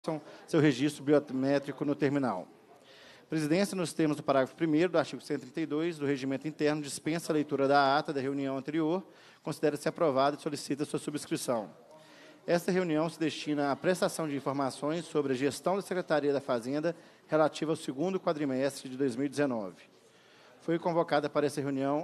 seu registro biométrico no terminal. A presidência, nos termos do parágrafo 1º do artigo 132 do Regimento Interno, dispensa a leitura da ata da reunião anterior, considera-se aprovada e solicita sua subscrição. Esta reunião se destina à prestação de informações sobre a gestão da Secretaria da Fazenda relativa ao segundo quadrimestre de 2019. Foi convocada para essa reunião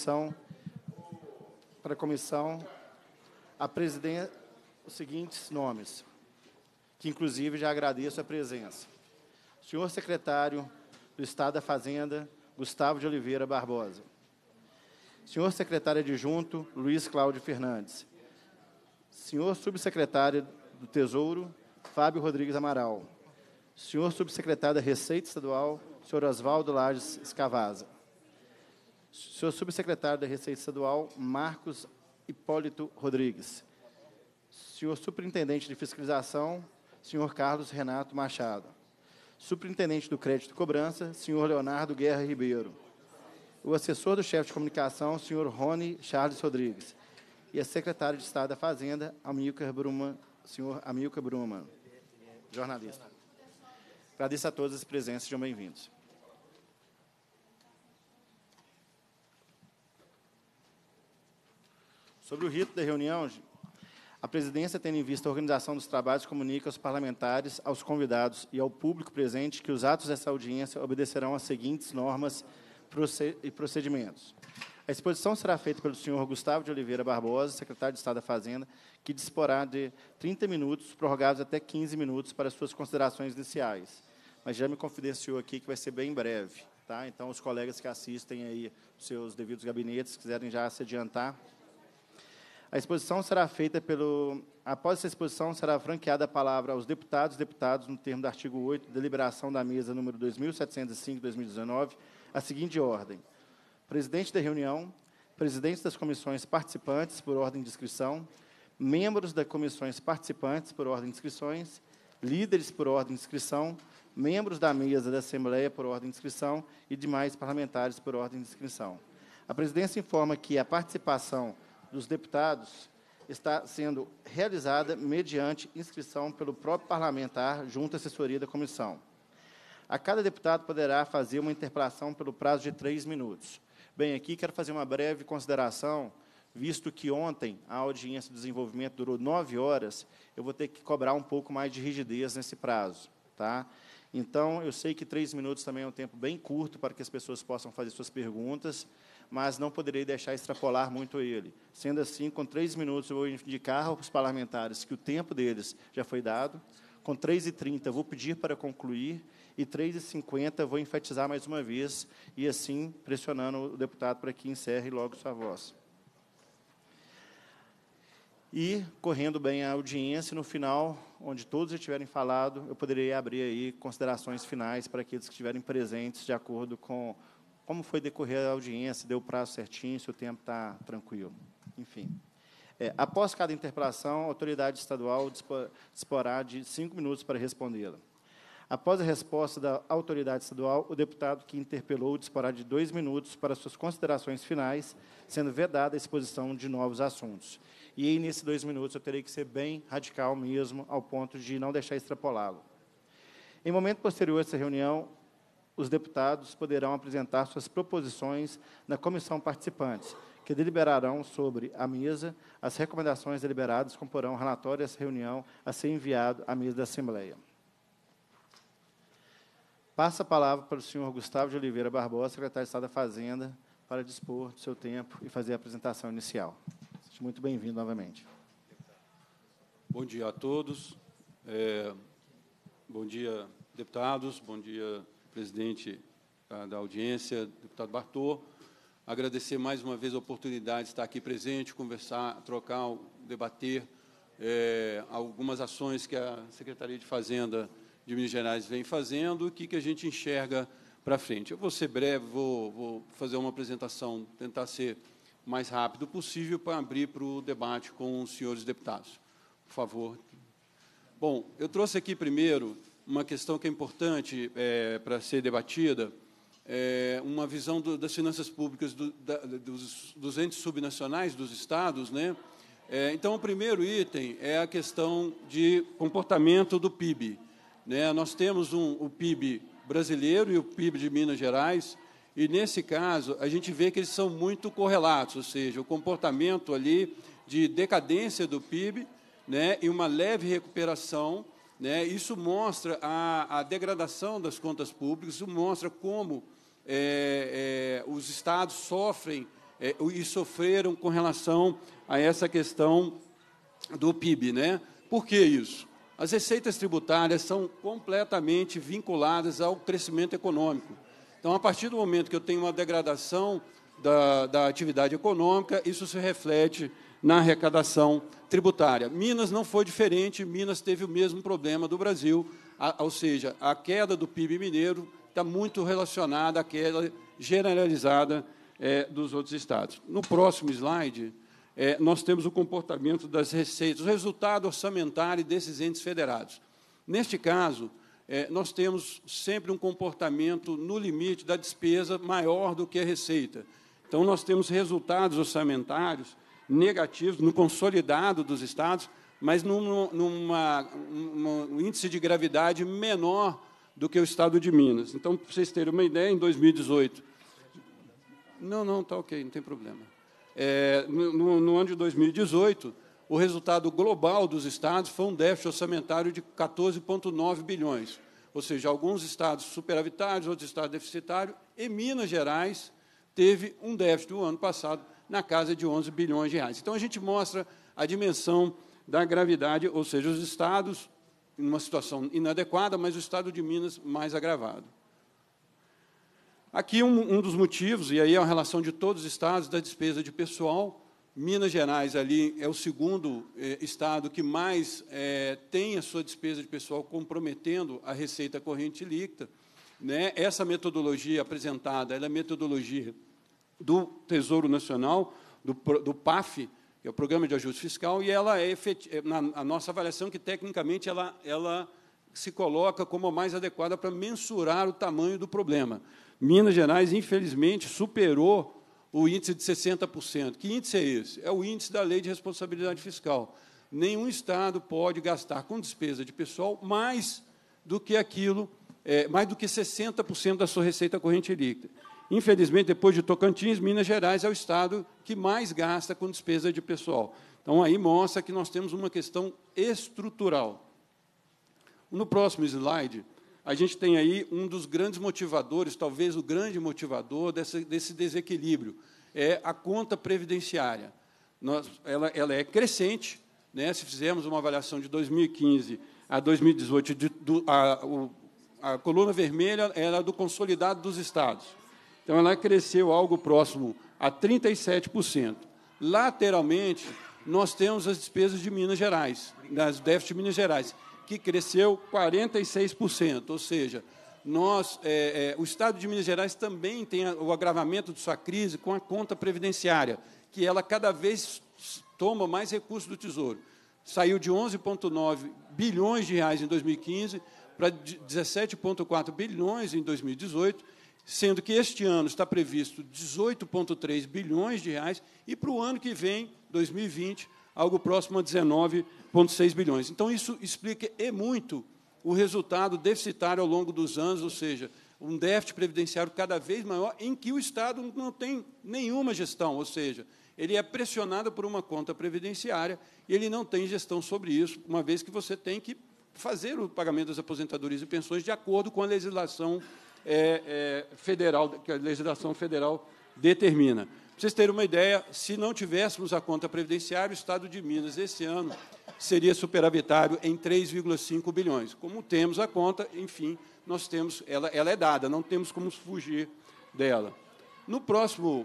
os seguintes nomes, que inclusive já agradeço a presença. Senhor secretário do Estado da Fazenda, Gustavo de Oliveira Barbosa. Senhor secretário adjunto, Luiz Cláudio Fernandes. Senhor subsecretário do Tesouro, Fábio Rodrigues Amaral. Senhor subsecretário da Receita Estadual, senhor Oswaldo Lages Escavaza. Senhor subsecretário da Receita Estadual, Marcos Hipólito Rodrigues. Senhor superintendente de fiscalização, senhor Carlos Renato Machado. Superintendente do Crédito e Cobrança, senhor Leonardo Guerra Ribeiro. O assessor do chefe de comunicação, senhor Rony Charles Rodrigues. E a secretária de Estado da Fazenda, senhor Amilcar Bruma, jornalista. Agradeço a todos as presenças, sejam bem-vindos. Sobre o rito da reunião, a presidência, tendo em vista a organização dos trabalhos, comunica aos parlamentares, aos convidados e ao público presente que os atos dessa audiência obedecerão às seguintes normas e procedimentos. A exposição será feita pelo senhor Gustavo de Oliveira Barbosa, secretário de Estado da Fazenda, que disporá de 30 minutos, prorrogados até 15 minutos para suas considerações iniciais. Mas já me confidenciou aqui que vai ser bem breve, tá? Então, os colegas que assistem aí os seus devidos gabinetes, se quiserem já se adiantar. A exposição será feita após essa exposição, será franqueada a palavra aos deputados no termo do artigo 8, deliberação da mesa número 2705/2019, a seguinte ordem: presidente da reunião, presidentes das comissões participantes por ordem de inscrição, membros das comissões participantes por ordem de inscrições, líderes por ordem de inscrição, membros da mesa da Assembleia por ordem de inscrição e demais parlamentares por ordem de inscrição. A presidência informa que a participação dos deputados está sendo realizada mediante inscrição pelo próprio parlamentar junto à assessoria da comissão. A cada deputado poderá fazer uma interpelação pelo prazo de 3 minutos. Bem, aqui quero fazer uma breve consideração, visto que ontem a audiência de desenvolvimento durou 9 horas, eu vou ter que cobrar um pouco mais de rigidez nesse prazo, tá? Então, eu sei que 3 minutos também é um tempo bem curto para que as pessoas possam fazer suas perguntas, mas não poderei deixar extrapolar muito ele. Sendo assim, com 3 minutos, eu vou indicar aos parlamentares que o tempo deles já foi dado. Com 3h30, vou pedir para concluir. E 3h50, vou enfatizar mais uma vez, e assim pressionando o deputado para que encerre logo sua voz. E, correndo bem a audiência, no final, onde todos já tiverem falado, eu poderei abrir aí considerações finais para aqueles que estiverem presentes, de acordo com como foi decorrer a audiência, deu o prazo certinho, se o tempo está tranquilo. Enfim. Após cada interpelação, a autoridade estadual disporá de 5 minutos para respondê-la. Após a resposta da autoridade estadual, o deputado que interpelou disporá de 2 minutos para suas considerações finais, sendo vedada a exposição de novos assuntos. E aí, nesses 2 minutos, eu terei que ser bem radical mesmo, ao ponto de não deixar extrapolá-lo. Em momento posterior a essa reunião, os deputados poderão apresentar suas proposições na comissão participantes, que deliberarão sobre a mesa. As recomendações deliberadas comporão relatório dessa reunião a ser enviado à mesa da Assembleia. Passa a palavra para o senhor Gustavo de Oliveira Barbosa, secretário de Estado da Fazenda, para dispor do seu tempo e fazer a apresentação inicial. Seja muito bem-vindo novamente. Bom dia a todos. Bom dia, deputados. Bom dia, presidente da audiência, deputado Bartô. Agradecer mais uma vez a oportunidade de estar aqui presente, conversar, trocar, debater algumas ações que a Secretaria de Fazenda de Minas Gerais vem fazendo, o que a gente enxerga para frente. Eu vou ser breve, vou fazer uma apresentação, tentar ser o mais rápido possível para abrir para o debate com os senhores deputados. Por favor. Bom, eu trouxe aqui primeiro uma questão que é importante para ser debatida, uma visão das finanças públicas dos entes subnacionais dos estados, né? Então, o primeiro item é a questão de comportamento do PIB. Né? Nós temos o PIB brasileiro e o PIB de Minas Gerais, e, nesse caso, a gente vê que eles são muito correlatos, ou seja, o comportamento ali de decadência do PIB, né, e uma leve recuperação, né, isso mostra a degradação das contas públicas, isso mostra como os estados sofrem e sofreram com relação a essa questão do PIB. Né? Por que isso? As receitas tributárias são completamente vinculadas ao crescimento econômico. Então, a partir do momento que eu tenho uma degradação da atividade econômica, isso se reflete na arrecadação tributária. Minas não foi diferente, Minas teve o mesmo problema do Brasil, ou seja, a queda do PIB mineiro está muito relacionada à queda generalizada dos outros estados. No próximo slide, nós temos o comportamento das receitas, o resultado orçamentário desses entes federados. Neste caso, nós temos sempre um comportamento no limite da despesa maior do que a receita. Então, nós temos resultados orçamentários negativos no consolidado dos estados, mas num índice de gravidade menor do que o estado de Minas. Então, para vocês terem uma ideia, em 2018... Não, está ok, não tem problema. No ano de 2018, o resultado global dos estados foi um déficit orçamentário de 14,9 bilhões, ou seja, alguns estados superavitários, outros estados deficitários, e Minas Gerais teve um déficit no ano passado na casa de 11 bilhões de reais. Então, a gente mostra a dimensão da gravidade, ou seja, os estados em uma situação inadequada, mas o estado de Minas mais agravado. Aqui um dos motivos, e aí é a relação de todos os estados, da despesa de pessoal. Minas Gerais ali é o segundo estado que mais tem a sua despesa de pessoal comprometendo a receita corrente líquida. Né? Essa metodologia apresentada ela é a metodologia do Tesouro Nacional, do PAF, que é o Programa de Ajuste Fiscal, e ela a nossa avaliação, que tecnicamente ela se coloca como a mais adequada para mensurar o tamanho do problema. Minas Gerais, infelizmente, superou o índice de 60%. Que índice é esse? É o índice da Lei de Responsabilidade Fiscal. Nenhum estado pode gastar com despesa de pessoal mais do que aquilo, mais do que 60% da sua receita corrente líquida. Infelizmente, depois de Tocantins, Minas Gerais é o estado que mais gasta com despesa de pessoal. Então, aí mostra que nós temos uma questão estrutural. No próximo slide, a gente tem aí um dos grandes motivadores, talvez o grande motivador desse desequilíbrio, é a conta previdenciária. Ela é crescente, né? Se fizermos uma avaliação de 2015 a 2018, a coluna vermelha era do consolidado dos estados. Então, ela cresceu algo próximo a 37%. Lateralmente, nós temos as despesas de Minas Gerais, das déficits de Minas Gerais, que cresceu 46%, ou seja, o Estado de Minas Gerais também tem o agravamento de sua crise com a conta previdenciária, que ela cada vez toma mais recursos do Tesouro. Saiu de 11,9 bilhões de reais em 2015 para 17,4 bilhões em 2018, sendo que este ano está previsto 18,3 bilhões de reais e para o ano que vem, 2020, algo próximo a 19,6 bilhões. Então, isso explica muito o resultado deficitário ao longo dos anos, ou seja, um déficit previdenciário cada vez maior, em que o Estado não tem nenhuma gestão, ou seja, ele é pressionado por uma conta previdenciária e ele não tem gestão sobre isso, uma vez que você tem que fazer o pagamento das aposentadorias e pensões de acordo com a legislação federal, que a legislação federal determina. Para vocês terem uma ideia, se não tivéssemos a conta previdenciária, o Estado de Minas, esse ano, seria superavitário em 3,5 bilhões. Como temos a conta, enfim, nós temos, ela é dada, não temos como fugir dela. No próximo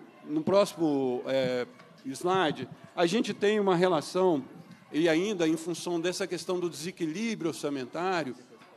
slide, a gente tem uma relação, e ainda em função dessa questão do desequilíbrio orçamentário.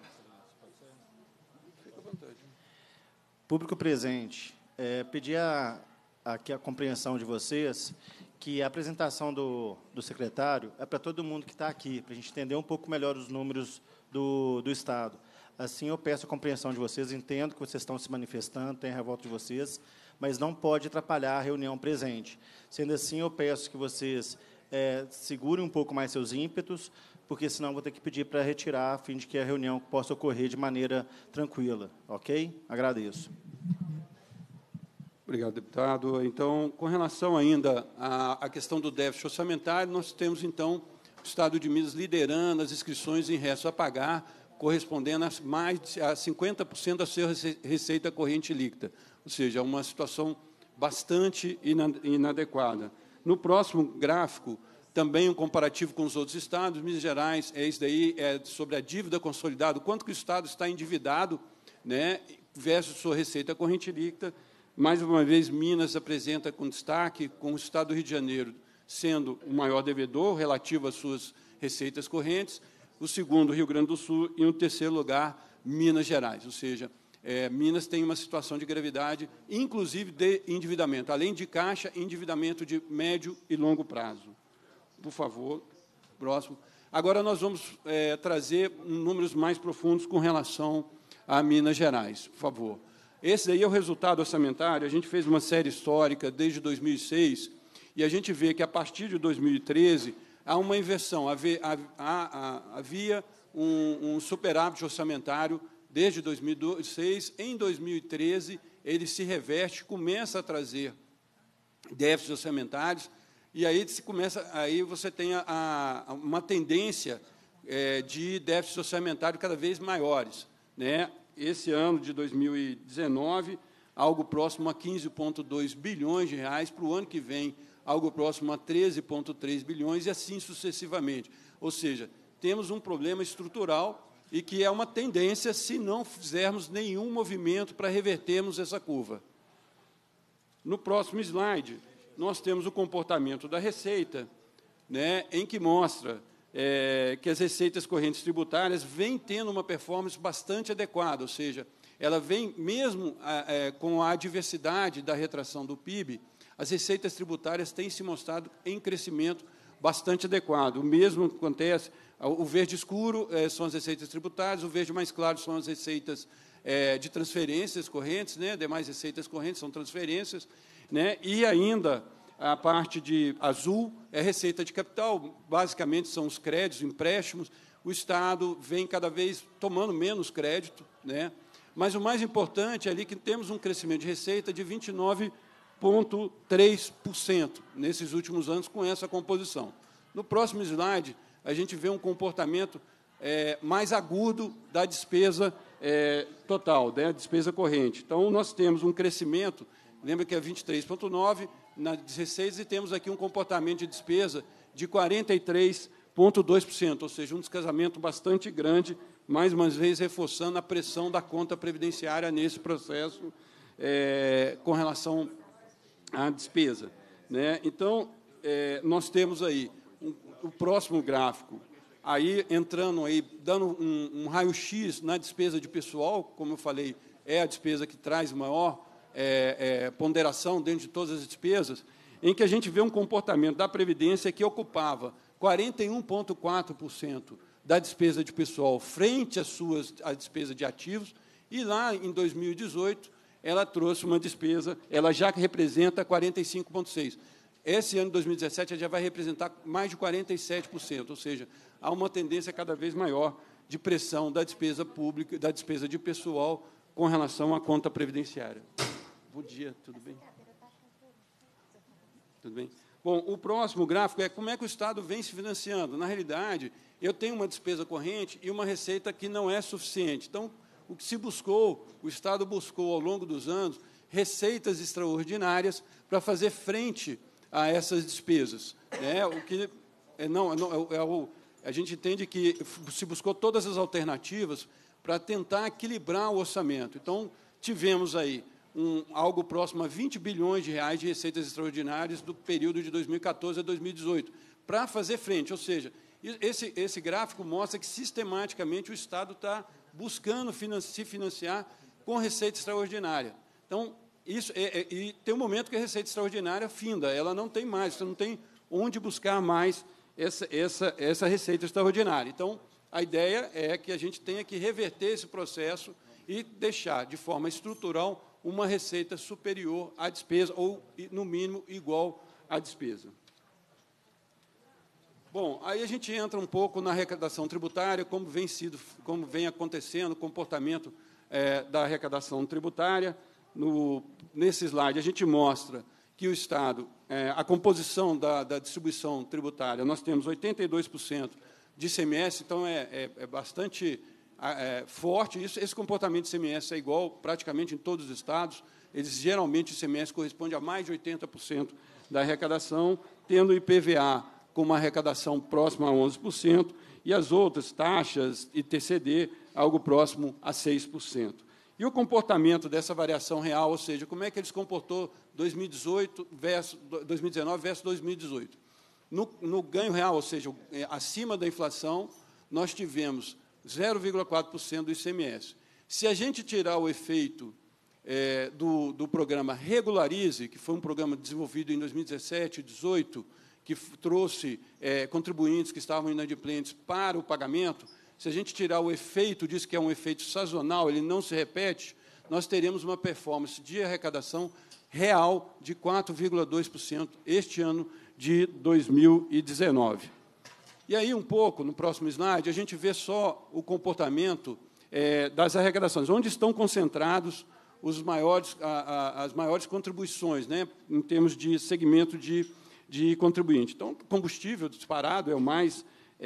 Fica à vontade. Público presente, pedir aqui a compreensão de vocês que a apresentação do secretário é para todo mundo que está aqui, para a gente entender um pouco melhor os números do Estado. Assim, eu peço a compreensão de vocês, entendo que vocês estão se manifestando, tem a revolta de vocês, mas não pode atrapalhar a reunião presente. Sendo assim, eu peço que vocês segurem um pouco mais seus ímpetos, porque senão vou ter que pedir para retirar, a fim de que a reunião possa ocorrer de maneira tranquila. Ok? Agradeço. Obrigado, deputado. Então, com relação ainda à questão do déficit orçamentário, nós temos, então, o Estado de Minas liderando as inscrições em restos a pagar, correspondendo a mais de 50% da sua receita corrente líquida, ou seja, uma situação bastante inadequada. No próximo gráfico, também um comparativo com os outros estados, Minas Gerais, isso daí é sobre a dívida consolidada, quanto que o Estado está endividado, né, versus sua receita corrente líquida. Mais uma vez, Minas apresenta com destaque, com o Estado do Rio de Janeiro sendo o maior devedor relativo às suas receitas correntes, o segundo, Rio Grande do Sul, e, no terceiro lugar, Minas Gerais. Ou seja, Minas tem uma situação de gravidade, inclusive de endividamento, além de caixa, endividamento de médio e longo prazo. Por favor, próximo. Agora, nós vamos trazer números mais profundos com relação a Minas Gerais. Por favor. Esse aí é o resultado orçamentário. A gente fez uma série histórica desde 2006, e a gente vê que, a partir de 2013, há uma inversão. Havia um superávit orçamentário desde 2006. Em 2013, ele se reverte, começa a trazer déficits orçamentários, e aí você tem uma tendência de déficit orçamentário cada vez maiores, né? Esse ano de 2019, algo próximo a 15,2 bilhões de reais, para o ano que vem, algo próximo a 13,3 bilhões, e assim sucessivamente. Ou seja, temos um problema estrutural e que é uma tendência se não fizermos nenhum movimento para revertermos essa curva. No próximo slide, nós temos o comportamento da receita, né, em que mostra que as receitas correntes tributárias vêm tendo uma performance bastante adequada, ou seja, ela vem, mesmo com a adversidade da retração do PIB, as receitas tributárias têm se mostrado em crescimento bastante adequado. O mesmo acontece, o verde escuro são as receitas tributárias, o verde mais claro são as receitas de transferências correntes, né, demais receitas correntes são transferências, né, e ainda a parte de azul é receita de capital, basicamente são os créditos, empréstimos. O Estado vem cada vez tomando menos crédito, né? Mas o mais importante é ali que temos um crescimento de receita de 29,3% nesses últimos anos com essa composição. No próximo slide, a gente vê um comportamento mais agudo da despesa total, né, despesa corrente. Então, nós temos um crescimento, lembra que é 23,9%, na 16, e temos aqui um comportamento de despesa de 43,2%, ou seja, um descasamento bastante grande, mais uma vez reforçando a pressão da conta previdenciária nesse processo com relação à despesa, né? Então, nós temos aí o próximo gráfico, aí entrando aí, dando um raio-x na despesa de pessoal, como eu falei, é a despesa que traz maior ponderação dentro de todas as despesas, em que a gente vê um comportamento da Previdência que ocupava 41,4% da despesa de pessoal frente à despesa de ativos, e lá, em 2018, ela trouxe uma despesa, ela já representa 45,6%. Esse ano, 2017, ela já vai representar mais de 47%, ou seja, há uma tendência cada vez maior de pressão da despesa pública, da despesa de pessoal com relação à conta previdenciária. Bom dia, tudo bem? Tudo bem? Bom, o próximo gráfico é como é que o Estado vem se financiando. Na realidade, eu tenho uma despesa corrente e uma receita que não é suficiente. Então, o que se buscou, o Estado buscou, ao longo dos anos, receitas extraordinárias para fazer frente a essas despesas. O que a gente entende que se buscou todas as alternativas para tentar equilibrar o orçamento. Então, tivemos aí algo próximo a 20 bilhões de reais de receitas extraordinárias do período de 2014 a 2018, para fazer frente. Ou seja, esse gráfico mostra que, sistematicamente, o Estado está buscando se financiar com receita extraordinária. Então, e tem um momento que a receita extraordinária finda, ela não tem mais, você não tem onde buscar mais essa receita extraordinária. Então, a ideia é que a gente tenha que reverter esse processo e deixar, de forma estrutural, uma receita superior à despesa, ou, no mínimo, igual à despesa. Bom, aí a gente entra um pouco na arrecadação tributária, como vem acontecendo o comportamento da arrecadação tributária. Nesse slide, a gente mostra que o Estado, a composição da distribuição tributária, nós temos 82% de ICMS, então é bastante forte. Esse comportamento de ICMS é igual praticamente em todos os estados. Geralmente, o ICMS corresponde a mais de 80% da arrecadação, tendo o IPVA com uma arrecadação próxima a 11%, e as outras taxas e TCD, algo próximo a 6%. E o comportamento dessa variação real, ou seja, como é que ele se comportou 2019 versus 2018? No ganho real, ou seja, acima da inflação, nós tivemos 0,4% do ICMS. Se a gente tirar o efeito do programa Regularize, que foi um programa desenvolvido em 2017 e 2018, que trouxe contribuintes que estavam inadimplentes para o pagamento, se a gente tirar o efeito disso, que é um efeito sazonal, ele não se repete, nós teremos uma performance de arrecadação real de 4,2% este ano de 2019. E aí, um pouco, no próximo slide, a gente vê só o comportamento das arrecadações, onde estão concentrados as maiores contribuições, né, em termos de segmento de contribuinte. Então, combustível disparado é o mais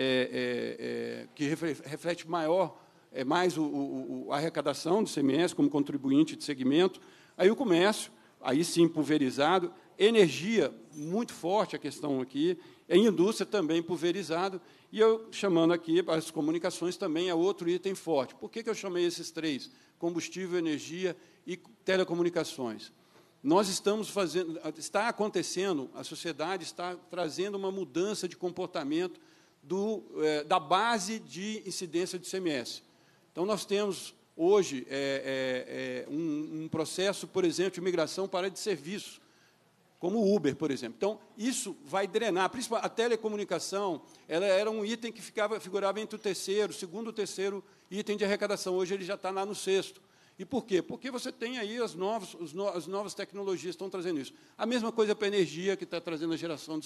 que reflete mais a arrecadação do ICMS como contribuinte de segmento. Aí o comércio, aí sim pulverizado, energia, muito forte a questão aqui, a indústria também pulverizado, e eu chamando aqui as comunicações também é outro item forte. Por que eu chamei esses três? Combustível, energia e telecomunicações. Nós está acontecendo, a sociedade está trazendo uma mudança de comportamento da base de incidência de ICMS. Então, nós temos, hoje, um processo, por exemplo, de migração para de serviços, como o Uber, por exemplo. Então, isso vai drenar, principalmente a telecomunicação, ela era um item que figurava entre o segundo e terceiro item de arrecadação. Hoje, ele já está lá no sexto. E por quê? Porque você tem aí as novas tecnologias que estão trazendo isso. A mesma coisa para a energia, que está trazendo a geração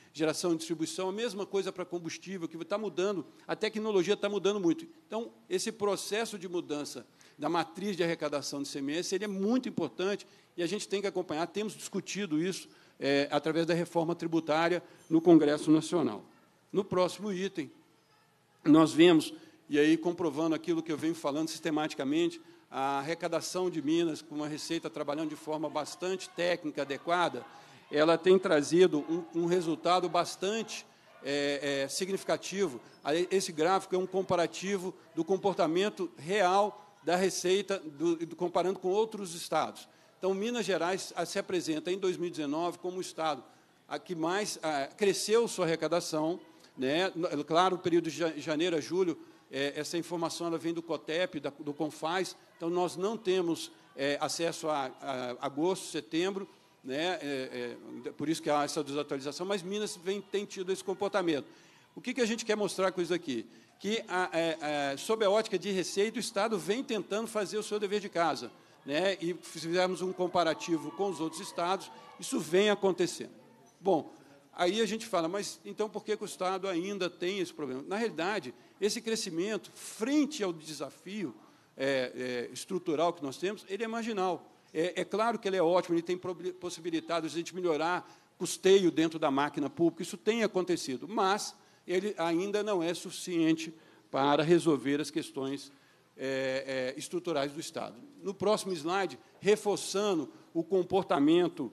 e distribuição, a mesma coisa para combustível, que está mudando, a tecnologia está mudando muito. Então, esse processo de mudança da matriz de arrecadação de ICMS, ele é muito importante e a gente tem que acompanhar. Temos discutido isso através da reforma tributária no Congresso Nacional. No próximo item, nós vemos, e aí comprovando aquilo que eu venho falando sistematicamente, a arrecadação de Minas, com uma receita trabalhando de forma bastante técnica, adequada, ela tem trazido um resultado bastante significativo. Esse gráfico é um comparativo do comportamento real da receita, comparando com outros estados. Então, Minas Gerais se apresenta, em 2019, como o estado que mais cresceu sua arrecadação, né? Claro, o período de janeiro a julho, essa informação ela vem do COTEP, do CONFAS, então nós não temos acesso a agosto, setembro, né? Por isso que há essa desatualização, mas Minas tem tido esse comportamento. O que a gente quer mostrar com isso aqui? Que, sob a ótica de receita, o Estado vem tentando fazer o seu dever de casa, né? E fizemos um comparativo com os outros estados, isso vem acontecendo. Bom, aí a gente fala, mas então por que o Estado ainda tem esse problema? Na realidade, esse crescimento, frente ao desafio estrutural que nós temos, ele é marginal. É claro que ele é ótimo, ele tem possibilitado a gente melhorar custeio dentro da máquina pública, isso tem acontecido, mas ele ainda não é suficiente para resolver as questões estruturais do Estado. No próximo slide, reforçando o comportamento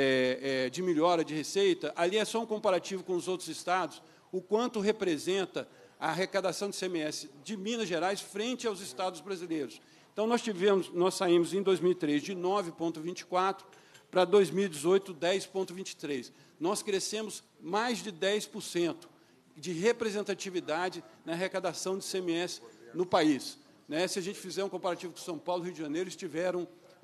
de melhora de receita, ali é só um comparativo com os outros estados, o quanto representa a arrecadação de ICMS de Minas Gerais frente aos estados brasileiros. Então, nós saímos em 2003 de 9,24 para 2018, 10,23. Nós crescemos mais de 10% de representatividade na arrecadação de ICMS no país. Né? Se a gente fizer um comparativo com São Paulo e Rio de Janeiro, eles tiveram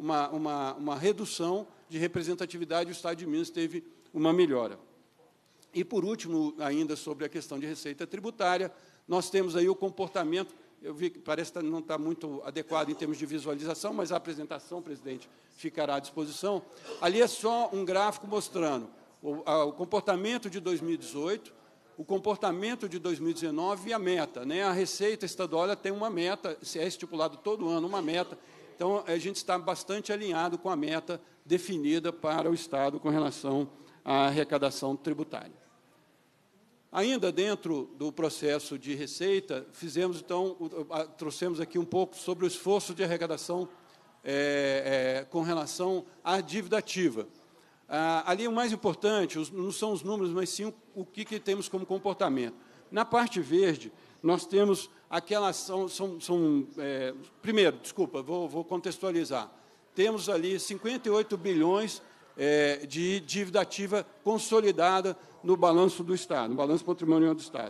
uma redução de representatividade, o Estado de Minas teve uma melhora. E, por último, ainda sobre a questão de receita tributária, nós temos aí o comportamento, eu vi que parece que não está muito adequado em termos de visualização, mas a apresentação, presidente, ficará à disposição. Ali é só um gráfico mostrando o comportamento de 2018, o comportamento de 2019 e a meta, né? A Receita Estadual ela tem uma meta, se é estipulado todo ano uma meta, então a gente está bastante alinhado com a meta definida para o Estado com relação à arrecadação tributária. Ainda dentro do processo de receita, trouxemos aqui um pouco sobre o esforço de arrecadação com relação à dívida ativa. Ali o mais importante não são os números, mas sim o que temos como comportamento. Na parte verde, nós temos aquela ação, primeiro, desculpa, vou contextualizar. Temos ali 58 bilhões de dívida ativa consolidada no balanço do Estado, no balanço patrimonial do Estado.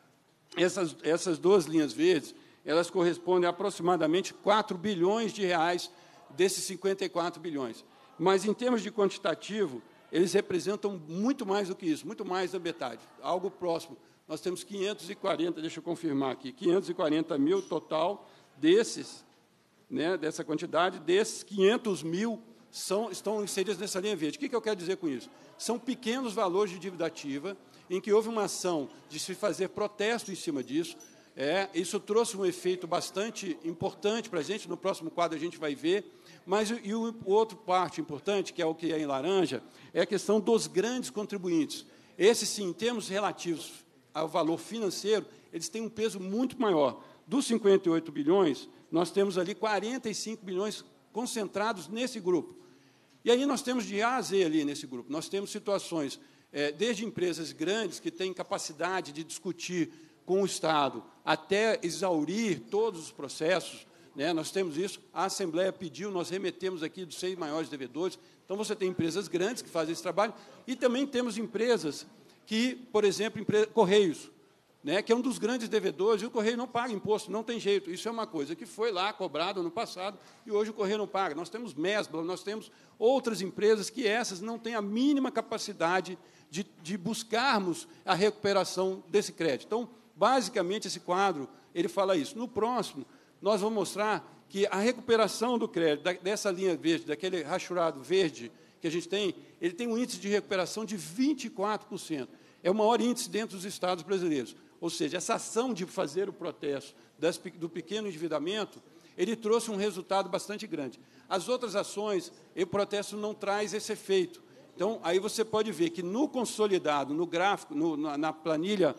Essas duas linhas verdes, elas correspondem a aproximadamente 4 bilhões de reais desses 54 bilhões. Mas, em termos de quantitativo, eles representam muito mais do que isso, muito mais da metade, algo próximo. Nós temos 540, deixa eu confirmar aqui, 540 mil total desses, né, dessa quantidade, desses 500 mil estão inseridos nessa linha verde. O que eu quero dizer com isso? São pequenos valores de dívida ativa, em que houve uma ação de se fazer protesto em cima disso. Isso trouxe um efeito bastante importante para a gente, no próximo quadro a gente vai ver. Mas o outro parte importante, que é o que é em laranja, é a questão dos grandes contribuintes. Esses, sim, em termos relativos ao valor financeiro, eles têm um peso muito maior. Dos 58 bilhões, nós temos ali 45 bilhões concentrados nesse grupo. E aí nós temos de A a Z ali nesse grupo. Nós temos situações, desde empresas grandes que têm capacidade de discutir com o Estado, até exaurir todos os processos, né? Nós temos isso, a Assembleia pediu, nós remetemos aqui dos 6 maiores devedores. Então, você tem empresas grandes que fazem esse trabalho, e também temos empresas que, por exemplo, Correios, né, que é um dos grandes devedores, e o Correio não paga imposto, não tem jeito. Isso é uma coisa que foi lá cobrado no passado, e hoje o Correio não paga. Nós temos Mesbla, nós temos outras empresas que essas não têm a mínima capacidade de buscarmos a recuperação desse crédito. Então, basicamente, esse quadro, ele fala isso. No próximo, nós vamos mostrar que a recuperação do crédito, dessa linha verde, daquele rachurado verde que a gente tem, ele tem um índice de recuperação de 24%. É o maior índice dentro dos estados brasileiros. Ou seja, essa ação de fazer o protesto do pequeno endividamento, ele trouxe um resultado bastante grande. As outras ações, o protesto não traz esse efeito. Então, aí você pode ver que no consolidado, no gráfico, na planilha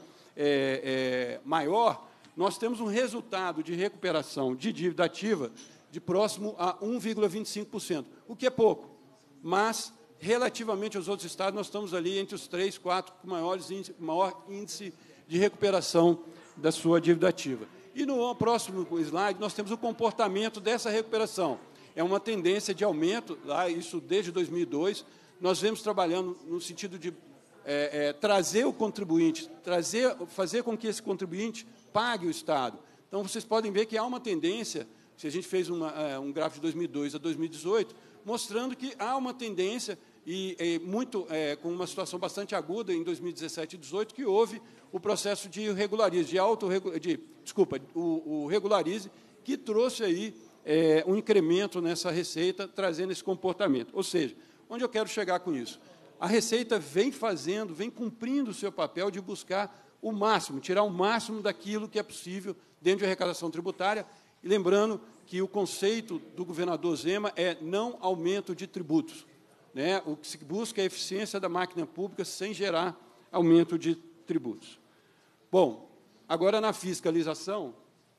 maior, nós temos um resultado de recuperação de dívida ativa de próximo a 1,25%, o que é pouco, mas, relativamente aos outros estados, nós estamos ali entre os 3, 4 com maior índice de recuperação da sua dívida ativa. E no próximo slide, nós temos o comportamento dessa recuperação. É uma tendência de aumento, lá, isso desde 2002, nós vemos trabalhando no sentido de trazer o contribuinte, fazer com que esse contribuinte pague o Estado. Então, vocês podem ver que há uma tendência, se a gente fez um gráfico de 2002 a 2018, mostrando que há uma tendência, com uma situação bastante aguda em 2017 e 2018, que houve o processo de regularize, o regularize, que trouxe aí um incremento nessa receita, trazendo esse comportamento. Ou seja, onde eu quero chegar com isso? A Receita vem cumprindo o seu papel de buscar o máximo, tirar o máximo daquilo que é possível dentro de arrecadação tributária, e lembrando que o conceito do governador Zema é não aumento de tributos, né? O que se busca é a eficiência da máquina pública sem gerar aumento de tributos. Bom, agora na fiscalização,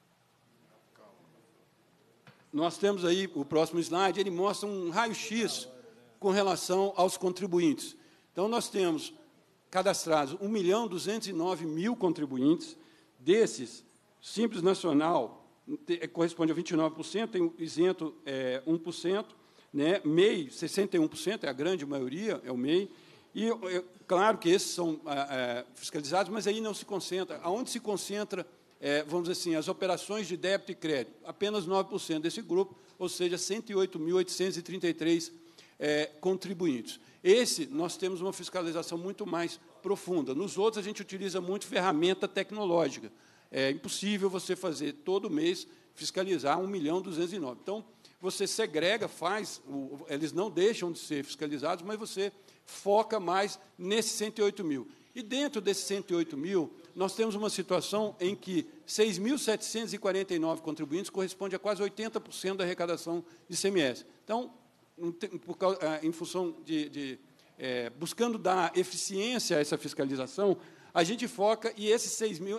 nós temos aí o próximo slide, ele mostra um raio-x com relação aos contribuintes. Então, nós temos cadastrados 1.209.000 contribuintes, desses, Simples Nacional corresponde a 29%, tem isento 1%, né? MEI, 61%, é a grande maioria, é o MEI, e, claro que esses são fiscalizados, mas aí não se concentra. Aonde se concentra, vamos dizer assim, as operações de débito e crédito? Apenas 9% desse grupo, ou seja, 108.833 contribuintes. Nós temos uma fiscalização muito mais profunda. Nos outros, a gente utiliza muito ferramenta tecnológica. É impossível você fazer, todo mês, fiscalizar 1.209.000. Então, você segrega, eles não deixam de ser fiscalizados, mas você foca mais nesses 108 mil. E, dentro desses 108 mil, nós temos uma situação em que 6.749 contribuintes corresponde a quase 80% da arrecadação de ICMS. Então, em função buscando dar eficiência a essa fiscalização, a gente foca, e essas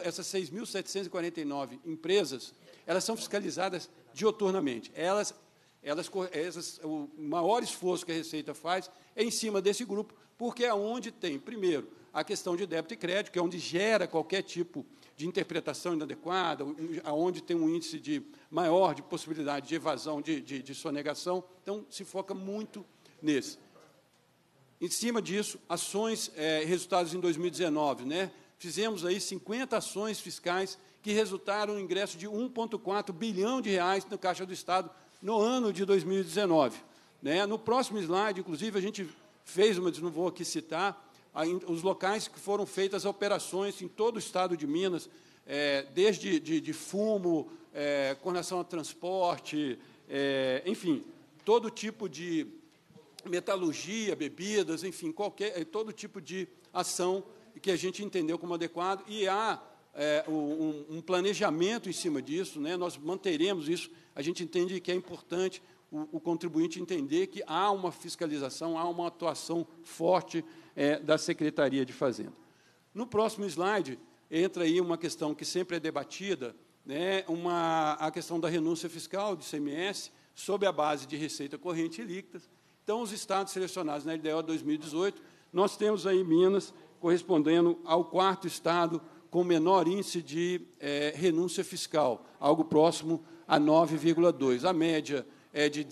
6.749 empresas, elas são fiscalizadas dioturnamente. O maior esforço que a Receita faz é em cima desse grupo, porque é onde tem, primeiro, a questão de débito e crédito, que é onde gera qualquer tipo de interpretação inadequada, onde tem um índice maior de possibilidade de evasão, de sonegação. Então, se foca muito nesse. Em cima disso, ações, resultados em 2019, né? Fizemos aí 50 ações fiscais que resultaram no ingresso de 1,4 bilhão de reais no Caixa do Estado no ano de 2019. Né? No próximo slide, inclusive, a gente fez, mas não vou aqui citar, os locais que foram feitas operações em todo o Estado de Minas, desde de fumo, com relação a transporte, enfim, todo tipo de metalurgia, bebidas, enfim, todo tipo de ação que a gente entendeu como adequado, e há um planejamento em cima disso, né? Nós manteremos isso, a gente entende que é importante o contribuinte entender que há uma fiscalização, há uma atuação forte da Secretaria de Fazenda. No próximo slide, entra aí uma questão que sempre é debatida, né? A questão da renúncia fiscal de ICMS, sob a base de receita corrente e líquidas. Então, os estados selecionados na LDO 2018, nós temos aí Minas correspondendo ao 4º estado com menor índice de renúncia fiscal, algo próximo a 9,2%. A média é de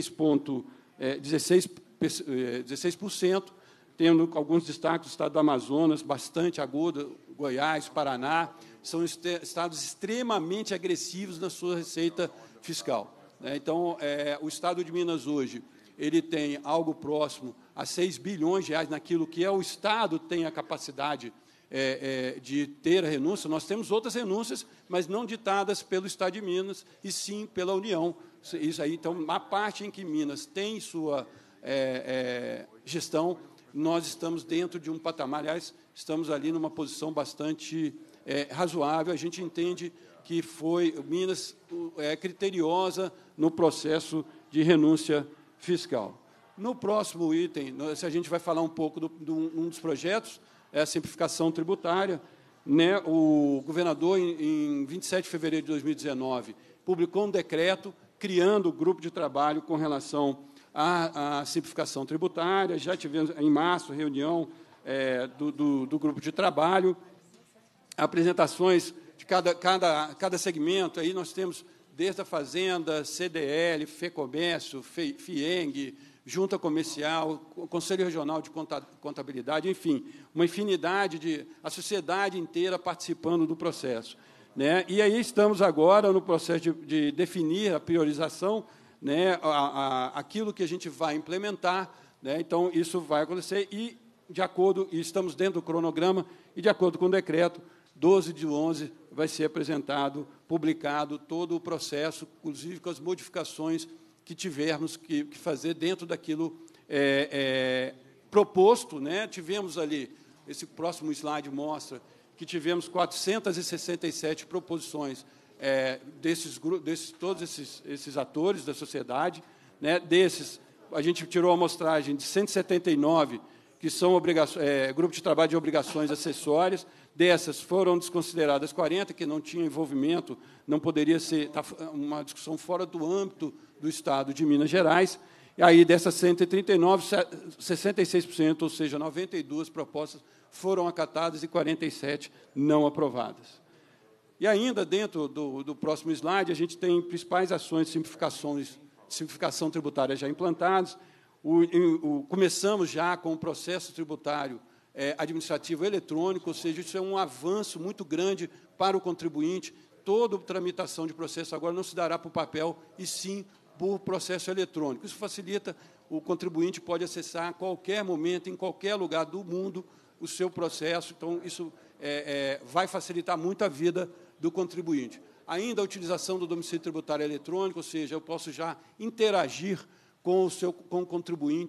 16%, tendo alguns destaques do estado do Amazonas, bastante agudo, Goiás, Paraná, são estados extremamente agressivos na sua receita fiscal. Então, o estado de Minas hoje, ele tem algo próximo a 6 bilhões de reais naquilo que o Estado tem a capacidade de ter a renúncia. Nós temos outras renúncias, mas não ditadas pelo Estado de Minas, e sim pela União. Isso aí, então, a parte em que Minas tem sua gestão, nós estamos dentro de um patamar, aliás, estamos ali numa posição bastante razoável. A gente entende que Minas é criteriosa no processo de renúncia fiscal. No próximo item, a gente vai falar um pouco de um dos projetos, é a simplificação tributária. Né? O governador, em 27 de fevereiro de 2019, publicou um decreto criando o grupo de trabalho com relação à simplificação tributária. Já tivemos, em março, reunião do grupo de trabalho, apresentações de cada segmento. Aí nós temos desde a Fazenda, CDL, FEComércio, FIENG, Junta Comercial, Conselho Regional de Contabilidade, enfim, uma infinidade a sociedade inteira participando do processo. Né? E aí estamos agora no processo de definir a priorização, né, aquilo que a gente vai implementar. Né? Então, isso vai acontecer e estamos dentro do cronograma, e, de acordo com o decreto, 12/11, vai ser apresentado, publicado todo o processo, inclusive com as modificações que tivermos que fazer dentro daquilo proposto. Né? Tivemos ali, esse próximo slide mostra que tivemos 467 proposições todos esses atores da sociedade. Né? Desses, a gente tirou a amostragem de 179, que são grupo de trabalho de obrigações acessórias. Dessas foram desconsideradas 40, que não tinham envolvimento, não poderia ser uma discussão fora do âmbito do Estado de Minas Gerais. E aí, dessas 139, 66%, ou seja, 92 propostas, foram acatadas e 47 não aprovadas. E ainda, dentro do próximo slide, a gente tem principais ações de simplificação tributária já implantadas. Começamos já com o processo tributário administrativo eletrônico, ou seja, isso é um avanço muito grande para o contribuinte. Toda a tramitação de processo agora não se dará por papel, e sim por processo eletrônico. Isso facilita, o contribuinte pode acessar a qualquer momento, em qualquer lugar do mundo, o seu processo. Então, isso vai facilitar muito a vida do contribuinte. Ainda a utilização do domicílio tributário eletrônico, ou seja, eu posso já interagir com o contribuinte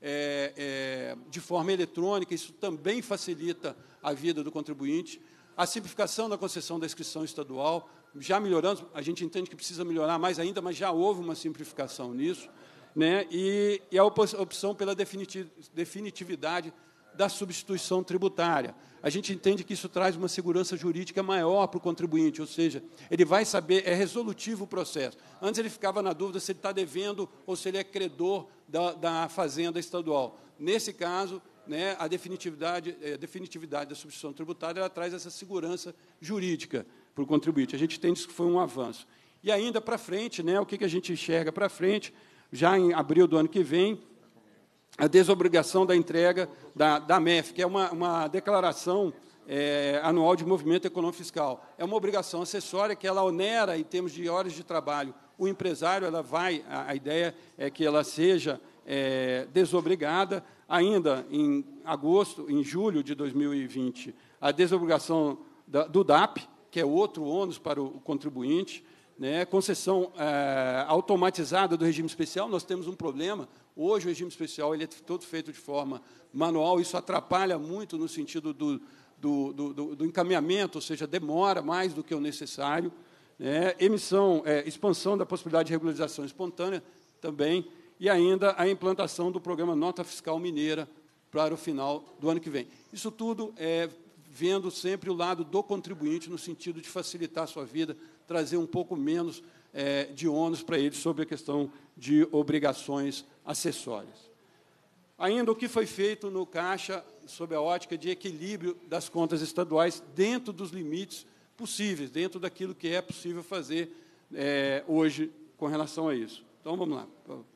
de forma eletrônica, isso também facilita a vida do contribuinte. A simplificação da concessão da inscrição estadual, já melhorando, a gente entende que precisa melhorar mais ainda, mas já houve uma simplificação nisso, né? E a opção pela definitividade da substituição tributária. A gente entende que isso traz uma segurança jurídica maior para o contribuinte, ou seja, ele vai saber, é resolutivo o processo. Antes ele ficava na dúvida se ele está devendo ou se ele é credor da fazenda estadual. Nesse caso, né, a definitividade da substituição tributária ela traz essa segurança jurídica para o contribuinte. A gente entende que foi um avanço. E ainda para frente, né, o que a gente enxerga para frente, já em abril do ano que vem, a desobrigação da entrega da MEF, que é uma declaração anual de movimento econômico fiscal. É uma obrigação acessória que ela onera, em termos de horas de trabalho, o empresário. A ideia é que ela seja desobrigada. Ainda em julho de 2020, a desobrigação do DAP, que é outro ônus para o contribuinte, né, concessão automatizada do regime especial. Nós temos um problema. Hoje, o regime especial ele é todo feito de forma manual, isso atrapalha muito no sentido do encaminhamento, ou seja, demora mais do que o necessário. Né, expansão da possibilidade de regularização espontânea também, e ainda a implantação do programa Nota Fiscal Mineira para o final do ano que vem. Isso tudo vendo sempre o lado do contribuinte, no sentido de facilitar a sua vida, trazer um pouco menos de ônus para ele sobre a questão de obrigações acessórias. Ainda o que foi feito no Caixa, sob a ótica de equilíbrio das contas estaduais, dentro dos limites possíveis, dentro daquilo que é possível fazer hoje com relação a isso. Então, vamos lá.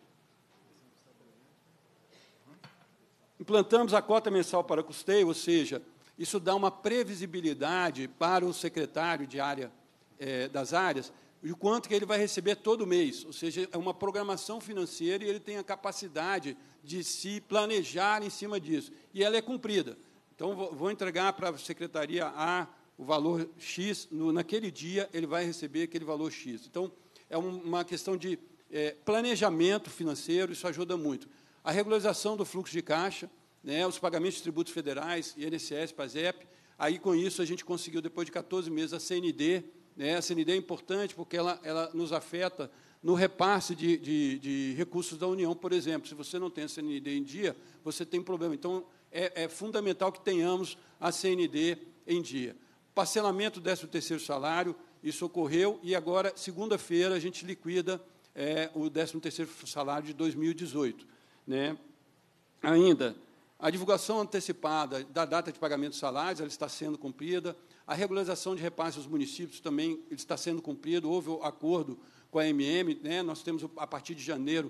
Implantamos a cota mensal para custeio, ou seja, isso dá uma previsibilidade para o secretário de área das áreas, e o quanto que ele vai receber todo mês, ou seja, é uma programação financeira e ele tem a capacidade de se planejar em cima disso, e ela é cumprida. Então, vou entregar para a secretaria A o valor X, naquele dia ele vai receber aquele valor X. Então, é uma questão de planejamento financeiro, isso ajuda muito. A regularização do fluxo de caixa, né, os pagamentos de tributos federais, INSS, PASEP, aí, com isso, a gente conseguiu, depois de 14 meses, a CND. A CND é importante porque ela nos afeta no repasse de recursos da União, por exemplo. Se você não tem a CND em dia, você tem problema. Então, é fundamental que tenhamos a CND em dia. Parcelamento do 13º salário, isso ocorreu, e agora, segunda-feira, a gente liquida o 13º salário de 2018. Né? Ainda, a divulgação antecipada da data de pagamento de salários, ela está sendo cumprida. A regularização de repasses dos municípios também está sendo cumprido. Houve o acordo com a MM, né? Nós temos, a partir de janeiro,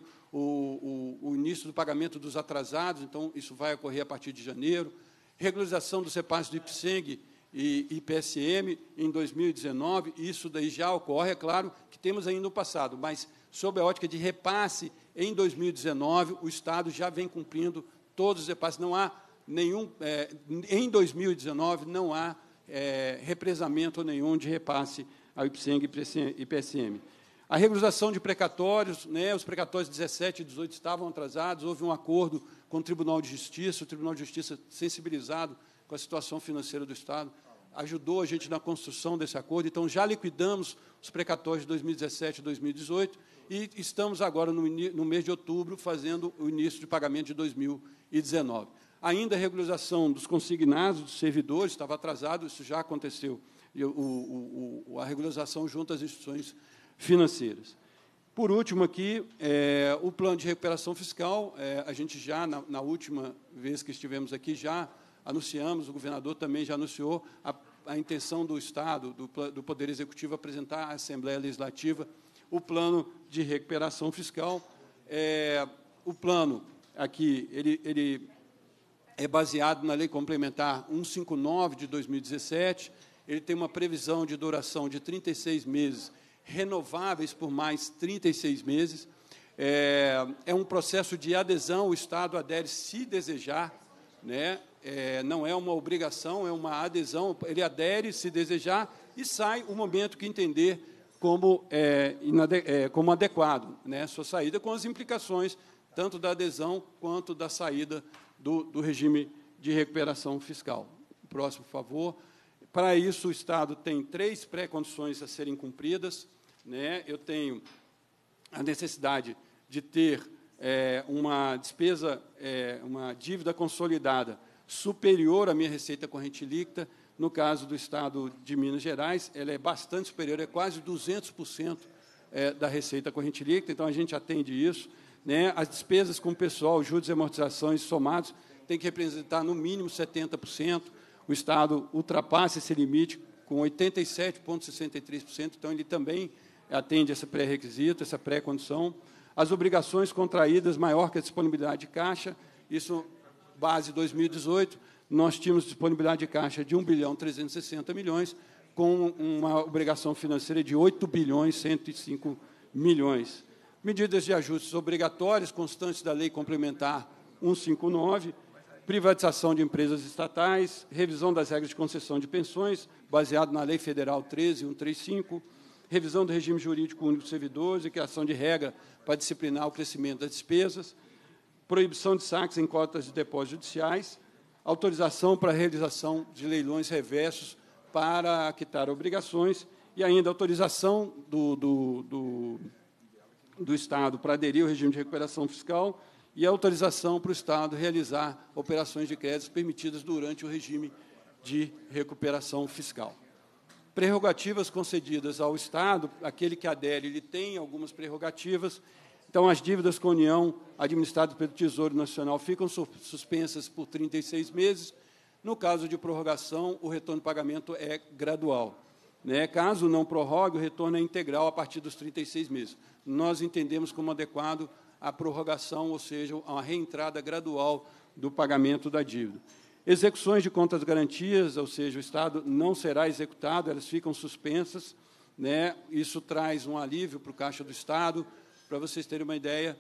o início do pagamento dos atrasados, então, isso vai ocorrer a partir de janeiro. Regularização dos repasses do IPSENG e IPSM em 2019, isso daí já ocorre, é claro que temos ainda no passado, mas, sob a ótica de repasse, em 2019, o Estado já vem cumprindo todos os repasses. Não há nenhum, em 2019, não há represamento nenhum de repasse ao IPSENG e IPSM. A regularização de precatórios, né, os precatórios 17 e 18 estavam atrasados, houve um acordo com o Tribunal de Justiça, o Tribunal de Justiça, sensibilizado com a situação financeira do Estado, ajudou a gente na construção desse acordo. Então, já liquidamos os precatórios de 2017 e 2018 e estamos agora, no mês de outubro, fazendo o início de pagamento de 2019. Ainda a regularização dos consignados dos servidores, estava atrasado, isso já aconteceu, e a regularização junto às instituições financeiras. Por último, aqui, o plano de recuperação fiscal, a gente já, na última vez que estivemos aqui, já anunciamos, o governador também já anunciou a intenção do Estado, do Poder Executivo, apresentar à Assembleia Legislativa o plano de recuperação fiscal. O plano, aqui, ele é baseado na Lei Complementar 159, de 2017, ele tem uma previsão de duração de 36 meses, renováveis por mais 36 meses. É um processo de adesão, o Estado adere se desejar, né? Não é uma obrigação, é uma adesão, ele adere se desejar e sai o momento que entender como adequado, né? Sua saída, com as implicações tanto da adesão quanto da saída do regime de recuperação fiscal. Próximo, por favor. Para isso, o Estado tem 3 pré-condições a serem cumpridas, né? Eu tenho a necessidade de ter uma despesa, uma dívida consolidada superior à minha receita corrente líquida. No caso do Estado de Minas Gerais, ela é bastante superior, é quase 200% da receita corrente líquida, então a gente atende isso, né? As despesas com pessoal, juros e amortizações somados tem que representar no mínimo 70%. O Estado ultrapassa esse limite com 87,63%, então ele também atende esse pré-requisito, essa pré-condição. As obrigações contraídas maior que a disponibilidade de caixa, isso, base 2018, nós tínhamos disponibilidade de caixa de 1.360 bilhões, com uma obrigação financeira de 8.105 bilhões. Medidas de ajustes obrigatórios constantes da Lei Complementar 159, privatização de empresas estatais, revisão das regras de concessão de pensões, baseado na Lei Federal 13.135, revisão do regime jurídico único dos servidores e criação de regra para disciplinar o crescimento das despesas, proibição de saques em cotas de depósitos judiciais, autorização para a realização de leilões reversos para quitar obrigações e ainda autorização do Estado para aderir ao regime de recuperação fiscal e autorização para o Estado realizar operações de crédito permitidas durante o regime de recuperação fiscal. Prerrogativas concedidas ao Estado, aquele que adere, ele tem algumas prerrogativas. Então, as dívidas com a União, administradas pelo Tesouro Nacional, ficam suspensas por 36 meses. No caso de prorrogação, o retorno de pagamento é gradual, né? Caso não prorrogue, o retorno é integral a partir dos 36 meses. Nós entendemos como adequado a prorrogação, ou seja, a reentrada gradual do pagamento da dívida. Execuções de contas garantias, ou seja, o Estado não será executado, elas ficam suspensas, né? Isso traz um alívio para o caixa do Estado. Para vocês terem uma ideia,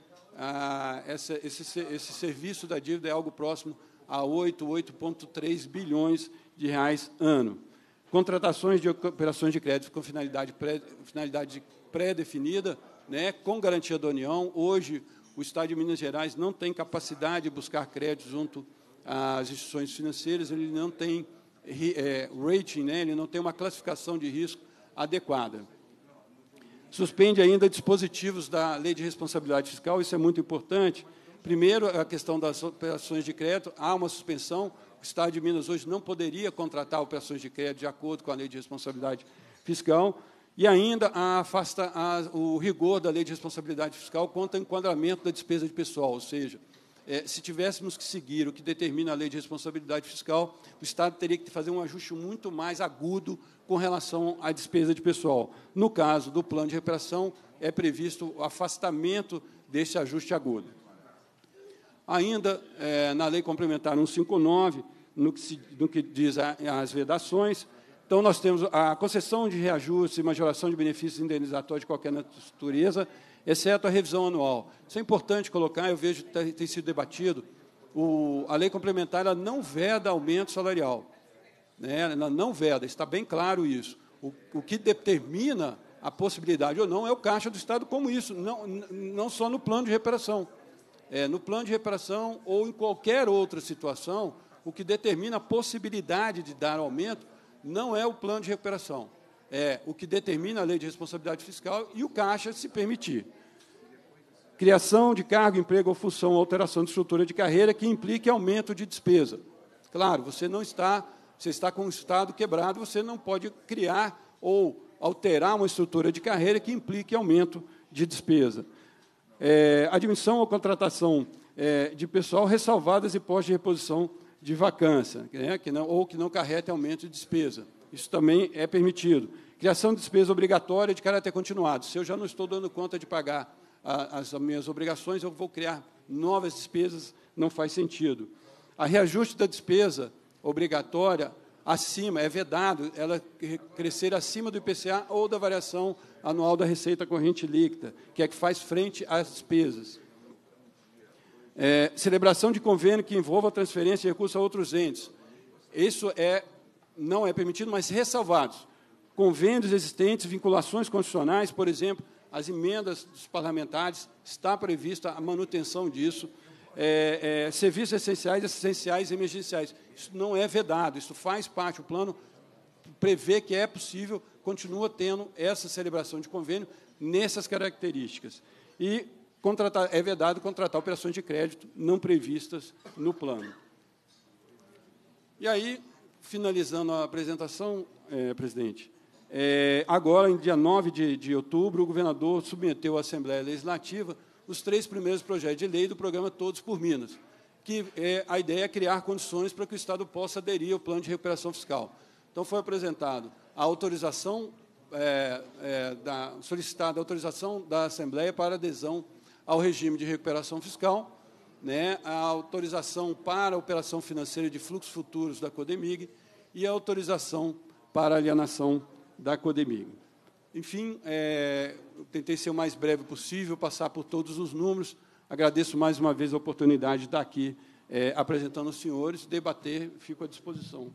esse serviço da dívida é algo próximo a 8,3 bilhões de reais ano. Contratações de operações de crédito com finalidade pré-definida, né, com garantia da União. Hoje, o Estado de Minas Gerais não tem capacidade de buscar crédito junto às instituições financeiras, ele não tem rating, né, ele não tem uma classificação de risco adequada. Suspende ainda dispositivos da Lei de Responsabilidade Fiscal, isso é muito importante. Primeiro, a questão das operações de crédito, há uma suspensão. O Estado de Minas hoje não poderia contratar operações de crédito de acordo com a Lei de Responsabilidade Fiscal. E ainda afasta o rigor da Lei de Responsabilidade Fiscal quanto ao enquadramento da despesa de pessoal, ou seja, se tivéssemos que seguir o que determina a Lei de Responsabilidade Fiscal, o Estado teria que fazer um ajuste muito mais agudo com relação à despesa de pessoal. No caso do plano de recuperação, é previsto o afastamento desse ajuste agudo. Ainda, na Lei Complementar 159, no que diz as vedações, então, nós temos a concessão de reajuste e majoração de benefícios indenizatórios de qualquer natureza, exceto a revisão anual. Isso é importante colocar, eu vejo que tem sido debatido, a lei complementar ela não veda aumento salarial, né? Ela não veda, está bem claro isso. O que determina a possibilidade ou não é o caixa do Estado como isso, não só no plano de recuperação. No plano de recuperação ou em qualquer outra situação, o que determina a possibilidade de dar aumento não é o plano de recuperação, é o que determina a Lei de Responsabilidade Fiscal e o Caixa, se permitir. Criação de cargo, emprego ou função, alteração de estrutura de carreira que implique aumento de despesa. Claro, você está com o Estado quebrado, você não pode criar ou alterar uma estrutura de carreira que implique aumento de despesa. Admissão ou contratação de pessoal ressalvadas hipóteses de reposição de vacância, né, que não carrete aumento de despesa. Isso também é permitido. Criação de despesa obrigatória de caráter continuado. Se eu já não estou dando conta de pagar as minhas obrigações, eu vou criar novas despesas, não faz sentido. A reajuste da despesa obrigatória acima, é vedado, ela crescer acima do IPCA ou da variação anual da receita corrente líquida, que é que faz frente às despesas. Celebração de convênio que envolva a transferência de recursos a outros entes. Isso não é permitido, mas ressalvados. Convênios existentes, vinculações constitucionais, por exemplo, as emendas dos parlamentares, está prevista a manutenção disso, serviços essenciais e emergenciais. Isso não é vedado, isso faz parte, o plano prevê que é possível, continua tendo essa celebração de convênio nessas características. E é vedado contratar operações de crédito não previstas no plano. E aí, finalizando a apresentação, presidente, agora, em dia 9 de outubro, o governador submeteu à Assembleia Legislativa os 3 primeiros projetos de lei do programa Todos por Minas, que a ideia é criar condições para que o Estado possa aderir ao plano de recuperação fiscal. Então, foi apresentado a autorização, solicitada a autorização da Assembleia para adesão ao regime de recuperação fiscal, né, a autorização para a operação financeira de fluxos futuros da Codemig e a autorização para a alienação da Codemig. Enfim, eu tentei ser o mais breve possível, passar por todos os números. Agradeço mais uma vez a oportunidade de estar aqui apresentando aos senhores, debater, fico à disposição.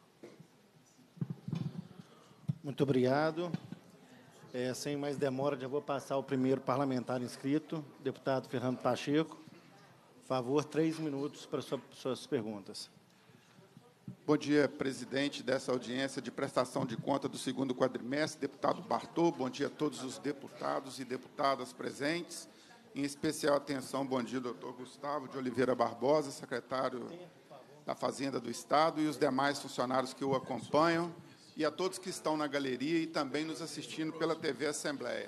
Muito obrigado. Sem mais demora, já vou passar o primeiro parlamentar inscrito, deputado Fernando Pacheco. Por favor, 3 minutos para suas perguntas. Bom dia, presidente dessa audiência de prestação de conta do 2º quadrimestre, deputado Bartô. Bom dia a todos os deputados e deputadas presentes. Em especial atenção, bom dia, doutor Gustavo de Oliveira Barbosa, secretário da Fazenda do Estado, e os demais funcionários que o acompanham, e a todos que estão na galeria e também nos assistindo pela TV Assembleia.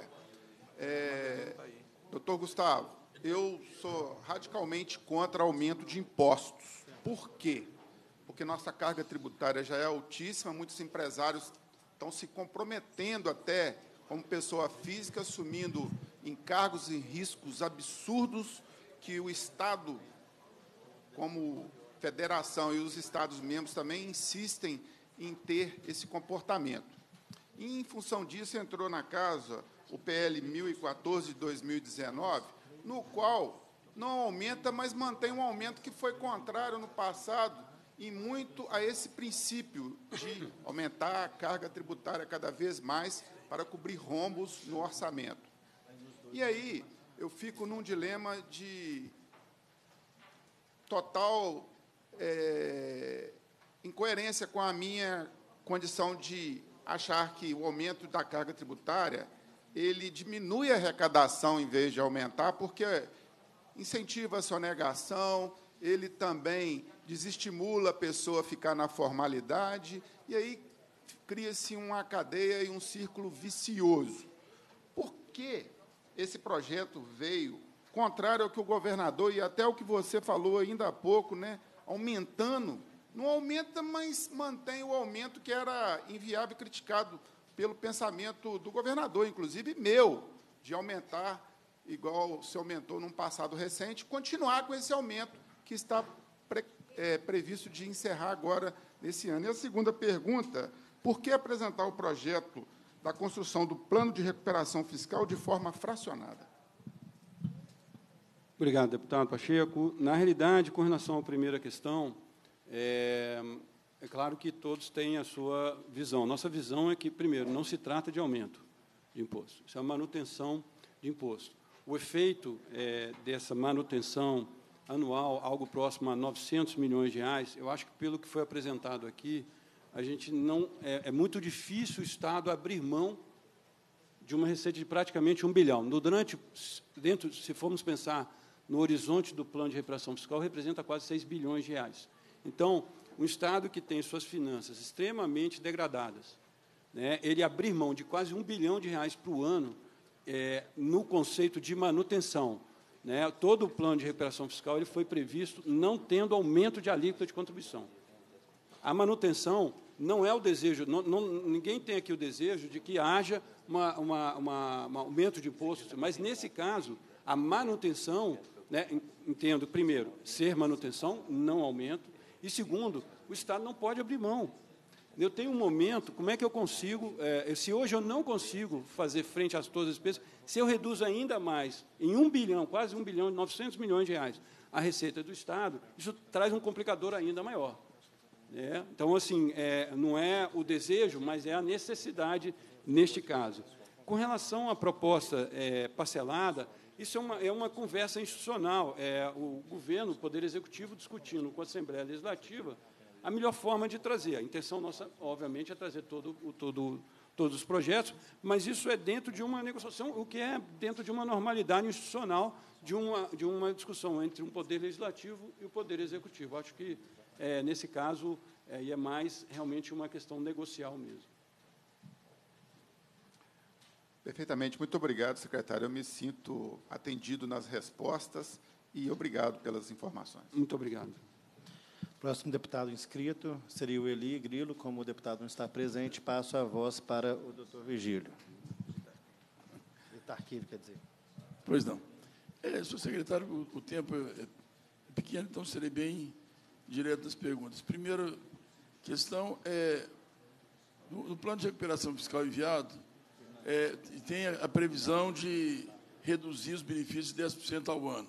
Doutor Gustavo, eu sou radicalmente contra aumento de impostos. Por quê? Porque nossa carga tributária já é altíssima, muitos empresários estão se comprometendo até, como pessoa física, assumindo encargos e riscos absurdos que o Estado, como federação, e os Estados-membros também insistem em ter esse comportamento. E, em função disso, entrou na casa o PL 1014 de 2019, no qual não aumenta, mas mantém um aumento que foi contrário no passado e muito a esse princípio de aumentar a carga tributária cada vez mais para cobrir rombos no orçamento. E aí eu fico num dilema de total incoerência com a minha condição de achar que o aumento da carga tributária ele diminui a arrecadação em vez de aumentar, porque incentiva a sonegação, ele também desestimula a pessoa a ficar na formalidade, e aí cria-se uma cadeia e um círculo vicioso. Por que esse projeto veio contrário ao que o governador, e até o que você falou ainda há pouco, né, aumentando? Não aumenta, mas mantém o aumento que era inviável e criticado pelo pensamento do governador, inclusive meu, de aumentar, igual se aumentou num passado recente, continuar com esse aumento que está previsto de encerrar agora, nesse ano. E a segunda pergunta, por que apresentar o projeto da construção do plano de recuperação fiscal de forma fracionada? Obrigado, deputado Pacheco. Na realidade, com relação à primeira questão, é claro que todos têm a sua visão. Nossa visão é que, primeiro, não se trata de aumento de imposto, isso é uma manutenção de imposto. O efeito dessa manutenção anual, algo próximo a R$ 900 milhões, eu acho que, pelo que foi apresentado aqui, a gente não é muito difícil o Estado abrir mão de uma receita de praticamente R$ 1 bilhão. Dentro, se formos pensar no horizonte do plano de recuperação fiscal, representa quase R$ 6 bilhões. Então, um Estado que tem suas finanças extremamente degradadas, né, ele abrir mão de quase R$ 1 bilhão para o ano, no conceito de manutenção, né, todo o plano de recuperação fiscal ele foi previsto não tendo aumento de alíquota de contribuição. A manutenção não é o desejo, ninguém tem aqui o desejo de que haja um aumento de impostos, mas, nesse caso, a manutenção, né, entendo, primeiro, ser manutenção, não aumento, e, segundo, o Estado não pode abrir mão. Eu tenho um momento, como é que eu consigo, se hoje eu não consigo fazer frente a todas as despesas, se eu reduzo ainda mais, em 1 bilhão, quase 1 bilhão, 900 milhões de reais, a receita do Estado, isso traz um complicador ainda maior. Então, assim, não é o desejo, mas é a necessidade neste caso. Com relação à proposta parcelada, isso é uma conversa institucional. O governo, o Poder Executivo, discutindo com a Assembleia Legislativa a melhor forma de trazer. A intenção nossa, obviamente, é trazer todos os projetos, mas isso é dentro de uma negociação, o que é dentro de uma normalidade institucional de uma discussão entre um Poder Legislativo e o Poder Executivo. Acho que, nesse caso, é mais realmente uma questão negocial mesmo. Perfeitamente. Muito obrigado, secretário. Eu me sinto atendido nas respostas e obrigado pelas informações. Muito obrigado. Próximo deputado inscrito seria o Eli Grilo. Como o deputado não está presente, passo a voz para o doutor Virgílio. Arquivo, quer dizer. Pois não. Senhor secretário, o tempo é pequeno, então serei bem direto das perguntas. Primeira questão no plano de recuperação fiscal enviado, tem a previsão de reduzir os benefícios de 10% ao ano,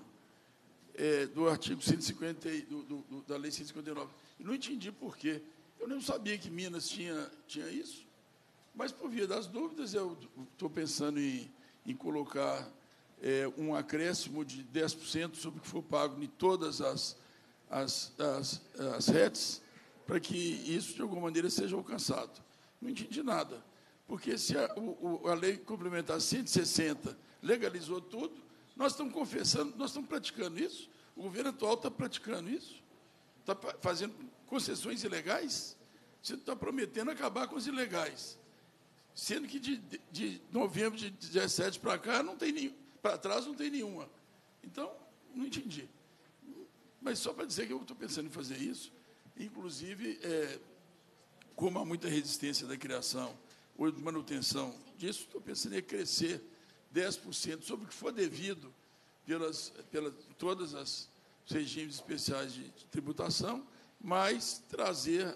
do artigo 150, da Lei 159. E não entendi por quê. Eu não sabia que Minas tinha isso, mas, por via das dúvidas, eu estou pensando em colocar um acréscimo de 10% sobre o que for pago em todas as RETs, para que isso, de alguma maneira, seja alcançado. Não entendi nada, porque se a lei complementar 160 legalizou tudo, nós estamos confessando, nós estamos praticando isso, o governo atual está praticando isso, está fazendo concessões ilegais, você está prometendo acabar com os ilegais, sendo que de novembro de 17 para cá, para trás não tem nenhuma. Então, não entendi. Mas só para dizer que eu estou pensando em fazer isso, inclusive, como há muita resistência da criação ou de manutenção disso, estou pensando em crescer 10% sobre o que for devido pelas todas as regimes especiais de tributação, mas trazer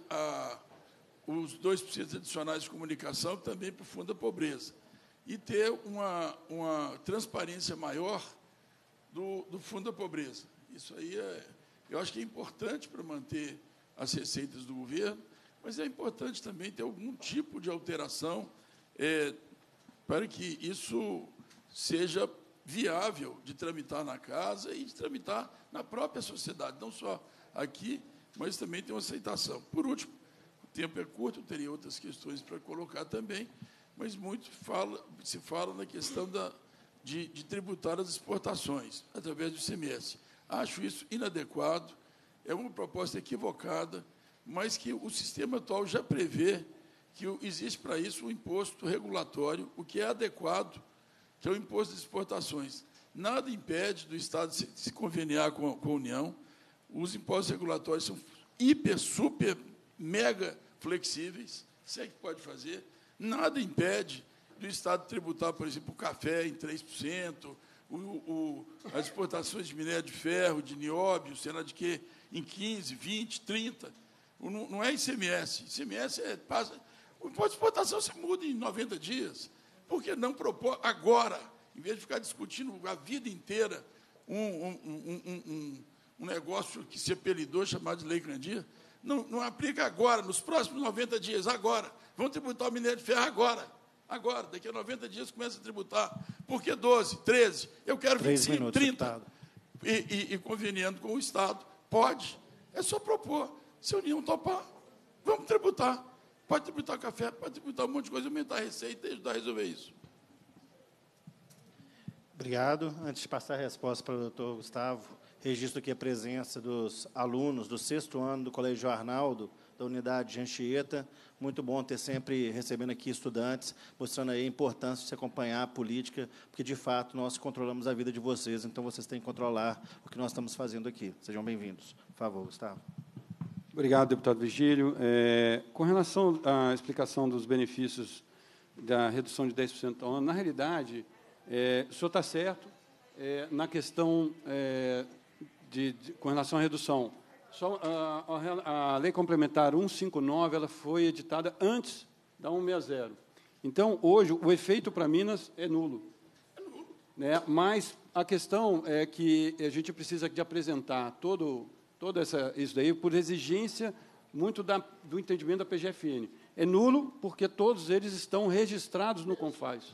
os 2% adicionais de comunicação também para o Fundo da Pobreza e ter uma transparência maior do Fundo da Pobreza. Isso aí eu acho que é importante para manter as receitas do governo, mas é importante também ter algum tipo de alteração para que isso seja viável de tramitar na casa e de tramitar na própria sociedade, não só aqui, mas também tem uma aceitação. Por último, o tempo é curto, eu teria outras questões para colocar também, mas muito se fala na questão de tributar as exportações através do ICMS. Acho isso inadequado, é uma proposta equivocada, mas que o sistema atual já prevê que existe para isso um imposto regulatório, o que é adequado, que é o imposto de exportações. Nada impede do Estado se conveniar com a União. Os impostos regulatórios são hiper, super, mega flexíveis, isso é que pode fazer. Nada impede do Estado tributar, por exemplo, o café em 3%, as exportações de minério de ferro, de nióbio, sei lá de quê, em 15%, 20%, 30%. Não é ICMS. ICMS passa. O imposto de exportação se muda em 90 dias. Por que não propor agora, em vez de ficar discutindo a vida inteira um negócio que se apelidou, chamado de Lei Candir? Não aplica agora, nos próximos 90 dias, agora. Vamos tributar o minério de ferro agora. Agora, daqui a 90 dias começa a tributar. Por que 12, 13? Eu quero 25, minutos, 30. E conveniando com o Estado. Pode. É só propor. Se a União topar, vamos tributar. Pode tributar café, pode tributar um monte de coisa, aumentar a receita e ajudar a resolver isso. Obrigado. Antes de passar a resposta para o doutor Gustavo, registro aqui a presença dos alunos do 6º ano do Colégio Arnaldo, da unidade de Anchieta. Muito bom ter sempre recebendo aqui estudantes, mostrando aí a importância de se acompanhar a política, porque, de fato, nós controlamos a vida de vocês, então vocês têm que controlar o que nós estamos fazendo aqui. Sejam bem-vindos. Por favor, Gustavo. Obrigado, deputado Virgílio. Com relação à explicação dos benefícios da redução de 10% ao ano, na realidade, o senhor está certo na questão com relação à redução. Só a Lei Complementar 159 ela foi editada antes da 160. Então, hoje, o efeito para Minas é nulo. Né? Mas a questão é que a gente precisa de apresentar todo isso daí por exigência muito do entendimento da PGFN. É nulo porque todos eles estão registrados no CONFAS.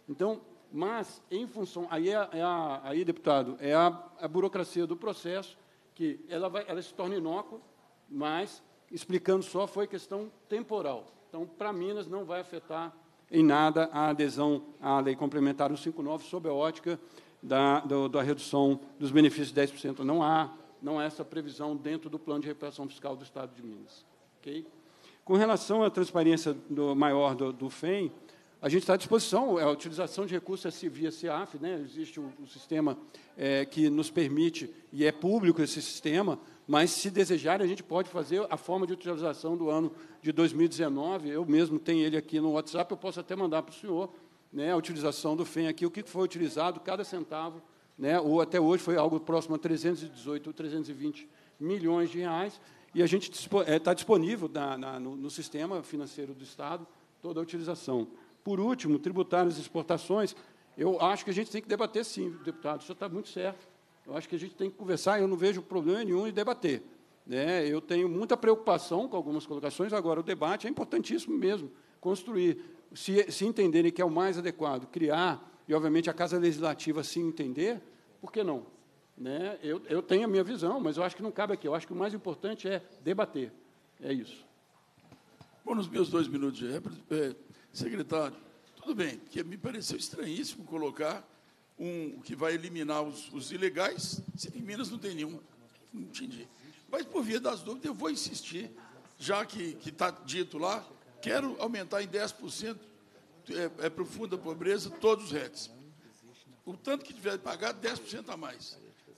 Então, mas, em função... Aí, deputado, é a burocracia do processo, que ela se torna inócua, mas, explicando só, foi questão temporal. Então, para Minas, não vai afetar em nada a adesão à Lei Complementar 159, sob a ótica da redução dos benefícios de 10%. Não há essa previsão dentro do plano de recuperação fiscal do Estado de Minas. Okay? Com relação à transparência maior do FEM, a gente está à disposição, a utilização de recursos via CIAF, né? Existe o sistema que nos permite, e é público esse sistema, mas, se desejar, a gente pode fazer a forma de utilização do ano de 2019. Eu mesmo tenho ele aqui no WhatsApp, eu posso até mandar para o senhor, né, a utilização do FEM aqui, o que foi utilizado, cada centavo, né, ou até hoje foi algo próximo a 318 ou 320 milhões de reais, e a gente está disponível no sistema financeiro do Estado toda a utilização. Por último, tributários e exportações, eu acho que a gente tem que debater, sim, deputado, isso está muito certo. Eu acho que a gente tem que conversar, eu não vejo problema nenhum em debater. Né? Eu tenho muita preocupação com algumas colocações, agora, o debate é importantíssimo mesmo, construir. Se entenderem que é o mais adequado, criar, e, obviamente, a Casa Legislativa se entender, por que não? Né? Eu tenho a minha visão, mas eu acho que não cabe aqui. Eu acho que o mais importante é debater. É isso. Bom, nos meus 2 minutos de réplica, secretário, tudo bem, porque me pareceu estranhíssimo colocar que vai eliminar os ilegais, se em Minas não tem nenhum. Não entendi. Mas, por via das dúvidas, eu vou insistir, já que está dito lá, quero aumentar em 10%, profunda pobreza, todos os RETs. O tanto que tiver de pagar, 10% a mais.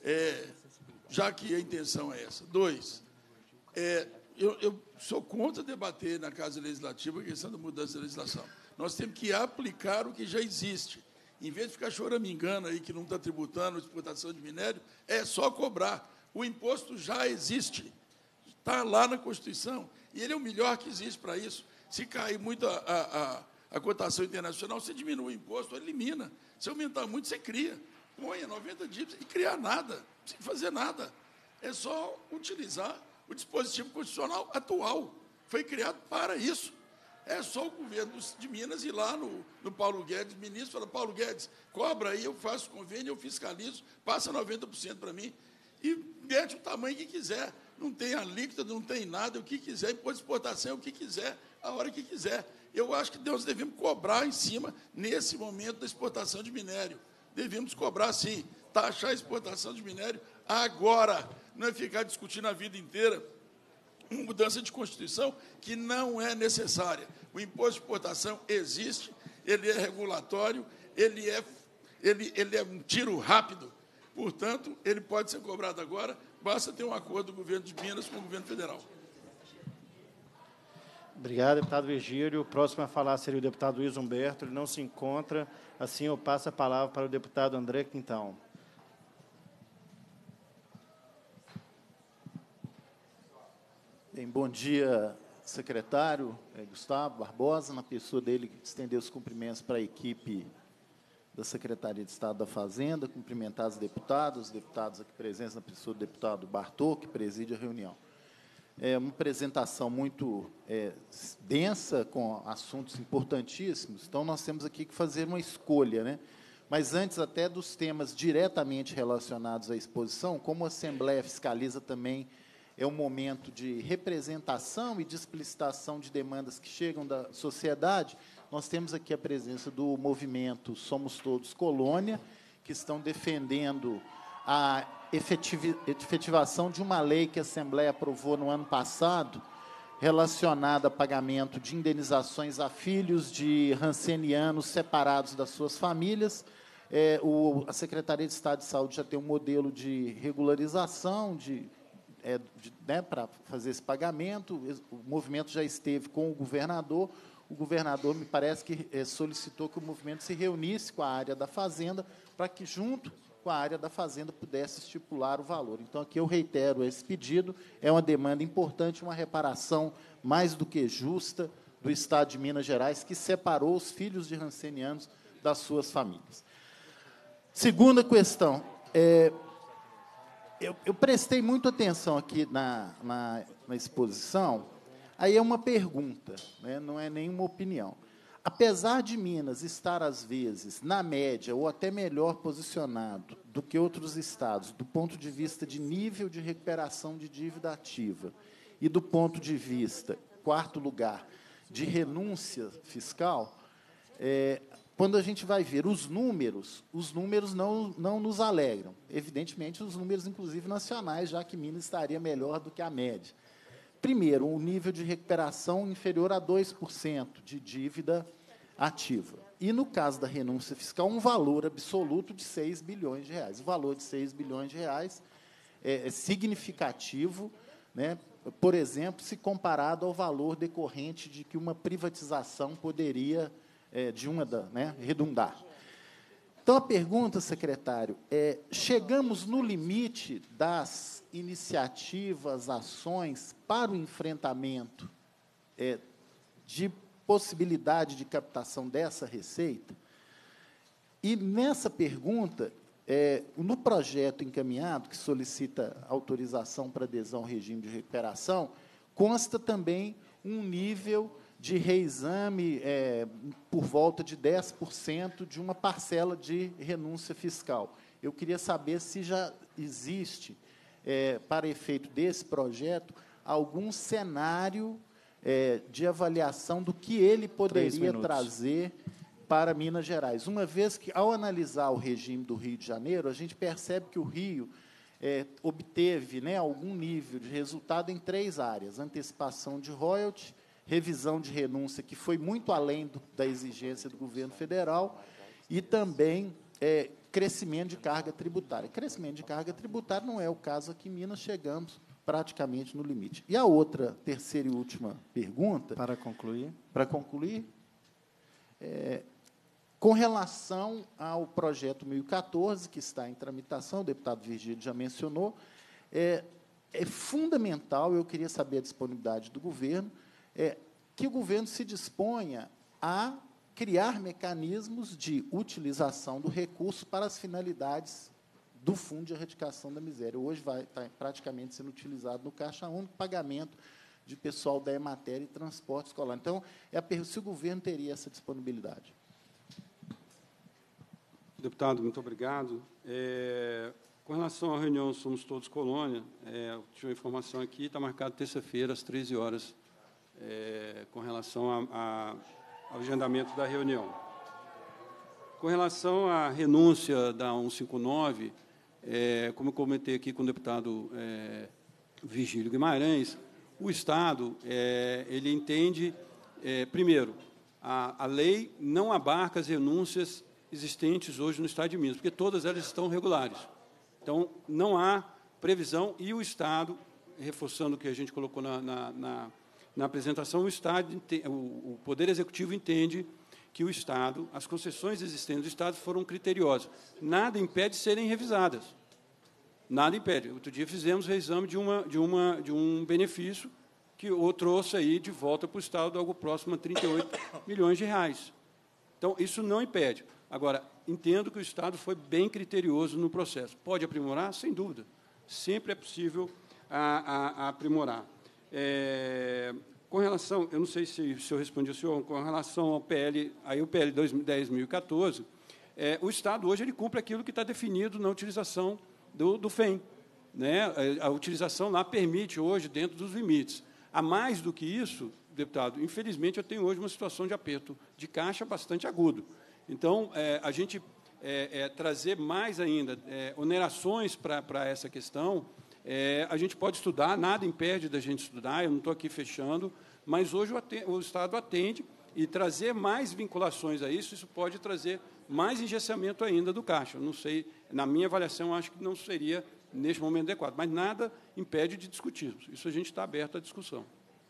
Já que a intenção é essa. 2, eu sou contra debater na Casa Legislativa a questão da mudança da legislação. Nós temos que aplicar o que já existe. Em vez de ficar choramingando aí que não está tributando a exportação de minério, é só cobrar. O imposto já existe, está lá na Constituição, e ele é o melhor que existe para isso. Se cair muito a cotação internacional, você diminui o imposto, elimina. Se aumentar muito, você cria. Ponha 90 dias e criar nada, não precisa fazer nada. É só utilizar o dispositivo constitucional atual. Foi criado para isso. É só o governo de Minas ir lá no Paulo Guedes, ministro, fala, Paulo Guedes, cobra aí, eu faço convênio, eu fiscalizo, passa 90% para mim, e mete o tamanho que quiser. Não tem alíquota, não tem nada, o que quiser, imposto de exportação, o que quiser, a hora que quiser. Eu acho que nós devemos cobrar em cima, nesse momento da exportação de minério. Devemos cobrar, sim, taxar a exportação de minério agora, não é ficar discutindo a vida inteira uma mudança de Constituição que não é necessária. O imposto de exportação existe, ele é regulatório, ele é um tiro rápido, portanto, ele pode ser cobrado agora, basta ter um acordo do governo de Minas com o governo federal. Obrigado, deputado Virgílio. O próximo a falar seria o deputado Luiz Humberto, ele não se encontra, assim eu passo a palavra para o deputado André Quintão. Bem, bom dia, secretário Gustavo Barbosa, na pessoa dele, estender os cumprimentos para a equipe da Secretaria de Estado da Fazenda, cumprimentar os deputados aqui presentes, na pessoa do deputado Bartô, que preside a reunião. É uma apresentação muito densa, com assuntos importantíssimos, então nós temos aqui que fazer uma escolha, né? Mas antes até dos temas diretamente relacionados à exposição, como a Assembleia fiscaliza também, é um momento de representação e de explicitação de demandas que chegam da sociedade. Nós temos aqui a presença do movimento Somos Todos Colônia, que estão defendendo a efetivação de uma lei que a Assembleia aprovou no ano passado, relacionada a pagamento de indenizações a filhos de rancenianos separados das suas famílias. A Secretaria de Estado de Saúde já tem um modelo de regularização para fazer esse pagamento. O movimento já esteve com o governador me parece que solicitou que o movimento se reunisse com a área da Fazenda, para que, junto com a área da Fazenda, pudesse estipular o valor. Então, aqui eu reitero esse pedido, é uma demanda importante, uma reparação mais do que justa do Estado de Minas Gerais, que separou os filhos de rancenianos das suas famílias. Segunda questão, eu prestei muita atenção aqui na exposição, aí é uma pergunta, né, não é nenhuma opinião. Apesar de Minas estar, às vezes, na média ou até melhor posicionado do que outros estados, do ponto de vista de nível de recuperação de dívida ativa e do ponto de vista, quarto lugar, de renúncia fiscal, quando a gente vai ver os números não nos alegram. Evidentemente, os números, inclusive, nacionais, já que Minas estaria melhor do que a média. Primeiro, um nível de recuperação inferior a 2% de dívida ativa. E, no caso da renúncia fiscal, um valor absoluto de 6 bilhões de reais. O valor de 6 bilhões de reais é significativo, né, por exemplo, se comparado ao valor decorrente de que uma privatização poderia, redundar. Então, a pergunta, secretário, chegamos no limite das iniciativas, ações para o enfrentamento de possibilidade de captação dessa receita? E, nessa pergunta, no projeto encaminhado, que solicita autorização para adesão ao regime de recuperação, consta também um nível de reexame por volta de 10% de uma parcela de renúncia fiscal. Eu queria saber se já existe, para efeito desse projeto, algum cenário de avaliação do que ele poderia trazer para Minas Gerais. Uma vez que, ao analisar o regime do Rio de Janeiro, a gente percebe que o Rio obteve, né, algum nível de resultado em 3 áreas: antecipação de royalty, revisão de renúncia, que foi muito além da exigência do governo federal, e também crescimento de carga tributária. Crescimento de carga tributária não é o caso aqui em Minas, chegamos praticamente no limite. E a outra, terceira e última pergunta... Para concluir, com relação ao projeto 1014, que está em tramitação, o deputado Virgílio já mencionou, é fundamental, eu queria saber a disponibilidade do governo, que o governo se disponha a criar mecanismos de utilização do recurso para as finalidades do Fundo de Erradicação da Miséria. Hoje vai estar praticamente sendo utilizado no Caixa Único, pagamento de pessoal da Emater e transporte escolar. Então, se o governo teria essa disponibilidade. Deputado, muito obrigado. Com relação à reunião Somos Todos Colônia, eu tive uma informação aqui, está marcado terça-feira, às 13 horas, com relação ao agendamento da reunião. Com relação à renúncia da 159, como eu comentei aqui com o deputado Virgílio Guimarães, o Estado ele entende, primeiro, a lei não abarca as renúncias existentes hoje no Estado de Minas, porque todas elas estão regulares. Então, não há previsão, e o Estado, reforçando o que a gente colocou na apresentação, o Poder Executivo entende que o Estado, as concessões existentes do Estado foram criteriosas. Nada impede de serem revisadas. Nada impede. Outro dia fizemos o reexame de um benefício que o trouxe aí de volta para o Estado algo próximo a 38 milhões de reais. Então, isso não impede. Agora, entendo que o Estado foi bem criterioso no processo. Pode aprimorar? Sem dúvida. Sempre é possível aprimorar. Com relação, eu não sei se eu respondi ao senhor, com relação ao PL, aí o PL 10.014, o Estado hoje ele cumpre aquilo que está definido na utilização do FEM. Né? A utilização lá permite hoje dentro dos limites. A mais do que isso, deputado, infelizmente eu tenho hoje uma situação de aperto de caixa bastante agudo. Então, a gente trazer mais ainda onerações para essa questão, a gente pode estudar, nada impede da gente estudar, eu não estou aqui fechando, mas hoje o Estado atende, e trazer mais vinculações a isso pode trazer mais engessamento ainda do caixa. Eu não sei, na minha avaliação, acho que não seria, neste momento, adequado, mas nada impede de discutirmos. Isso a gente está aberto à discussão.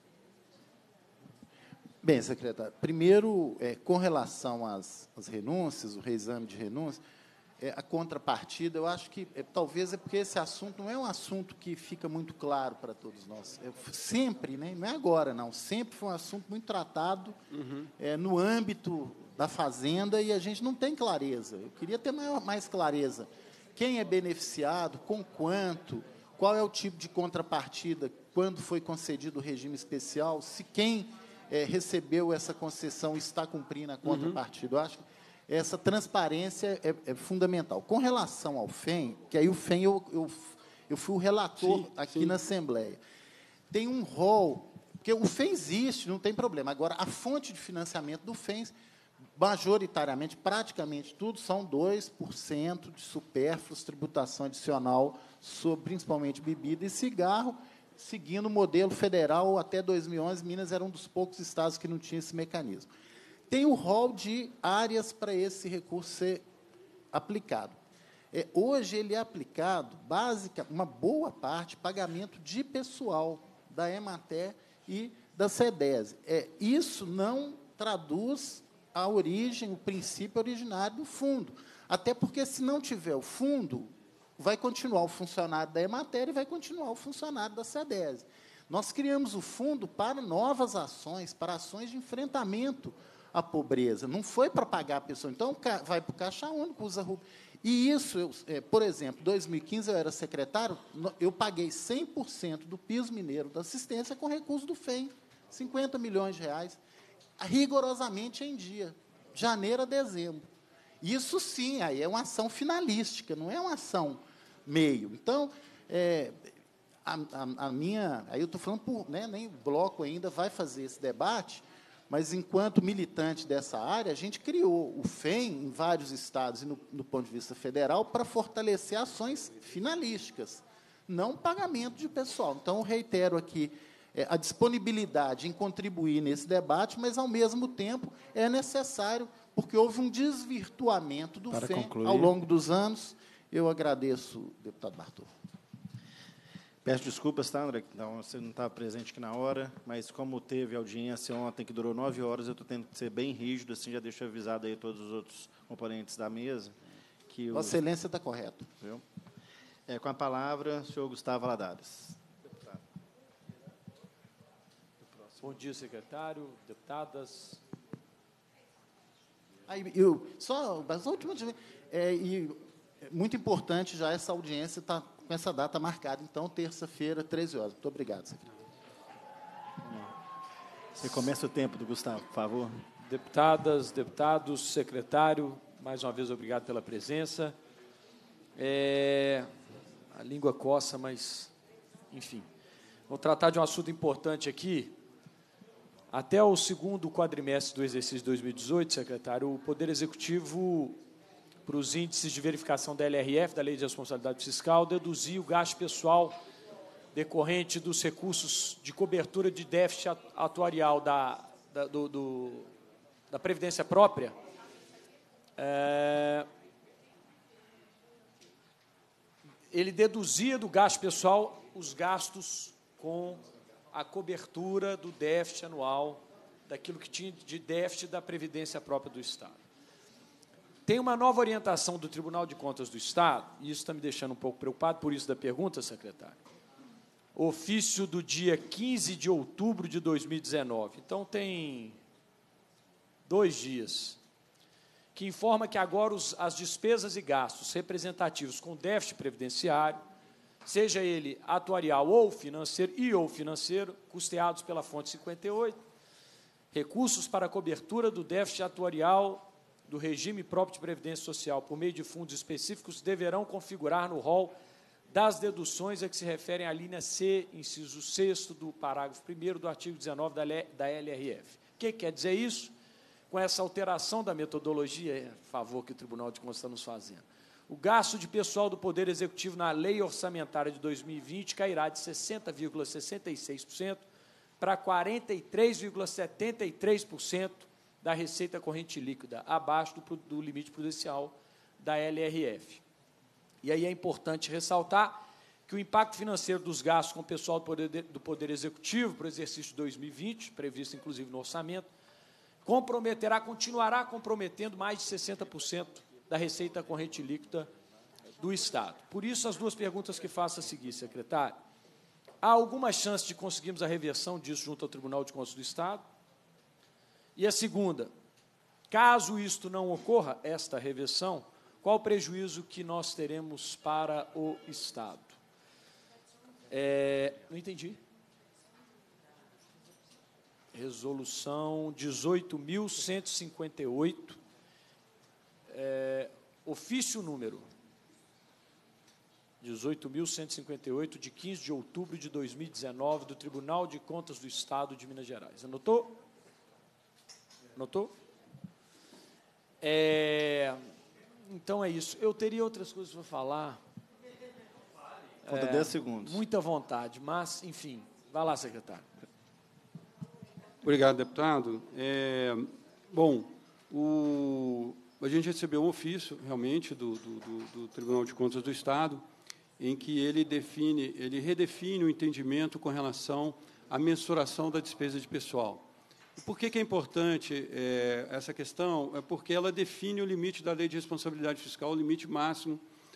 Bem, secretário, primeiro, com relação às renúncias, o reexame de renúncia, a contrapartida, eu acho que talvez porque esse assunto não é um assunto que fica muito claro para todos nós. Sempre, né, não é agora, não, sempre foi um assunto muito tratado no âmbito da Fazenda e a gente não tem clareza. Eu queria ter mais clareza. Quem é beneficiado, com quanto, qual é o tipo de contrapartida, quando foi concedido o regime especial, se quem recebeu essa concessão e está cumprindo a contrapartida. Eu acho que essa transparência é fundamental. Com relação ao FEM, que aí o FEM eu fui o relator aqui na Assembleia, tem um rol, porque o FEM existe, não tem problema. Agora, a fonte de financiamento do FEM, majoritariamente, praticamente tudo, são 2% de supérfluos, tributação adicional sobre, principalmente, bebida e cigarro, seguindo o modelo federal. Até 2011, Minas era um dos poucos estados que não tinha esse mecanismo. Tem o rol de áreas para esse recurso ser aplicado. Hoje, ele é aplicado, uma boa parte, pagamento de pessoal da Emater e da SEDESE. Isso não traduz a origem, o princípio originário do fundo. Até porque, se não tiver o fundo, vai continuar o funcionário da Emater e vai continuar o funcionário da SEDESE. Nós criamos o fundo para novas ações, para ações de enfrentamento à pobreza. Não foi para pagar a pessoa. Então, vai para o Caixa Único, usa RUB. E isso, por exemplo, em 2015, eu era secretário, eu paguei 100% do piso mineiro da assistência com recurso do FEM, 50 milhões de reais, rigorosamente em dia, janeiro a dezembro. Isso, sim, aí é uma ação finalística, não é uma ação meio. Então, aí eu estou falando nem o bloco ainda vai fazer esse debate, mas, enquanto militante dessa área, a gente criou o FEM em vários estados e no ponto de vista federal para fortalecer ações finalísticas, não pagamento de pessoal. Então, eu reitero aqui a disponibilidade em contribuir nesse debate, mas, ao mesmo tempo, é necessário, porque houve um desvirtuamento do FEM ao longo dos anos. Eu agradeço, deputado Bartô. Peço desculpas, tá, André? Então, você não estava presente aqui na hora, mas como teve audiência ontem, que durou 9 horas, eu estou tendo que ser bem rígido, assim, já deixo avisado aí todos os outros componentes da mesa. Que Vossa Excelência está correto. Viu? Com a palavra, o senhor Gustavo Valadares. Bom dia, secretário, deputadas. Só as últimas... muito importante já essa audiência está com essa data marcada. Então, terça-feira, 13 horas. Muito obrigado, secretário. Você começa o tempo do Gustavo, por favor. Deputadas, deputados, secretário, mais uma vez, obrigado pela presença. A língua coça, mas, enfim. Vou tratar de um assunto importante aqui. Até o segundo quadrimestre do exercício 2018, secretário, o Poder Executivo, para os índices de verificação da LRF, da Lei de Responsabilidade Fiscal, deduzir o gasto pessoal decorrente dos recursos de cobertura de déficit atuarial da Previdência própria, ele deduzia do gasto pessoal os gastos com a cobertura do déficit anual, daquilo que tinha de déficit da Previdência própria do Estado. Tem uma nova orientação do Tribunal de Contas do Estado, e isso está me deixando um pouco preocupado, por isso da pergunta, secretário. Ofício do dia 15 de outubro de 2019. Então, tem 2 dias, que informa que agora as despesas e gastos representativos com déficit previdenciário, seja ele atuarial ou financeiro, custeados pela fonte 58, recursos para a cobertura do déficit atuarial do regime próprio de previdência social por meio de fundos específicos deverão configurar no rol das deduções a que se referem à linha C, inciso 6º do parágrafo 1º do artigo 19 da LRF. O que quer dizer isso? Com essa alteração da metodologia, favor que o Tribunal de Contas está nos fazendo, o gasto de pessoal do Poder Executivo na Lei Orçamentária de 2020 cairá de 60,66% para 43,73% da receita corrente líquida, abaixo do limite prudencial da LRF. E aí é importante ressaltar que o impacto financeiro dos gastos com o pessoal do Poder Executivo para o exercício de 2020, previsto inclusive no orçamento, continuará comprometendo mais de 60% da receita corrente líquida do Estado. Por isso, as 2 perguntas que faço a seguir, secretário. Há alguma chance de conseguirmos a reversão disso junto ao Tribunal de Contas do Estado? E a segunda, caso isto não ocorra, esta reversão, qual o prejuízo que nós teremos para o Estado? Não entendi. Resolução 18.158, ofício número 18.158, de 15 de outubro de 2019, do Tribunal de Contas do Estado de Minas Gerais. Anotou? Anotou? Então é isso. Eu teria outras coisas para falar. Conta 10 segundos. Muita vontade, mas, enfim. Vai lá, secretário. Obrigado, deputado. Bom, a gente recebeu um ofício, realmente, do Tribunal de Contas do Estado, em que ele redefine o entendimento com relação à mensuração da despesa de pessoal. E por que é importante essa questão? É porque ela define o limite da Lei de Responsabilidade Fiscal, o limite máximo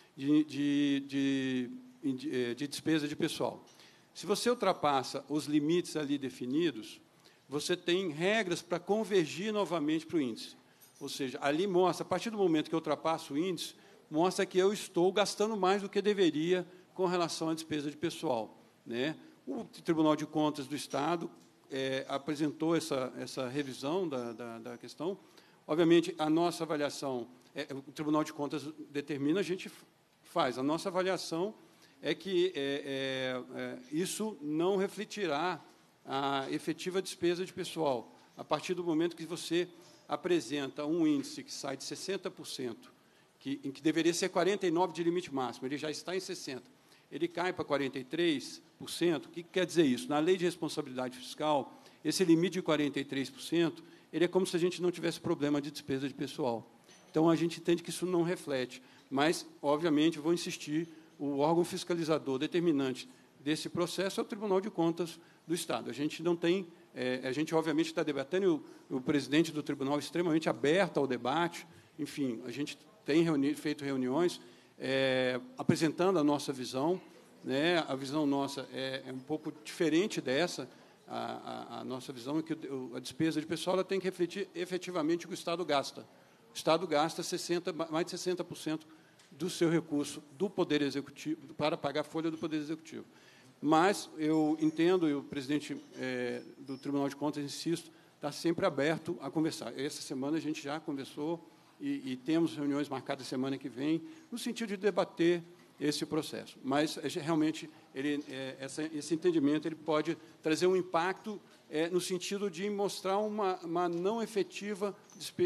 de despesa de pessoal. Se você ultrapassa os limites ali definidos, você tem regras para convergir novamente para o índice. Ou seja, ali mostra, a partir do momento que eu ultrapasso o índice, mostra que eu estou gastando mais do que deveria com relação à despesa de pessoal, né? O Tribunal de Contas do Estado apresentou essa revisão da questão. Obviamente, a nossa avaliação, o Tribunal de Contas determina, a gente faz. A nossa avaliação é que isso não refletirá a efetiva despesa de pessoal. A partir do momento que você apresenta um índice que sai de 60%, em que deveria ser 49% de limite máximo, ele já está em 60%, ele cai para 43%, o que quer dizer isso? Na Lei de Responsabilidade Fiscal, esse limite de 43%, ele é como se a gente não tivesse problema de despesa de pessoal. Então, a gente entende que isso não reflete, mas, obviamente, vou insistir, o órgão fiscalizador determinante desse processo é o Tribunal de Contas do Estado. A gente não tem, a gente, obviamente, está debatendo, o presidente do tribunal é extremamente aberto ao debate, enfim, a gente tem feito reuniões apresentando a nossa visão, né? A visão nossa é um pouco diferente dessa, a nossa visão é que a despesa de pessoal ela tem que refletir efetivamente o que o Estado gasta. O Estado gasta mais de 60% do seu recurso do Poder Executivo, para pagar a folha do Poder Executivo. Mas eu entendo, e o presidente do Tribunal de Contas, insisto, está sempre aberto a conversar. Essa semana a gente já conversou e temos reuniões marcadas semana que vem, no sentido de debater esse processo. Mas, realmente, esse entendimento ele pode trazer um impacto no sentido de mostrar uma não efetiva,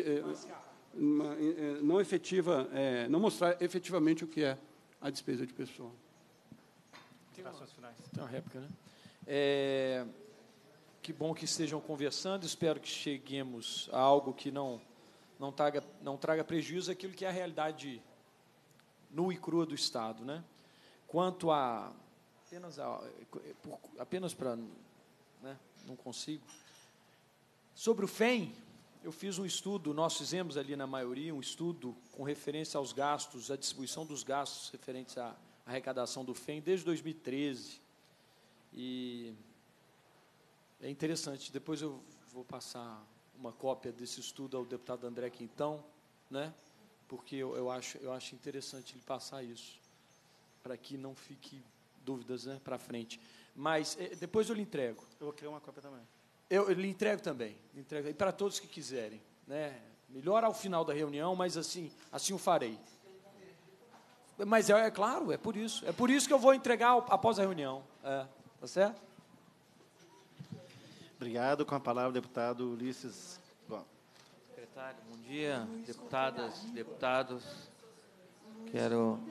não mostrar efetivamente o que é a despesa de pessoal. Tem uma réplica, né? Que bom que estejam conversando, espero que cheguemos a algo que não traga prejuízo àquilo que é a realidade nua e crua do Estado, né? Quanto a... Apenas para... Né, não consigo. Sobre o FEM, eu fiz um estudo, nós fizemos ali na maioria um estudo com referência aos gastos, a distribuição dos gastos referentes à arrecadação do FEM desde 2013. E é interessante, depois eu vou passar uma cópia desse estudo ao deputado André Quintão, né? Porque eu acho interessante ele passar isso, para que não fique dúvidas, né, para frente. Mas depois eu lhe entrego. Eu vou criar uma cópia também. Eu lhe entrego também, e para todos que quiserem, né? Melhor ao final da reunião, mas assim o farei. Mas claro, é por isso que eu vou entregar após a reunião, tá certo? Obrigado. Com a palavra, o deputado Ulisses. Bom. Secretário, bom dia, deputadas, deputados. Quero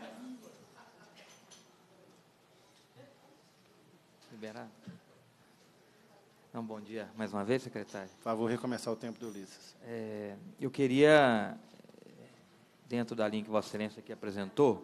liberar. Não, bom dia mais uma vez, secretário. Por favor, recomeçar o tempo do Ulisses. Eu queria, dentro da linha que Vossa Excelência aqui apresentou,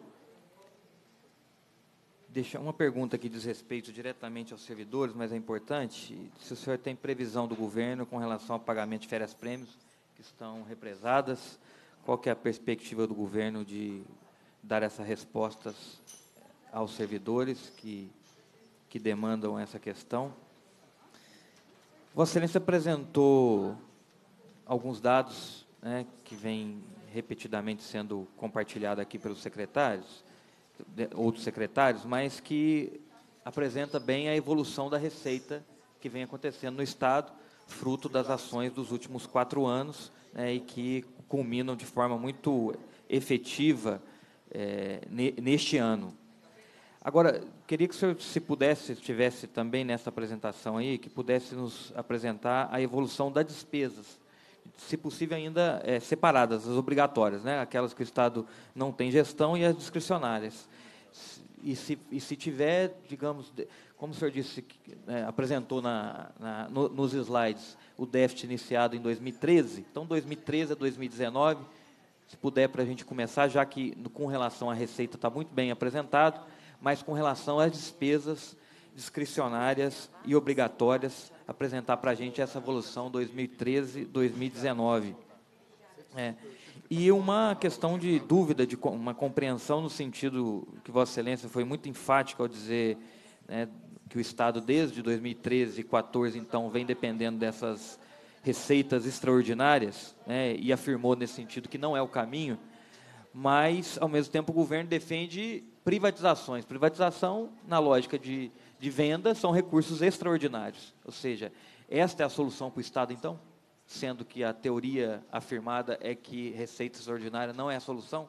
deixar uma pergunta que diz respeito diretamente aos servidores, mas é importante, se o senhor tem previsão do governo com relação ao pagamento de férias-prêmios que estão represadas, qual que é a perspectiva do governo de dar essas respostas aos servidores que demandam essa questão? Vossa Excelência apresentou alguns dados, né, que vêm repetidamente sendo compartilhados aqui pelos secretários, outros secretários, mas que apresenta bem a evolução da receita que vem acontecendo no Estado, fruto das ações dos últimos 4 anos, né, e que culminam de forma muito efetiva neste ano. Agora, queria que o senhor, se pudesse, estivesse também nessa apresentação aí, que pudesse nos apresentar a evolução das despesas, se possível ainda separadas, as obrigatórias, né, aquelas que o Estado não tem gestão, e as discricionárias. E se tiver, digamos, como o senhor disse, apresentou nos slides o déficit iniciado em 2013, então 2013 a 2019, se puder para a gente começar, já que com relação à receita está muito bem apresentado, mas com relação às despesas discricionárias e obrigatórias, apresentar para a gente essa evolução 2013-2019. E uma questão de dúvida, de uma compreensão no sentido que Vossa Excelência foi muito enfática ao dizer, né, que o Estado, desde 2013 e 2014, então, vem dependendo dessas receitas extraordinárias, né, e afirmou nesse sentido que não é o caminho, mas, ao mesmo tempo, o governo defende privatizações. Privatização, na lógica de venda, são recursos extraordinários. Ou seja, esta é a solução para o Estado, então? Sendo que a teoria afirmada é que receita extraordinária não é a solução?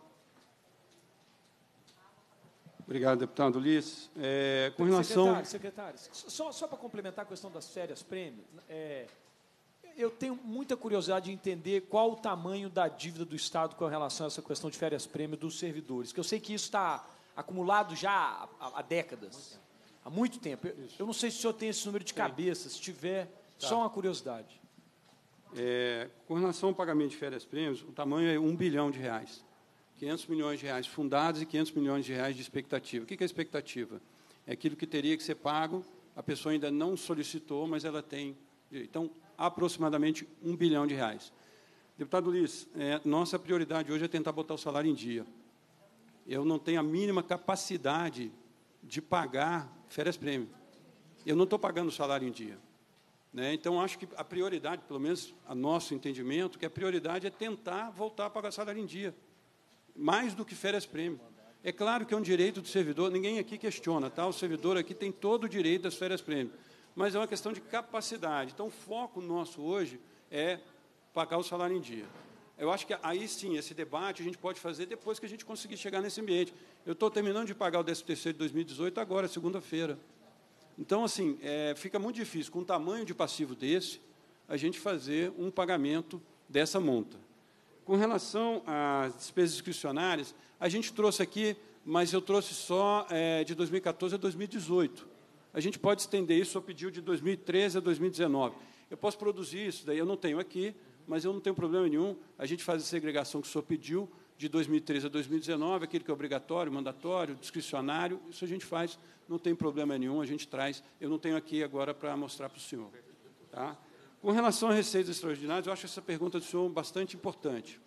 Obrigado, deputado Ulisses. Com relação... Secretário, só para complementar a questão das férias-prêmio, eu tenho muita curiosidade de entender qual o tamanho da dívida do Estado com relação a essa questão de férias-prêmio dos servidores, que eu sei que isso está acumulado já há décadas, há muito tempo. Eu não sei se o senhor tem esse número de cabeça, se tiver, só uma curiosidade. Com relação ao pagamento de férias-prêmios, o tamanho é R$ 1 bilhão. 500 milhões de reais fundados e 500 milhões de reais de expectativa. O que é expectativa? É aquilo que teria que ser pago, a pessoa ainda não solicitou, mas ela tem. Então, aproximadamente R$ 1 bilhão. Deputado Ulisses, nossa prioridade hoje é tentar botar o salário em dia. Eu não tenho a mínima capacidade de pagar férias-prêmio. Eu não estou pagando o salário em dia. Né? Então, acho que a prioridade, pelo menos a nosso entendimento, que a prioridade é tentar voltar a pagar salário em dia, mais do que férias-prêmio. É claro que é um direito do servidor, ninguém aqui questiona, tá? O servidor aqui tem todo o direito das férias-prêmio, mas é uma questão de capacidade. Então, o foco nosso hoje é pagar o salário em dia. Eu acho que aí, sim, esse debate a gente pode fazer depois que a gente conseguir chegar nesse ambiente. Eu estou terminando de pagar o 13º de 2018 agora, segunda-feira. Então, assim, fica muito difícil, com um tamanho de passivo desse, a gente fazer um pagamento dessa monta. Com relação às despesas discricionárias, a gente trouxe aqui, mas eu trouxe só de 2014 a 2018. A gente pode estender isso, só pediu de 2013 a 2019. Eu posso produzir isso, daí eu não tenho aqui, mas eu não tenho problema nenhum. A gente faz a segregação que o senhor pediu, de 2013 a 2019, aquele que é obrigatório, mandatório, discricionário, isso a gente faz, não tem problema nenhum, a gente traz. Eu não tenho aqui agora para mostrar para o senhor. Tá? Com relação a receitas extraordinárias, eu acho essa pergunta do senhor bastante importante.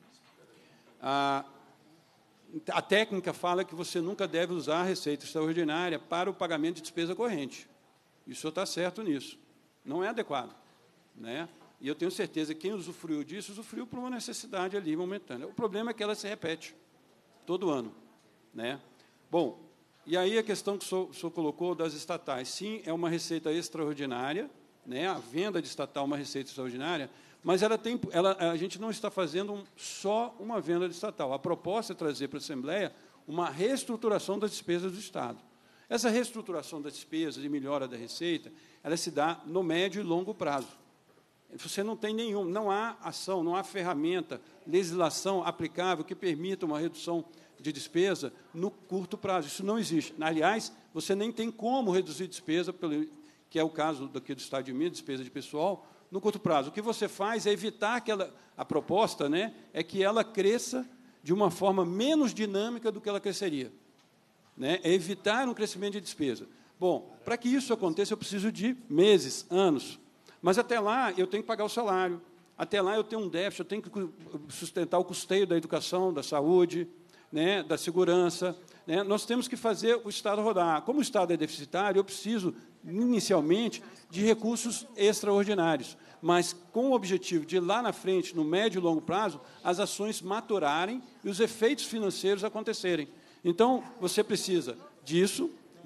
A técnica fala que você nunca deve usar a receita extraordinária para o pagamento de despesa corrente. E o senhor está certo nisso. Não é adequado. Né? E eu tenho certeza que quem usufruiu disso, usufruiu por uma necessidade ali momentânea. O problema é que ela se repete todo ano. Né? Bom, e aí a questão que o senhor colocou das estatais. Sim, é uma receita extraordinária, né? A venda de estatal é uma receita extraordinária, mas a gente não está fazendo só uma venda de estatal. A proposta é trazer para a Assembleia uma reestruturação das despesas do Estado. Essa reestruturação das despesas e melhora da receita, ela se dá no médio e longo prazo. Você não tem não há ação, não há ferramenta, legislação aplicável que permita uma redução de despesa no curto prazo. Isso não existe. Aliás, você nem tem como reduzir despesa, que é o caso daqui do Estado de Minas, despesa de pessoal, no curto prazo. O que você faz é evitar que a proposta, né, é que ela cresça de uma forma menos dinâmica do que ela cresceria. Né? É evitar um crescimento de despesa. Bom, para que isso aconteça, eu preciso de meses, anos. Mas, até lá, eu tenho que pagar o salário. Até lá, eu tenho um déficit, eu tenho que sustentar o custeio da educação, da saúde, né, da segurança. Né? Nós temos que fazer o Estado rodar. Como o Estado é deficitário, eu preciso, inicialmente, de recursos extraordinários, mas com o objetivo de, lá na frente, no médio e longo prazo, as ações maturarem e os efeitos financeiros acontecerem. Então, você precisa disso,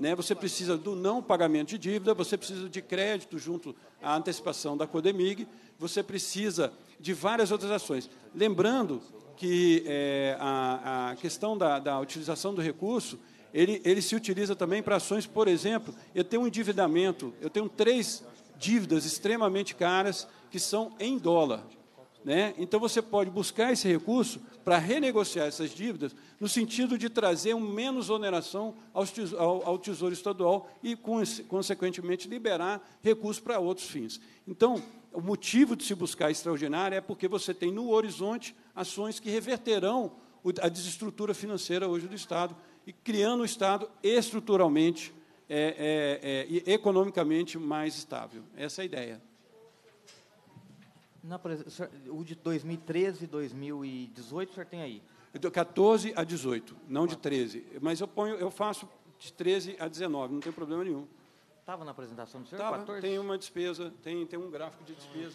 né? Você precisa do não pagamento de dívida, você precisa de crédito junto à antecipação da Codemig, você precisa de várias outras ações. Lembrando que a questão da utilização do recurso, ele se utiliza também para ações, por exemplo, eu tenho um endividamento, eu tenho 3 dívidas extremamente caras que são em dólar, né? Então, você pode buscar esse recurso para renegociar essas dívidas, no sentido de trazer menos oneração ao Tesouro Estadual e, consequentemente, liberar recursos para outros fins. Então, o motivo de se buscar extraordinária é porque você tem no horizonte ações que reverterão a desestrutura financeira hoje do Estado e criando o Estado estruturalmente e economicamente mais estável. Essa é a ideia. O de 2013 e 2018, o senhor tem aí? De 14 a 18, não de 13. Mas eu faço de 13 a 19, não tem problema nenhum. Estava na apresentação do senhor? Tava, 14? tem uma despesa, tem um gráfico de despesa.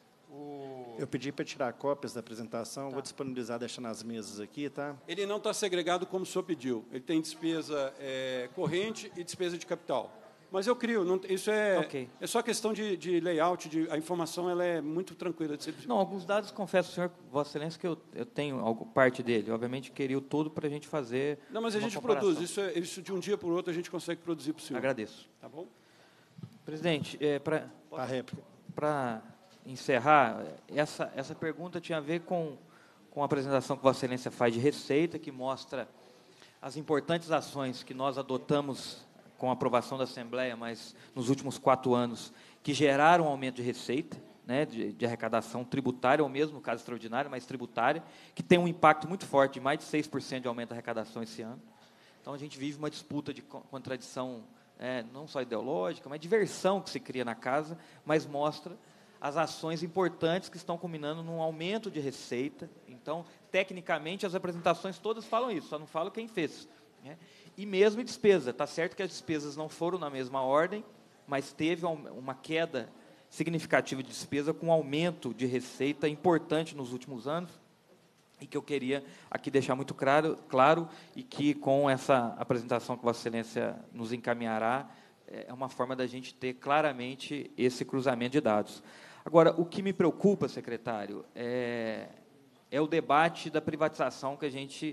Eu pedi para tirar cópias da apresentação, vou disponibilizar, deixar nas mesas aqui, tá? Ele não está segregado como o senhor pediu. Ele tem despesa corrente e despesa de capital. Mas eu crio, isso é só questão de layout, a informação ela é muito tranquila de ser. Não, alguns dados, confesso, senhor, Vossa Excelência, que eu tenho parte dele. Obviamente, queria o todo para a gente fazer. Não, mas a gente produz. Isso de um dia para o outro a gente consegue produzir para o senhor. Agradeço. Tá bom? Presidente, A réplica. Para encerrar, essa pergunta tinha a ver com a apresentação que Vossa Excelência faz de receita, que mostra as importantes ações que nós adotamos com a aprovação da Assembleia, mas nos últimos 4 anos, que geraram um aumento de receita, né, de arrecadação tributária, ou mesmo, no caso extraordinário, mas tributária, que tem um impacto muito forte, de mais de 6% de aumento da arrecadação esse ano. Então, a gente vive uma disputa de contradição, não só ideológica, mas de versão que se cria na casa, mas mostra as ações importantes que estão culminando num aumento de receita. Então, tecnicamente, as apresentações todas falam isso, só não falam quem fez, né? E mesmo despesa. Está certo que as despesas não foram na mesma ordem, mas teve uma queda significativa de despesa com um aumento de receita importante nos últimos anos, e que eu queria aqui deixar muito claro e que, com essa apresentação que Vossa Excelência nos encaminhará, é uma forma da gente ter claramente esse cruzamento de dados. Agora, o que me preocupa, secretário, é o debate da privatização que a gente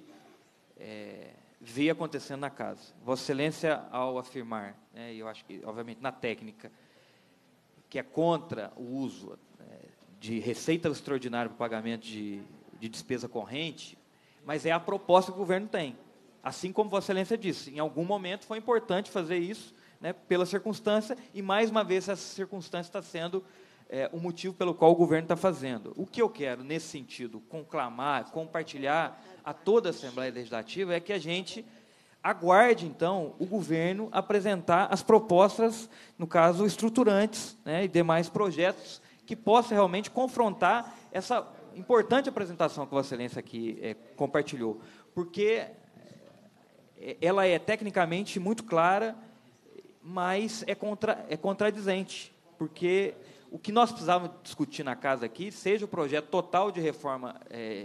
vê acontecendo na casa. Vossa Excelência, ao afirmar, e eu acho que, obviamente, na técnica, que é contra o uso de receita extraordinária para o pagamento de despesa corrente, mas é a proposta que o governo tem. Assim como Vossa Excelência disse, em algum momento foi importante fazer isso, né, pela circunstância, e, mais uma vez, essa circunstância está sendo o motivo pelo qual o governo está fazendo. O que eu quero, nesse sentido, conclamar, compartilhar a toda a Assembleia Legislativa, é que a gente aguarde, então, o governo apresentar as propostas, no caso, estruturantes, né, e demais projetos que possam realmente confrontar essa importante apresentação que Vossa Excelência aqui compartilhou, porque ela é tecnicamente muito clara, mas é contradizente, porque o que nós precisávamos discutir na casa aqui, seja o projeto total de reforma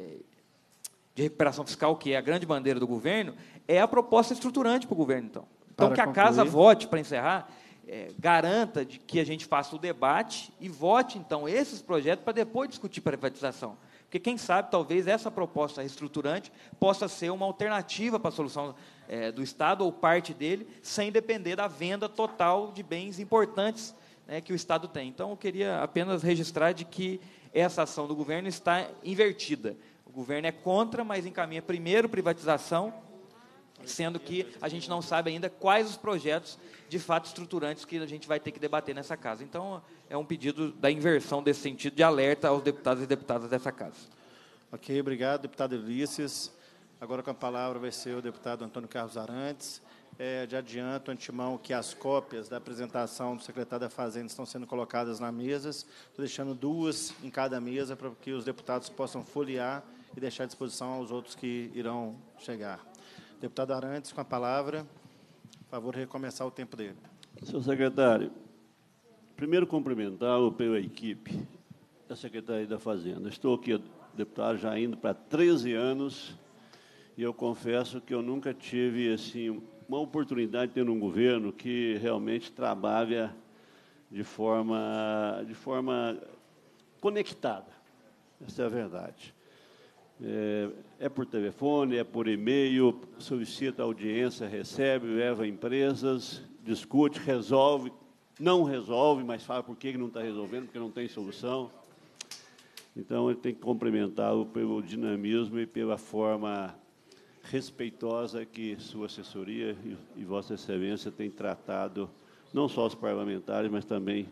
de recuperação fiscal, que é a grande bandeira do governo, é a proposta estruturante para o governo, então. Então, que a casa vote, para encerrar, garanta que a gente faça o debate e vote, então, esses projetos para depois discutir privatização. Porque, quem sabe, talvez essa proposta reestruturante possa ser uma alternativa para a solução do Estado, ou parte dele, sem depender da venda total de bens importantes, que o Estado tem. Então, eu queria apenas registrar de que essa ação do governo está invertida. O governo é contra, mas encaminha primeiro privatização, sendo que a gente não sabe ainda quais os projetos, de fato, estruturantes que a gente vai ter que debater nessa casa. Então, é um pedido da inversão desse sentido de alerta aos deputados e deputadas dessa casa. Ok, obrigado, deputado Ulisses. Agora, com a palavra, vai ser o deputado Antônio Carlos Arantes. De adianto, antemão, que as cópias da apresentação do secretário da Fazenda estão sendo colocadas nas mesas. Estou deixando 2 em cada mesa para que os deputados possam folhear e deixar à disposição aos outros que irão chegar. Deputado Arantes, com a palavra. Por favor, recomeçar o tempo dele. Senhor secretário, primeiro cumprimentar a equipe da Secretaria da Fazenda. Estou aqui, deputado, já indo para 13 anos, e eu confesso que eu nunca tive assim, uma oportunidade de ter um governo que realmente trabalha de forma conectada. Essa é a verdade. É por telefone, é por e-mail, solicita audiência, recebe, leva empresas, discute, resolve, não resolve, mas fala por que não está resolvendo, porque não tem solução. Então, ele tem que cumprimentá-lo pelo dinamismo e pela forma respeitosa que sua assessoria e Vossa Excelência têm tratado não só os parlamentares, mas também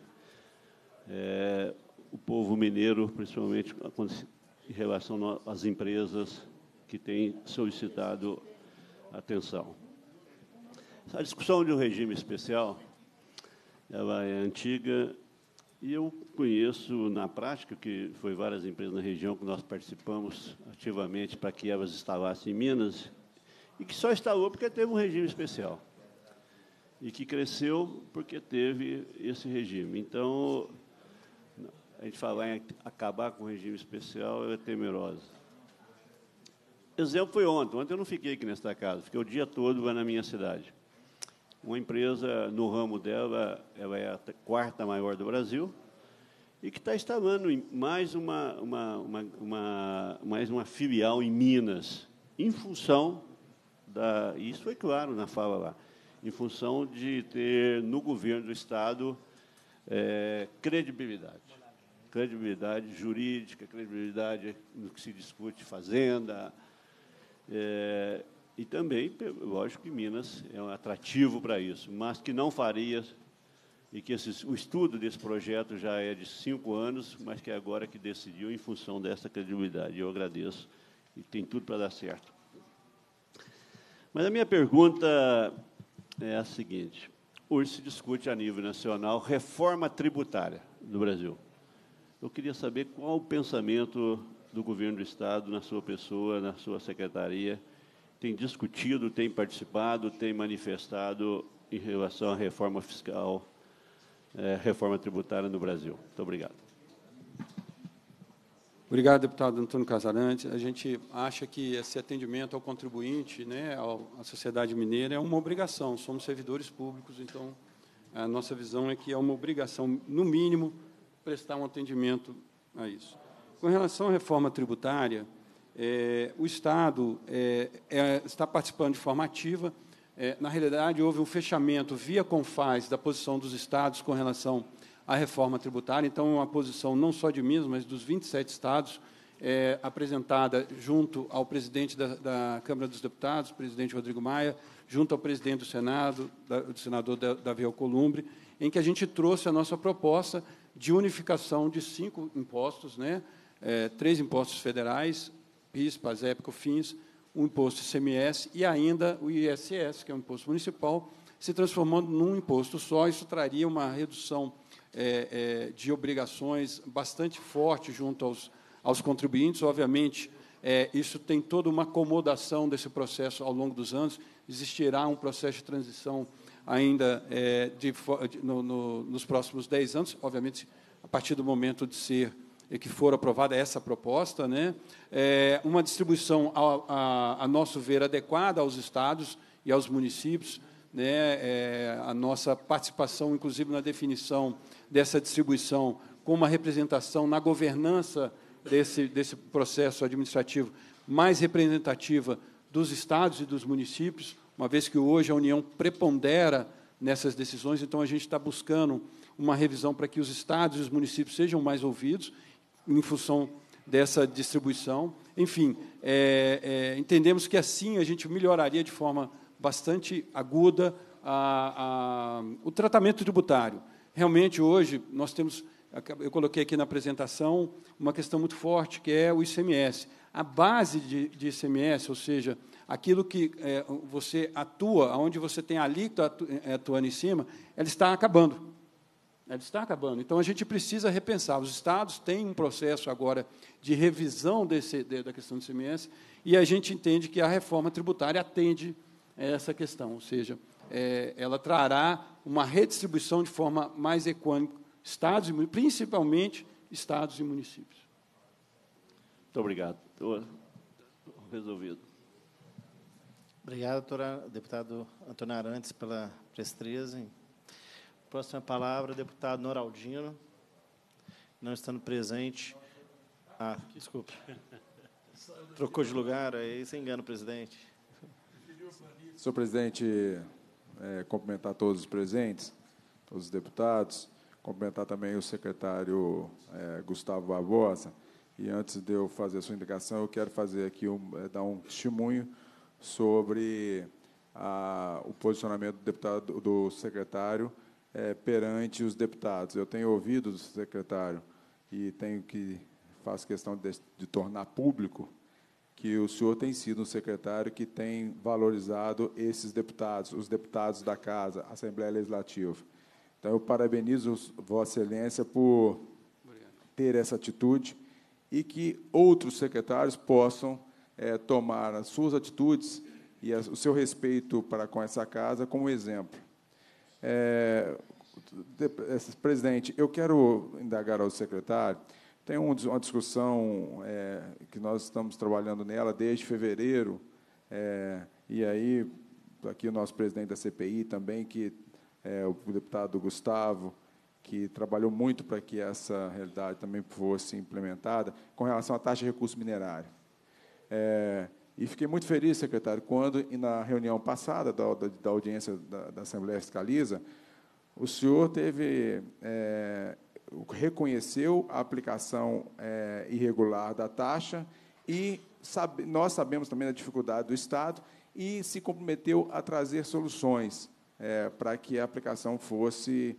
o povo mineiro, principalmente em relação às empresas que têm solicitado atenção. A discussão de um regime especial, ela é antiga, e eu conheço, na prática, que foi várias empresas na região que nós participamos ativamente para que elas instalassem em Minas, e que só instalou porque teve um regime especial, e que cresceu porque teve esse regime. Então, a gente falar em acabar com o regime especial é temerosa. Exemplo foi ontem. Ontem eu não fiquei aqui nesta casa, fiquei o dia todo lá na minha cidade. Uma empresa, no ramo dela, ela é a quarta maior do Brasil, e que está instalando mais uma filial em Minas, em função isso foi claro na fala lá, em função de ter no governo do Estado credibilidade jurídica, credibilidade no que se discute fazenda, e também, lógico que Minas é um atrativo para isso, mas que não faria, e que o estudo desse projeto já é de 5 anos, mas que agora que decidiu em função dessa credibilidade. Eu agradeço, e tem tudo para dar certo. Mas a minha pergunta é a seguinte: hoje se discute a nível nacional reforma tributária do Brasil. Eu queria saber qual o pensamento do governo do Estado, na sua pessoa, na sua secretaria, tem discutido, tem participado, tem manifestado em relação à reforma fiscal, reforma tributária no Brasil. Muito obrigado. Obrigado, deputado Antônio Casarantes. A gente acha que esse atendimento ao contribuinte, né, à sociedade mineira, é uma obrigação. Somos servidores públicos, então a nossa visão é que é uma obrigação, no mínimo, prestar um atendimento a isso. Com relação à reforma tributária, o Estado está participando de forma ativa. Na realidade, houve um fechamento via Confaz da posição dos Estados com relação à reforma tributária. Então, uma posição não só de Minas, mas dos 27 Estados, apresentada junto ao presidente da Câmara dos Deputados, o presidente Rodrigo Maia, junto ao presidente do Senado, do senador Davi Alcolumbre, em que a gente trouxe a nossa proposta de unificação de 5 impostos, né? 3 impostos federais, PIS, PASEP, COFINS, o imposto ICMS e ainda o ISS, que é um imposto municipal, se transformando num imposto só. Isso traria uma redução de obrigações bastante forte junto aos contribuintes. Obviamente, isso tem toda uma acomodação desse processo ao longo dos anos. Existirá um processo de transição ainda nos próximos 10 anos, obviamente, a partir do momento que for aprovada essa proposta, né? Uma distribuição, a nosso ver, adequada aos estados e aos municípios, né? A nossa participação, inclusive, na definição dessa distribuição, com uma representação na governança desse processo administrativo mais representativa dos estados e dos municípios, uma vez que hoje a União prepondera nessas decisões. Então, a gente está buscando uma revisão para que os estados e os municípios sejam mais ouvidos em função dessa distribuição. Enfim, entendemos que, assim, a gente melhoraria de forma bastante aguda o tratamento tributário. Realmente, hoje, nós temos, eu coloquei aqui na apresentação, uma questão muito forte, que é o ICMS. A base de ICMS, ou seja, aquilo que você atua, onde você tem a alíquota atuando em cima, ela está acabando. Ela está acabando. Então, a gente precisa repensar. Os estados têm um processo agora de revisão da questão do ICMS, e a gente entende que a reforma tributária atende a essa questão, ou seja, ela trará uma redistribuição de forma mais equânime, estados, principalmente estados e municípios. Muito obrigado. Estou resolvido. Obrigado, deputado Antônio Arantes, pela presteza. Próxima palavra, deputado Noraldino. Não estando presente. Desculpe. Trocou de lugar, aí você engana o presidente. Senhor presidente, cumprimentar todos os presentes, todos os deputados, cumprimentar também o secretário Gustavo Barbosa. E antes de eu fazer a sua indicação, eu quero fazer aqui dar um testemunho sobre o posicionamento do deputado, do secretário perante os deputados. Eu tenho ouvido do secretário e faço questão de tornar público que o senhor tem sido um secretário que tem valorizado esses deputados, os deputados da Casa, Assembleia Legislativa. Então, eu parabenizo Vossa Excelência por ter essa atitude e que outros secretários possam tomar as suas atitudes e o seu respeito para com essa Casa como exemplo. Presidente, eu quero indagar ao secretário. Tem uma discussão que nós estamos trabalhando nela desde fevereiro, e aí, aqui o nosso presidente da CPI também, que o deputado Gustavo, que trabalhou muito para que essa realidade também fosse implementada, com relação à taxa de recurso minerário. E fiquei muito feliz, secretário, quando, na reunião passada da audiência da Assembleia Fiscaliza, o senhor reconheceu a aplicação irregular da taxa e nós sabemos também da dificuldade do Estado e se comprometeu a trazer soluções para que a aplicação fosse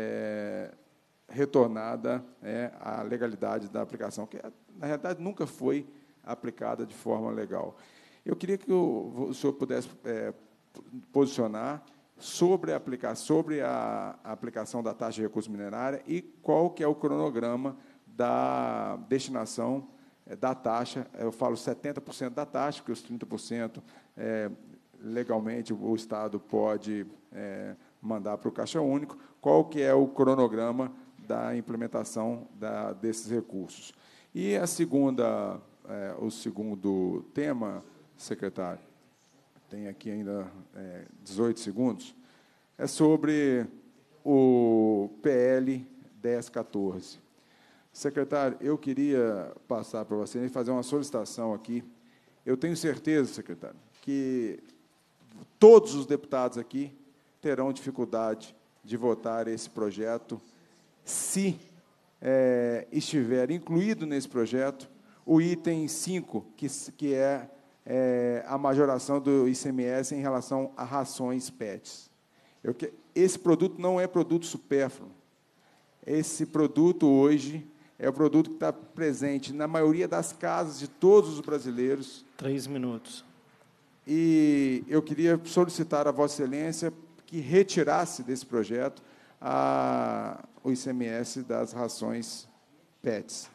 retornada à legalidade da aplicação, que, na realidade, nunca foi aplicada de forma legal. Eu queria que o senhor pudesse posicionar sobre a aplicação da taxa de recurso minerário e qual que é o cronograma da destinação da taxa. Eu falo 70% da taxa, porque os 30% legalmente o Estado pode mandar para o Caixa Único. Qual que é o cronograma da implementação desses recursos? E o segundo tema, secretário, tem aqui ainda 18 segundos, é sobre o PL 1014. Secretário, eu queria passar para você e fazer uma solicitação aqui. Eu tenho certeza, secretário, que todos os deputados aqui terão dificuldade de votar esse projeto se estiver incluído nesse projeto o item 5, que é a majoração do ICMS em relação a rações PETs. Esse produto não é produto supérfluo. Esse produto, hoje, é o produto que está presente na maioria das casas de todos os brasileiros. 3 minutos. E eu queria solicitar a Vossa Excelência que retirasse desse projeto o ICMS das rações PETs.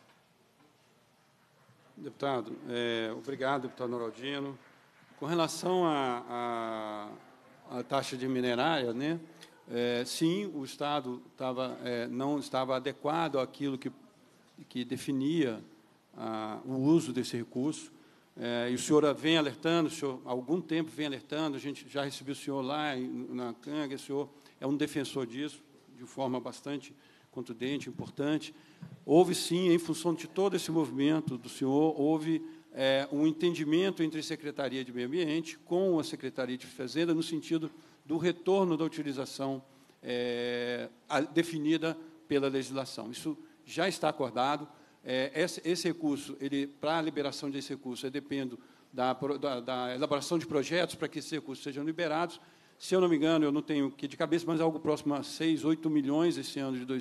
Deputado, obrigado, deputado Noraldino. Com relação à taxa de minerária, né, sim, o Estado não estava adequado àquilo que definia o uso desse recurso, e o senhor vem alertando, há algum tempo vem alertando, a gente já recebeu o senhor lá na Canga, o senhor é um defensor disso, de forma bastante contundente, importante. Houve, sim, em função de todo esse movimento do senhor, houve um entendimento entre a Secretaria de Meio Ambiente com a Secretaria de Fazenda, no sentido do retorno da utilização definida pela legislação. Isso já está acordado. Esse recurso, para a liberação desse recurso, depende da elaboração de projetos para que esses recursos sejam liberados. Se eu não me engano, eu não tenho aqui de cabeça, mas algo próximo a 6, 8 milhões esse ano de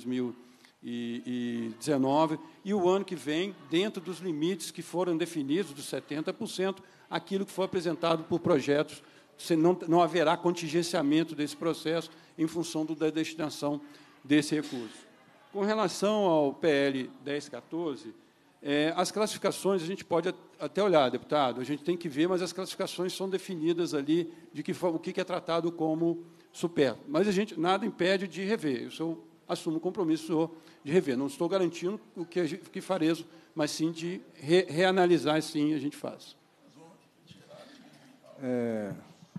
2019, e o ano que vem, dentro dos limites que foram definidos, dos 70%, aquilo que foi apresentado por projetos, não haverá contingenciamento desse processo em função da destinação desse recurso. Com relação ao PL 1014, as classificações, a gente pode até olhar, deputado, a gente tem que ver, mas as classificações são definidas ali de o que é tratado como supérfluo. Mas nada impede de rever. Eu assumo o compromisso, senhor, de rever. Não estou garantindo o que faremos, mas sim de reanalisar, sim, a gente faz.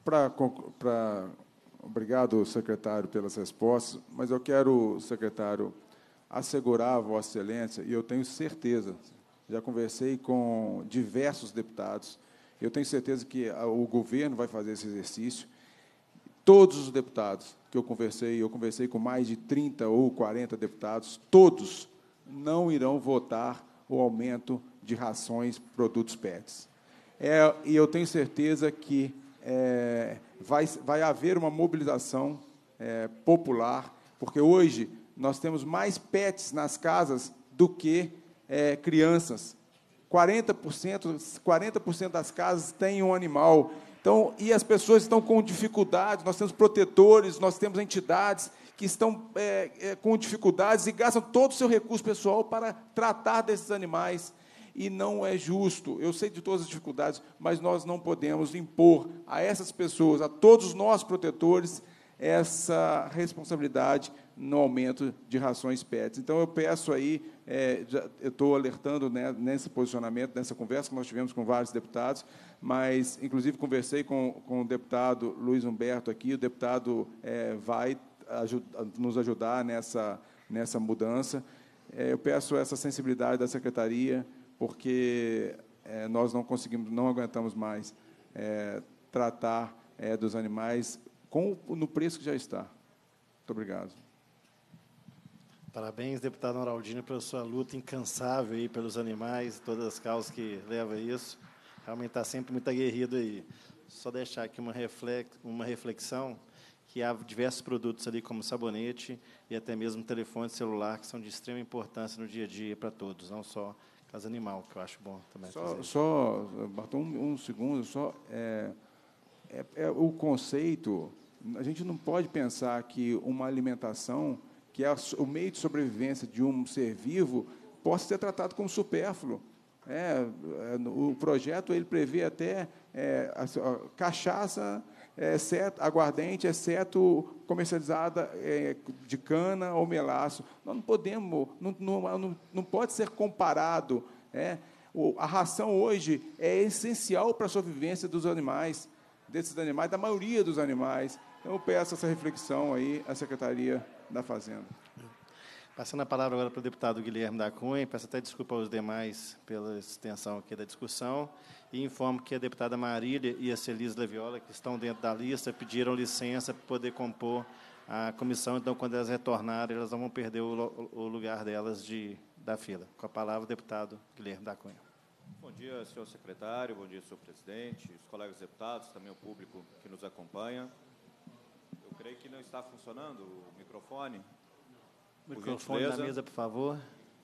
Obrigado, secretário, pelas respostas, mas eu quero, secretário, assegurar a Vossa Excelência, e eu tenho certeza, já conversei com diversos deputados, eu tenho certeza que o governo vai fazer esse exercício. Todos os deputados que eu conversei com mais de 30 ou 40 deputados, todos não irão votar o aumento de rações produtos PETs. E eu tenho certeza que vai haver uma mobilização popular, porque hoje nós temos mais PETs nas casas do que crianças. 40% das casas têm um animal. Então, e as pessoas estão com dificuldades, nós temos protetores, nós temos entidades que estão com dificuldades e gastam todo o seu recurso pessoal para tratar desses animais. E não é justo. Eu sei de todas as dificuldades, mas nós não podemos impor a essas pessoas, a todos nós protetores, essa responsabilidade no aumento de rações PETs. Então, eu peço aí, eu estou alertando, né, nesse posicionamento, nessa conversa que nós tivemos com vários deputados, mas, inclusive, conversei com o deputado Luiz Humberto aqui, o deputado vai nos ajudar nessa mudança. Eu peço essa sensibilidade da Secretaria, porque nós não aguentamos mais tratar dos animais no preço que já está. Muito obrigado. Parabéns, deputado Noraldino, pela sua luta incansável aí pelos animais, todas as causas que levam a isso. Realmente está sempre muito aguerrido aí. Só deixar aqui uma reflexão, que há diversos produtos ali, como sabonete e até mesmo telefone celular, que são de extrema importância no dia a dia para todos, não só casa animal, que eu acho bom também. Só Bartô, um segundo, o conceito, a gente não pode pensar que uma alimentação, que é o meio de sobrevivência de um ser vivo, possa ser tratado como supérfluo. O projeto ele prevê até cachaça, aguardente, exceto comercializada de cana ou melaço. Nós não podemos, não pode ser comparado. A ração hoje é essencial para a sobrevivência dos animais, desses animais, da maioria dos animais. Então, eu peço essa reflexão aí à Secretaria da Fazenda. Passando a palavra agora para o deputado Guilherme da Cunha, peço até desculpa aos demais pela extensão aqui da discussão, e informo que a deputada Marília e a Celise Leviola, que estão dentro da lista, pediram licença para poder compor a comissão, então, quando elas retornarem, elas não vão perder o lugar delas da fila. Com a palavra, o deputado Guilherme da Cunha. Bom dia, senhor secretário, bom dia, senhor presidente, os colegas deputados, também o público que nos acompanha. Eu creio que não está funcionando o microfone. Microfone na mesa, por favor.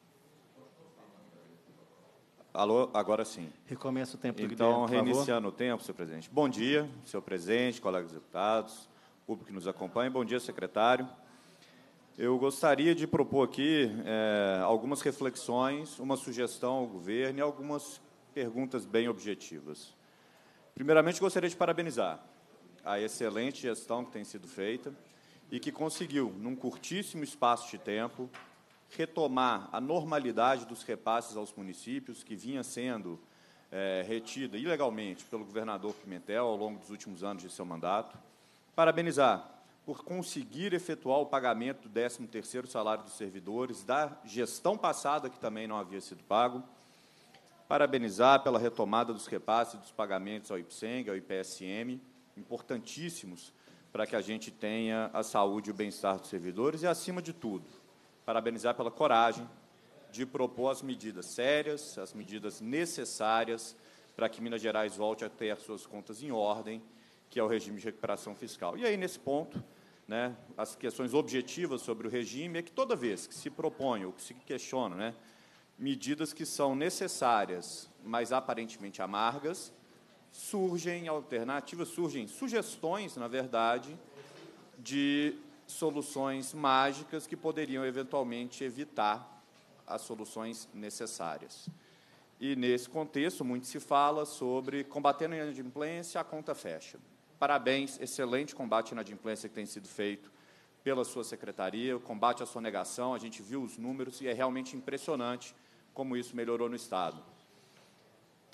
Alô, agora sim. Recomeça o tempo do Guilherme, por favor. Reiniciando o tempo, senhor presidente. Bom dia, senhor presidente, colegas deputados, público que nos acompanha. Bom dia, secretário. Eu gostaria de propor aqui algumas reflexões, uma sugestão ao governo e algumas perguntas bem objetivas. Primeiramente, gostaria de parabenizar a excelente gestão que tem sido feita e que conseguiu, num curtíssimo espaço de tempo, retomar a normalidade dos repasses aos municípios, que vinha sendo retida ilegalmente pelo governador Pimentel ao longo dos últimos anos de seu mandato. Parabenizar por conseguir efetuar o pagamento do 13º salário dos servidores da gestão passada, que também não havia sido pago. Parabenizar pela retomada dos repasses dos pagamentos ao IPSENG, ao IPSM, importantíssimos para que a gente tenha a saúde e o bem-estar dos servidores e, acima de tudo, parabenizar pela coragem de propor as medidas sérias, as medidas necessárias para que Minas Gerais volte a ter as suas contas em ordem, que é o regime de recuperação fiscal. E aí, nesse ponto, né, as questões objetivas sobre o regime é que toda vez que se propõe ou que se questiona, né, medidas que são necessárias, mas aparentemente amargas, surgem alternativas, surgem sugestões, na verdade, de soluções mágicas que poderiam, eventualmente, evitar as soluções necessárias. E, nesse contexto, muito se fala sobre combatendo a inadimplência, a conta fecha. Parabéns, excelente combate à inadimplência que tem sido feito pela sua secretaria, o combate à sonegação, a gente viu os números e é realmente impressionante como isso melhorou no Estado.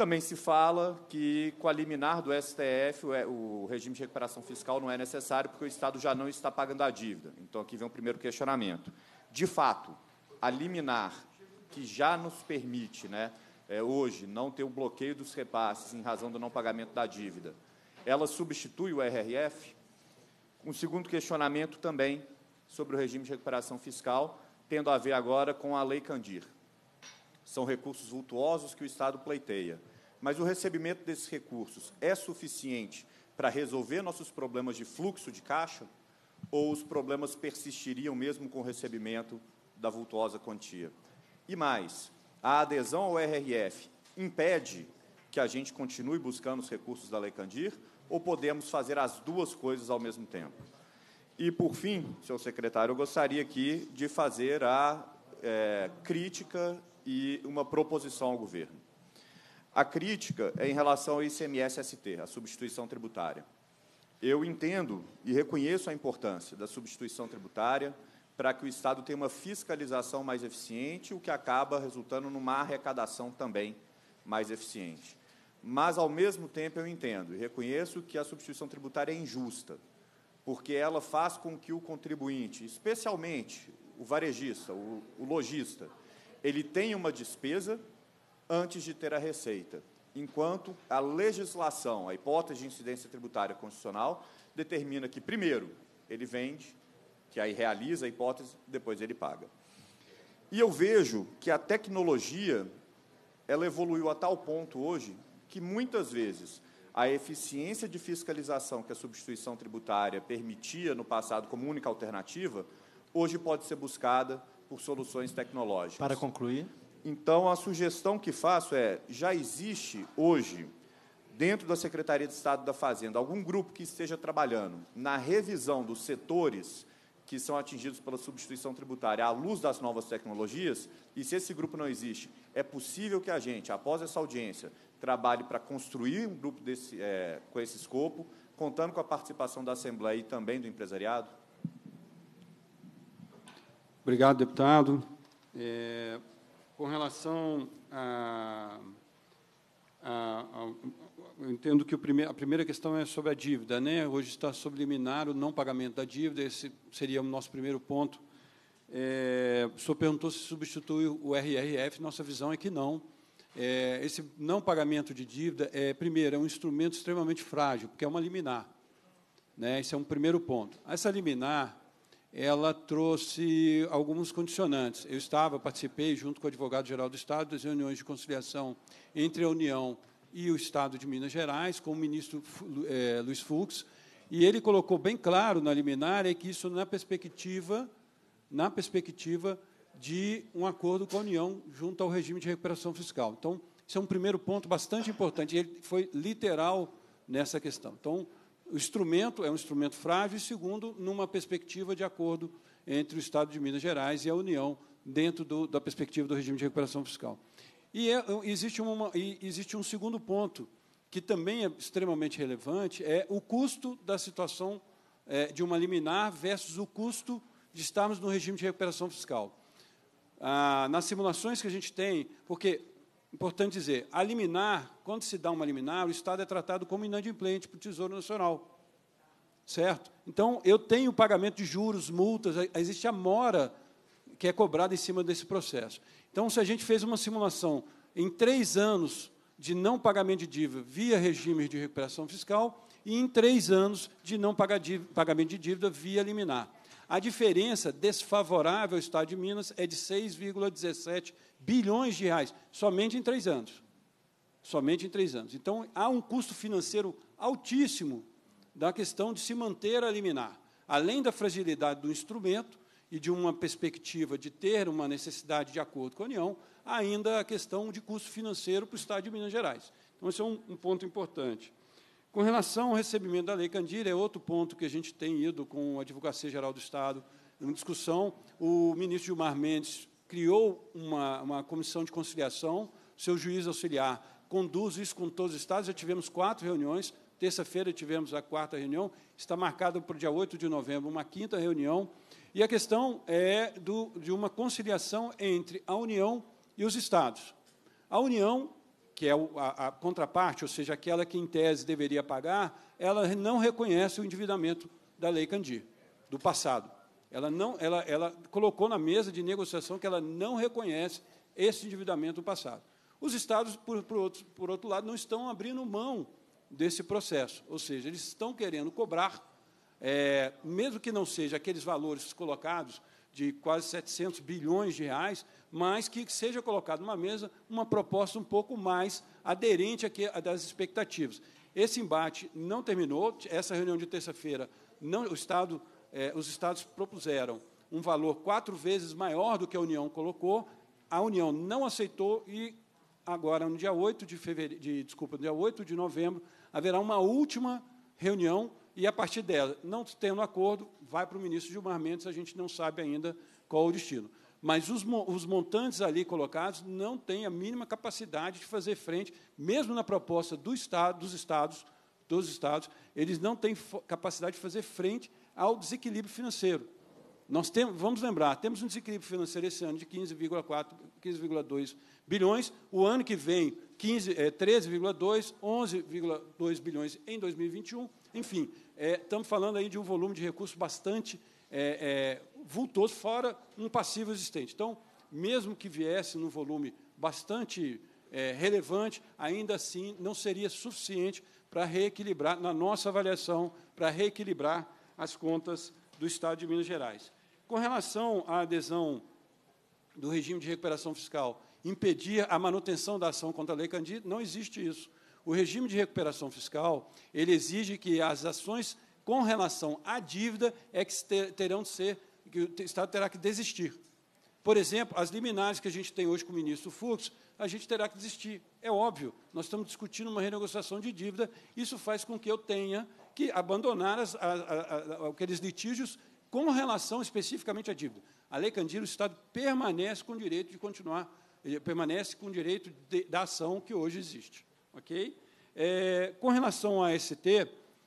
Também se fala que, com a liminar do STF, o regime de recuperação fiscal não é necessário, porque o Estado já não está pagando a dívida. Então, aqui vem o primeiro questionamento. De fato, a liminar, que já nos permite, né, hoje, não ter o bloqueio dos repasses em razão do não pagamento da dívida, ela substitui o RRF? Um segundo questionamento também sobre o regime de recuperação fiscal, tendo a ver agora com a Lei Candir. São recursos vultuosos que o Estado pleiteia. Mas o recebimento desses recursos é suficiente para resolver nossos problemas de fluxo de caixa? Ou os problemas persistiriam mesmo com o recebimento da vultuosa quantia? E mais, a adesão ao RRF impede que a gente continue buscando os recursos da Lei Candir? Ou podemos fazer as duas coisas ao mesmo tempo? E, por fim, senhor secretário, eu gostaria aqui de fazer a crítica e uma proposição ao governo. A crítica é em relação ao ICMS-ST, a substituição tributária. Eu entendo e reconheço a importância da substituição tributária para que o Estado tenha uma fiscalização mais eficiente, o que acaba resultando numa arrecadação também mais eficiente. Mas, ao mesmo tempo, eu entendo e reconheço que a substituição tributária é injusta, porque ela faz com que o contribuinte, especialmente o varejista, o lojista, ele tenha uma despesa antes de ter a receita, enquanto a legislação, a hipótese de incidência tributária constitucional, determina que, primeiro, ele vende, que aí realiza a hipótese, depois ele paga. E eu vejo que a tecnologia, ela evoluiu a tal ponto hoje que, muitas vezes, a eficiência de fiscalização que a substituição tributária permitia no passado como única alternativa, hoje pode ser buscada por soluções tecnológicas. Para concluir. Então, a sugestão que faço já existe hoje, dentro da Secretaria de Estado da Fazenda, algum grupo que esteja trabalhando na revisão dos setores que são atingidos pela substituição tributária à luz das novas tecnologias, e se esse grupo não existe, é possível que a gente, após essa audiência, trabalhe para construir um grupo com esse escopo, contando com a participação da Assembleia e também do empresariado? Obrigado, deputado. Com relação eu entendo que a primeira questão é sobre a dívida, né? Hoje está sob liminar o não pagamento da dívida, esse seria o nosso primeiro ponto. O senhor perguntou se substitui o RRF, nossa visão é que não. Esse não pagamento de dívida, primeiro, é um instrumento extremamente frágil, porque é uma liminar, né? Esse é um primeiro ponto. Essa liminar, ela trouxe alguns condicionantes. Eu participei, junto com o advogado-geral do Estado, das reuniões de conciliação entre a União e o Estado de Minas Gerais, com o ministro Luiz Fux, e ele colocou bem claro na liminar que isso na perspectiva de um acordo com a União junto ao regime de recuperação fiscal. Então, esse é um primeiro ponto bastante importante, ele foi literal nessa questão. Então, o instrumento é um instrumento frágil, e, segundo, numa perspectiva de acordo entre o Estado de Minas Gerais e a União, dentro da perspectiva do regime de recuperação fiscal. E existe um segundo ponto, que também é extremamente relevante, é o custo da situação de uma liminar versus o custo de estarmos no regime de recuperação fiscal. Nas simulações que a gente tem, porque, importante dizer, a liminar, quando se dá uma liminar, o Estado é tratado como inadimplente para o Tesouro Nacional, certo? Então, eu tenho o pagamento de juros, multas, existe a mora que é cobrada em cima desse processo. Então, se a gente fez uma simulação em 3 anos de não pagamento de dívida via regime de recuperação fiscal e em 3 anos de não pagamento de dívida via liminar. A diferença desfavorável ao Estado de Minas é de 6,17 bilhões de reais, somente em 3 anos. Somente em 3 anos. Então, há um custo financeiro altíssimo da questão de se manter a liminar. Além da fragilidade do instrumento e de uma perspectiva de ter uma necessidade de acordo com a União, ainda a questão de custo financeiro para o Estado de Minas Gerais. Então, esse é um ponto importante. Com relação ao recebimento da Lei Candir, é outro ponto que a gente tem ido com a Advocacia Geral do Estado em discussão. O ministro Gilmar Mendes criou uma comissão de conciliação, seu juiz auxiliar conduz isso com todos os estados, já tivemos 4 reuniões, terça-feira tivemos a 4ª reunião, está marcada para o dia 8 de novembro uma 5ª reunião, e a questão é de uma conciliação entre a União e os estados. A União, que é a contraparte, ou seja, aquela que, em tese, deveria pagar, ela não reconhece o endividamento da Lei Candir, do passado. Ela colocou na mesa de negociação que ela não reconhece esse endividamento do passado. Os estados, por outro lado, não estão abrindo mão desse processo, ou seja, eles estão querendo cobrar, mesmo que não seja aqueles valores colocados de quase 700 bilhões de reais, mas que seja colocado numa mesa uma proposta um pouco mais aderente das expectativas. Esse embate não terminou. Essa reunião de terça-feira, os estados propuseram um valor 4 vezes maior do que a União colocou. A União não aceitou e agora, no dia 8 de novembro, haverá uma última reunião e, a partir dela, não tendo acordo, vai para o ministro Gilmar Mendes, a gente não sabe ainda qual o destino. Mas os montantes ali colocados não têm a mínima capacidade de fazer frente, mesmo na proposta dos estados, eles não têm capacidade de fazer frente ao desequilíbrio financeiro. Vamos lembrar, temos um desequilíbrio financeiro esse ano de 15,2 bilhões, o ano que vem 13,2, 11,2 bilhões em 2021, enfim, estamos falando aí de um volume de recursos bastante vultoso, fora um passivo existente. Então, mesmo que viesse num volume bastante relevante, ainda assim não seria suficiente para reequilibrar, na nossa avaliação, para reequilibrar as contas do Estado de Minas Gerais. Com relação à adesão do regime de recuperação fiscal, impedir a manutenção da ação contra a Lei Candir, não existe isso. O regime de recuperação fiscal, ele exige que as ações com relação à dívida que o Estado terá que desistir. Por exemplo, as liminares que a gente tem hoje com o ministro Fux, a gente terá que desistir. É óbvio, nós estamos discutindo uma renegociação de dívida, isso faz com que eu tenha que abandonar aqueles litígios com relação especificamente à dívida. A Lei Candir, o Estado permanece com o direito de continuar, permanece com o direito da ação que hoje existe. Okay? Com relação à ST,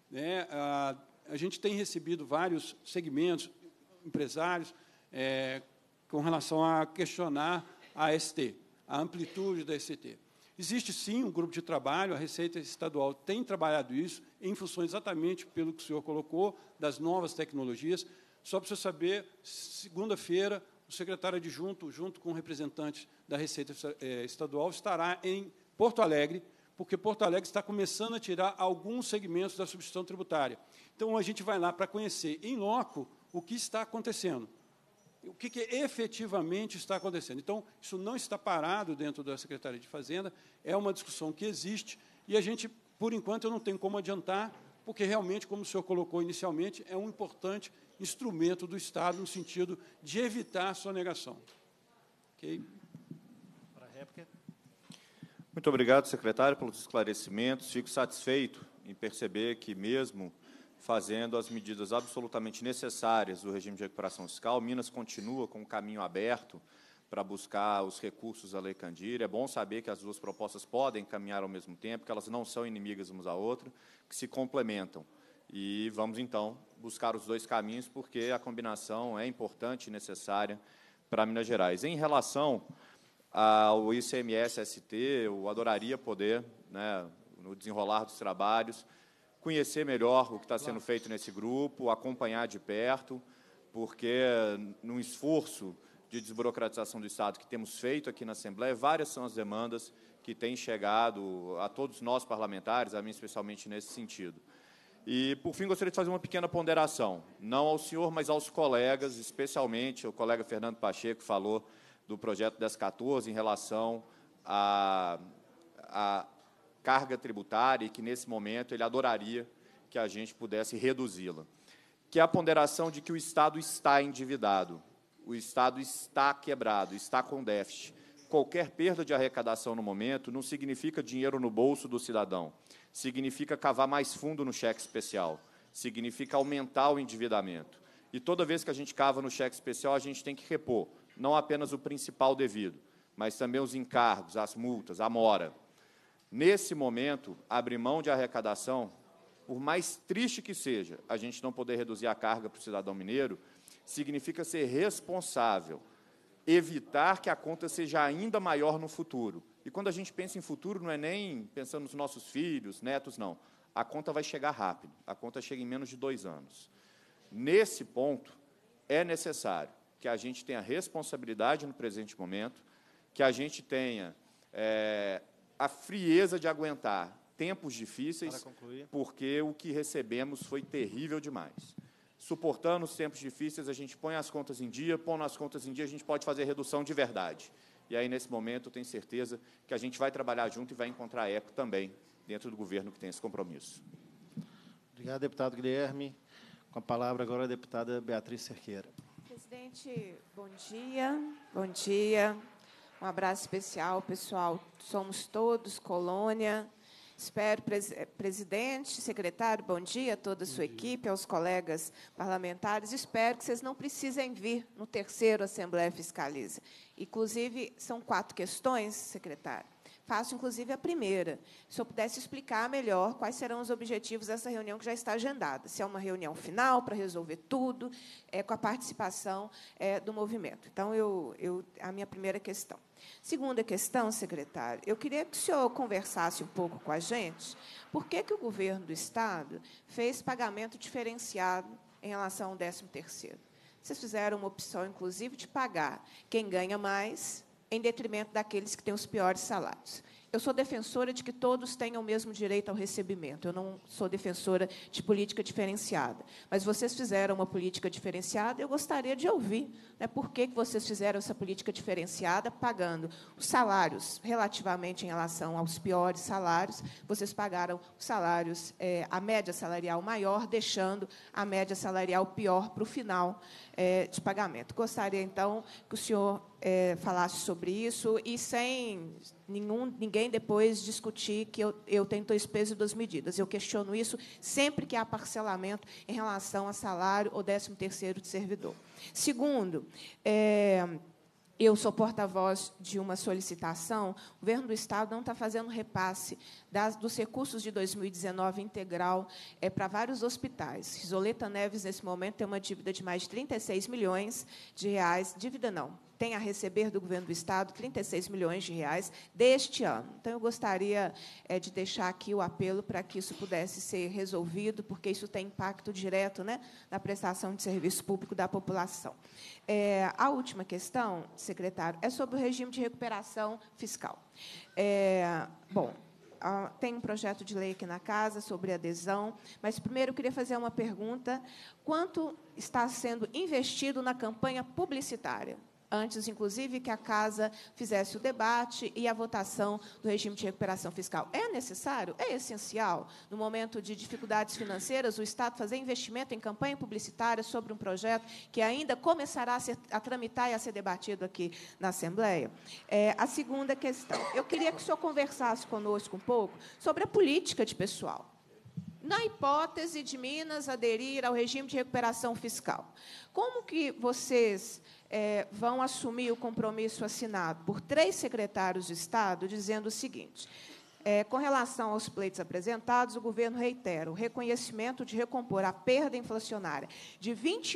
a gente tem recebido vários segmentos, empresários, com relação a questionar a ST, a amplitude da ST. Existe, sim, um grupo de trabalho, a Receita Estadual tem trabalhado isso, em função exatamente pelo que o senhor colocou, das novas tecnologias. Só para você saber, segunda-feira, o secretário adjunto, junto com representantes da Receita Estadual, estará em Porto Alegre, porque Porto Alegre está começando a tirar alguns segmentos da substituição tributária. Então, a gente vai lá para conhecer, em loco, o que está acontecendo, o que efetivamente está acontecendo. Então, isso não está parado dentro da Secretaria de Fazenda, é uma discussão que existe, e a gente, por enquanto, eu não tenho como adiantar, porque realmente, como o senhor colocou inicialmente, é um importante instrumento do Estado no sentido de evitar a sonegação. Ok? Para a réplica. Muito obrigado, secretário, pelos esclarecimentos. Fico satisfeito em perceber que, mesmo fazendo as medidas absolutamente necessárias do regime de recuperação fiscal, Minas continua com o caminho aberto para buscar os recursos da Lei Candir. É bom saber que as duas propostas podem caminhar ao mesmo tempo, que elas não são inimigas umas à outra, que se complementam. E vamos, então, buscar os dois caminhos, porque a combinação é importante e necessária para Minas Gerais. Em relação ao ICMS-ST, eu adoraria poder, no desenrolar dos trabalhos, conhecer melhor o que está sendo feito nesse grupo, acompanhar de perto, porque, num esforço de desburocratização do Estado que temos feito aqui na Assembleia, várias são as demandas que têm chegado a todos nós parlamentares, a mim especialmente nesse sentido. E, por fim, gostaria de fazer uma pequena ponderação, não ao senhor, mas aos colegas, especialmente o colega Fernando Pacheco falou do projeto 1014 em relação à carga tributária e que, nesse momento, ele adoraria que a gente pudesse reduzi-la, que é a ponderação de que o Estado está endividado, o Estado está quebrado, está com déficit. Qualquer perda de arrecadação no momento não significa dinheiro no bolso do cidadão, significa cavar mais fundo no cheque especial, significa aumentar o endividamento. E toda vez que a gente cava no cheque especial, a gente tem que repor, não apenas o principal devido, mas também os encargos, as multas, a mora. Nesse momento, abrir mão de arrecadação, por mais triste que seja, a gente não poder reduzir a carga para o cidadão mineiro, significa ser responsável, evitar que a conta seja ainda maior no futuro, E quando a gente pensa em futuro, não é nem pensando nos nossos filhos, netos, não. A conta vai chegar rápido, a conta chega em menos de 2 anos. Nesse ponto, é necessário que a gente tenha responsabilidade no presente momento, que a gente tenha a frieza de aguentar tempos difíceis, porque o que recebemos foi terrível demais. Suportando os tempos difíceis, a gente põe as contas em dia, pondo as contas em dia, a gente pode fazer redução de verdade. E aí, nesse momento, eu tenho certeza que a gente vai trabalhar junto e vai encontrar eco também dentro do governo que tem esse compromisso. Obrigado, deputado Guilherme. Com a palavra agora a deputada Beatriz Cerqueira. Presidente, bom dia. Bom dia. Um abraço especial, pessoal. Somos todos colônia. Espero, presidente, secretário, bom dia a toda a sua equipe, aos colegas parlamentares. Espero que vocês não precisem vir no terceiro Assembleia Fiscaliza. Inclusive, são 4 questões, secretário. Faço, inclusive, a primeira. Se eu pudesse explicar melhor quais serão os objetivos dessa reunião que já está agendada. Se é uma reunião final para resolver tudo, com a participação do movimento. Então, a minha primeira questão. Segunda questão, secretário, eu queria que o senhor conversasse um pouco com a gente por que o governo do Estado fez pagamento diferenciado em relação ao 13º. Vocês fizeram uma opção, inclusive, de pagar quem ganha mais em detrimento daqueles que têm os piores salários. Eu sou defensora de que todos tenham o mesmo direito ao recebimento. Eu não sou defensora de política diferenciada. Mas vocês fizeram uma política diferenciada, eu gostaria de ouvir, né, por que vocês fizeram essa política diferenciada, pagando os salários relativamente em relação aos piores salários, vocês pagaram os salários, a média salarial maior, deixando a média salarial pior para o final de pagamento. Gostaria, então, que o senhor falasse sobre isso e sem ninguém depois discutir que eu tenho 2 pesos e 2 medidas. Eu questiono isso sempre que há parcelamento em relação a salário ou 13º de servidor. Segundo, eu sou porta-voz de uma solicitação. O governo do Estado não está fazendo repasse dos recursos de 2019 integral para vários hospitais. Risoleta Neves, nesse momento, tem uma dívida de mais de 36 milhões de reais. Dívida não, tem a receber do governo do Estado 36 milhões de reais deste ano. Então, eu gostaria de deixar aqui o apelo para que isso pudesse ser resolvido, porque isso tem impacto direto, né, na prestação de serviço público da população. A última questão, secretário, é sobre o regime de recuperação fiscal. Bom, tem um projeto de lei aqui na casa sobre adesão, mas, primeiro, eu queria fazer uma pergunta. Quanto está sendo investido na campanha publicitária? Antes, inclusive, que a Casa fizesse o debate e a votação do regime de recuperação fiscal. É necessário? É essencial, no momento de dificuldades financeiras, o Estado fazer investimento em campanha publicitária sobre um projeto que ainda começará a tramitar e a ser debatido aqui na Assembleia? A segunda questão. Eu queria que o senhor conversasse conosco um pouco sobre a política de pessoal. Na hipótese de Minas aderir ao regime de recuperação fiscal, como que vocês vão assumir o compromisso assinado por 3 secretários de Estado, dizendo o seguinte: com relação aos pleitos apresentados, o governo reitera o reconhecimento de recompor a perda inflacionária de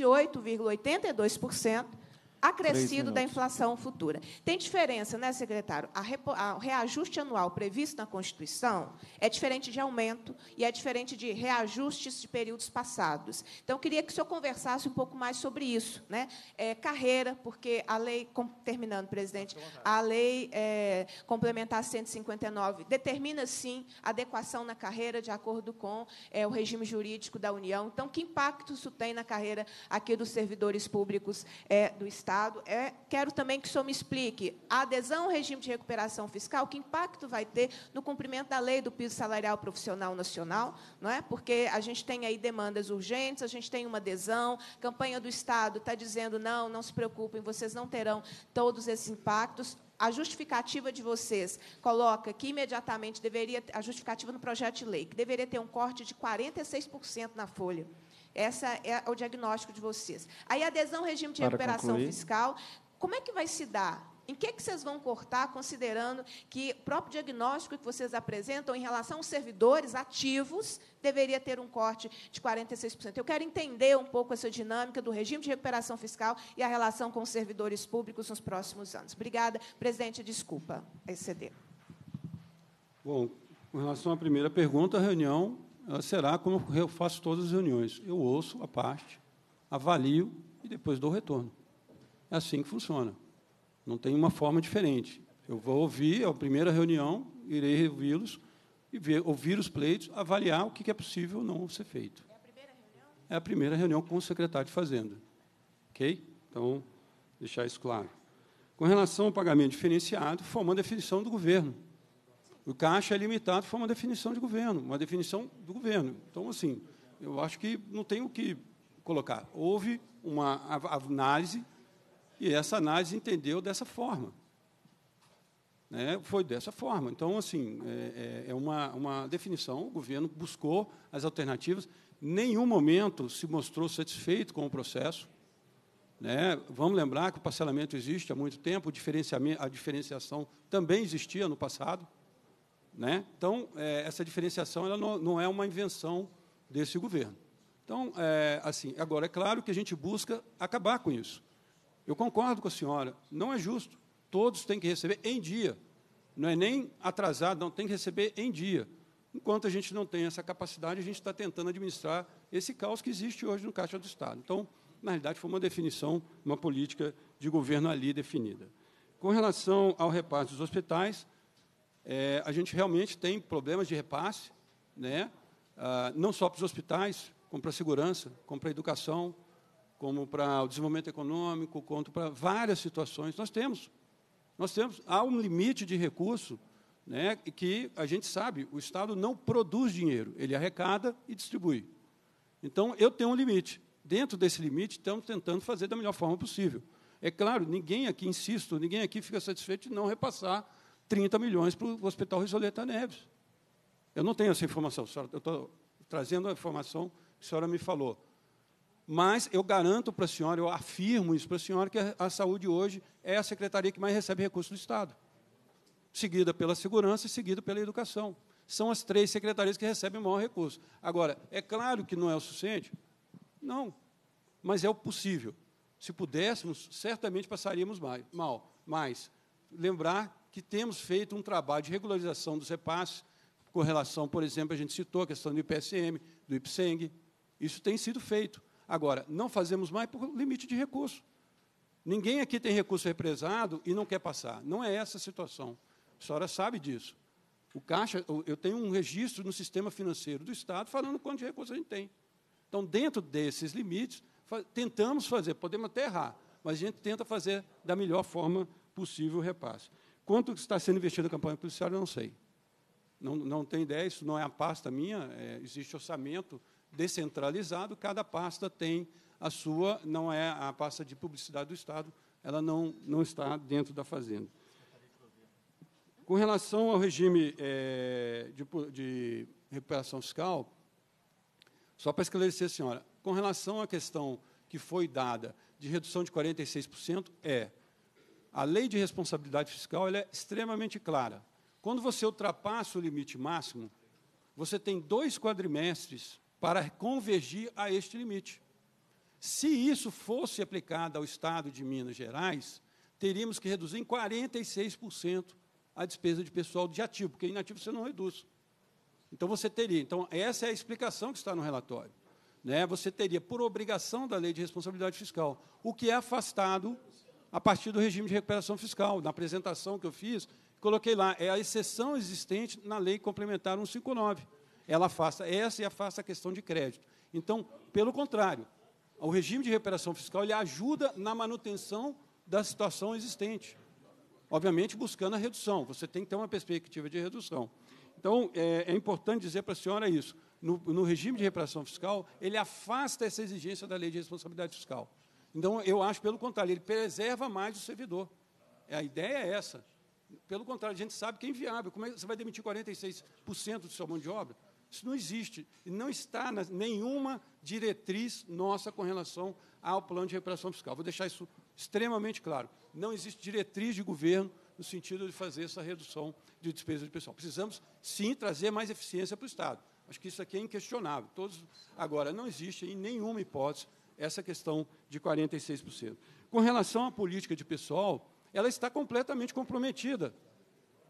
28,82%, acrescido da inflação futura. Tem diferença, né, secretário? O reajuste anual previsto na Constituição é diferente de aumento e é diferente de reajustes de períodos passados. Então, eu queria que o senhor conversasse um pouco mais sobre isso, né? Carreira, porque a lei, terminando, presidente, a lei complementar 159 determina, sim, adequação na carreira de acordo com o regime jurídico da União. Então, que impacto isso tem na carreira aqui dos servidores públicos do Estado? Quero também que o senhor me explique a adesão ao regime de recuperação fiscal, que impacto vai ter no cumprimento da lei do piso salarial profissional nacional, não é? Porque a gente tem aí demandas urgentes, a gente tem uma adesão, a campanha do Estado está dizendo não se preocupem, vocês não terão todos esses impactos. A justificativa de vocês coloca que imediatamente deveria, a justificativa no projeto de lei, que deveria ter um corte de 46% na folha. Esse é o diagnóstico de vocês. Aí, a adesão ao regime de recuperação fiscal, como é que vai se dar? Em que vocês vão cortar, considerando que o próprio diagnóstico que vocês apresentam em relação aos servidores ativos deveria ter um corte de 46%? Eu quero entender um pouco essa dinâmica do regime de recuperação fiscal e a relação com os servidores públicos nos próximos anos. Obrigada, presidente. Desculpa exceder. Bom, com relação à primeira pergunta, a reunião ela será como eu faço todas as reuniões. Eu ouço a parte, avalio e depois dou retorno. É assim que funciona. Não tem uma forma diferente. Eu vou ouvir a primeira reunião, irei ouvi-los e ouvir os pleitos, avaliar o que é possível ou não ser feito. É a primeira reunião? É a primeira reunião com o secretário de Fazenda. Ok? Então, deixar isso claro. Com relação ao pagamento diferenciado, foi uma definição do governo. O caixa é limitado, foi uma definição de governo, uma definição do governo. Então, assim, eu acho que não tem o que colocar. Houve uma análise e essa análise entendeu dessa forma. Né? Foi dessa forma. Então, assim, é uma definição, o governo buscou as alternativas, em nenhum momento se mostrou satisfeito com o processo. Né? Vamos lembrar que o parcelamento existe há muito tempo, a diferenciação também existia no passado. Né? Então, essa diferenciação ela não é uma invenção desse governo. Então, assim, agora, é claro que a gente busca acabar com isso. Eu concordo com a senhora, não é justo. Todos têm que receber em dia. Não é nem atrasado, não, tem que receber em dia. Enquanto a gente não tem essa capacidade, a gente está tentando administrar esse caos que existe hoje no Caixa do Estado. Então, na realidade, foi uma definição, uma política de governo ali definida. Com relação ao repasse dos hospitais, a gente realmente tem problemas de repasse, né? Não só para os hospitais, como para a segurança, como para a educação, como para o desenvolvimento econômico, quanto para várias situações. Há um limite de recurso, né, que a gente sabe, o Estado não produz dinheiro, ele arrecada e distribui. Então, eu tenho um limite. Dentro desse limite, estamos tentando fazer da melhor forma possível. É claro, ninguém aqui, insisto, ninguém aqui fica satisfeito de não repassar 30 milhões para o Hospital Risoleta Neves. Eu não tenho essa informação, eu estou trazendo a informação que a senhora me falou. Mas eu garanto para a senhora, eu afirmo isso para a senhora, que a saúde hoje é a secretaria que mais recebe recursos do Estado, seguida pela segurança e seguida pela educação. São as 3 secretarias que recebem o maior recurso. Agora, é claro que não é o suficiente? Não, mas é o possível. Se pudéssemos, certamente passaríamos mal. Mas lembrar que temos feito um trabalho de regularização dos repasses, com relação, por exemplo, a gente citou a questão do IPSM, do IPSENG, isso tem sido feito. Agora, não fazemos mais por limite de recurso. Ninguém aqui tem recurso represado e não quer passar. Não é essa a situação. A senhora sabe disso. O Caixa, eu tenho um registro no sistema financeiro do Estado falando quanto de recurso a gente tem. Então, dentro desses limites, tentamos fazer, podemos até errar, mas a gente tenta fazer da melhor forma possível o repasse. Quanto está sendo investido na campanha policial, eu não sei. Não tenho ideia, isso não é a pasta minha, existe orçamento descentralizado, cada pasta tem a sua, não é a pasta de publicidade do Estado, ela não está dentro da Fazenda. Com relação ao regime de recuperação fiscal, só para esclarecer, senhora, com relação à questão que foi dada de redução de 46%, a lei de responsabilidade fiscal ela é extremamente clara. Quando você ultrapassa o limite máximo, você tem 2 quadrimestres para convergir a este limite. Se isso fosse aplicado ao Estado de Minas Gerais, teríamos que reduzir em 46% a despesa de pessoal de ativo, porque inativo você não reduz. Então, você teria. Então, essa é a explicação que está no relatório. Né? Você teria, por obrigação da lei de responsabilidade fiscal, o que é afastado a partir do regime de recuperação fiscal. Na apresentação que eu fiz, coloquei lá, é a exceção existente na lei complementar 159. Ela afasta essa e afasta a questão de crédito. Então, pelo contrário, o regime de recuperação fiscal ele ajuda na manutenção da situação existente. Obviamente, buscando a redução. Você tem que ter uma perspectiva de redução. Então, é importante dizer para a senhora isso. No regime de recuperação fiscal, ele afasta essa exigência da lei de responsabilidade fiscal. Então, eu acho, pelo contrário, ele preserva mais o servidor. A ideia é essa. Pelo contrário, a gente sabe que é inviável. Como é que você vai demitir 46% do seu mão de obra? Isso não existe. E não está nenhuma diretriz nossa com relação ao plano de recuperação fiscal. Vou deixar isso extremamente claro. Não existe diretriz de governo no sentido de fazer essa redução de despesa de pessoal. Precisamos, sim, trazer mais eficiência para o Estado. Acho que isso aqui é inquestionável. Agora, não existe em nenhuma hipótese essa questão de 46%. Com relação à política de pessoal, ela está completamente comprometida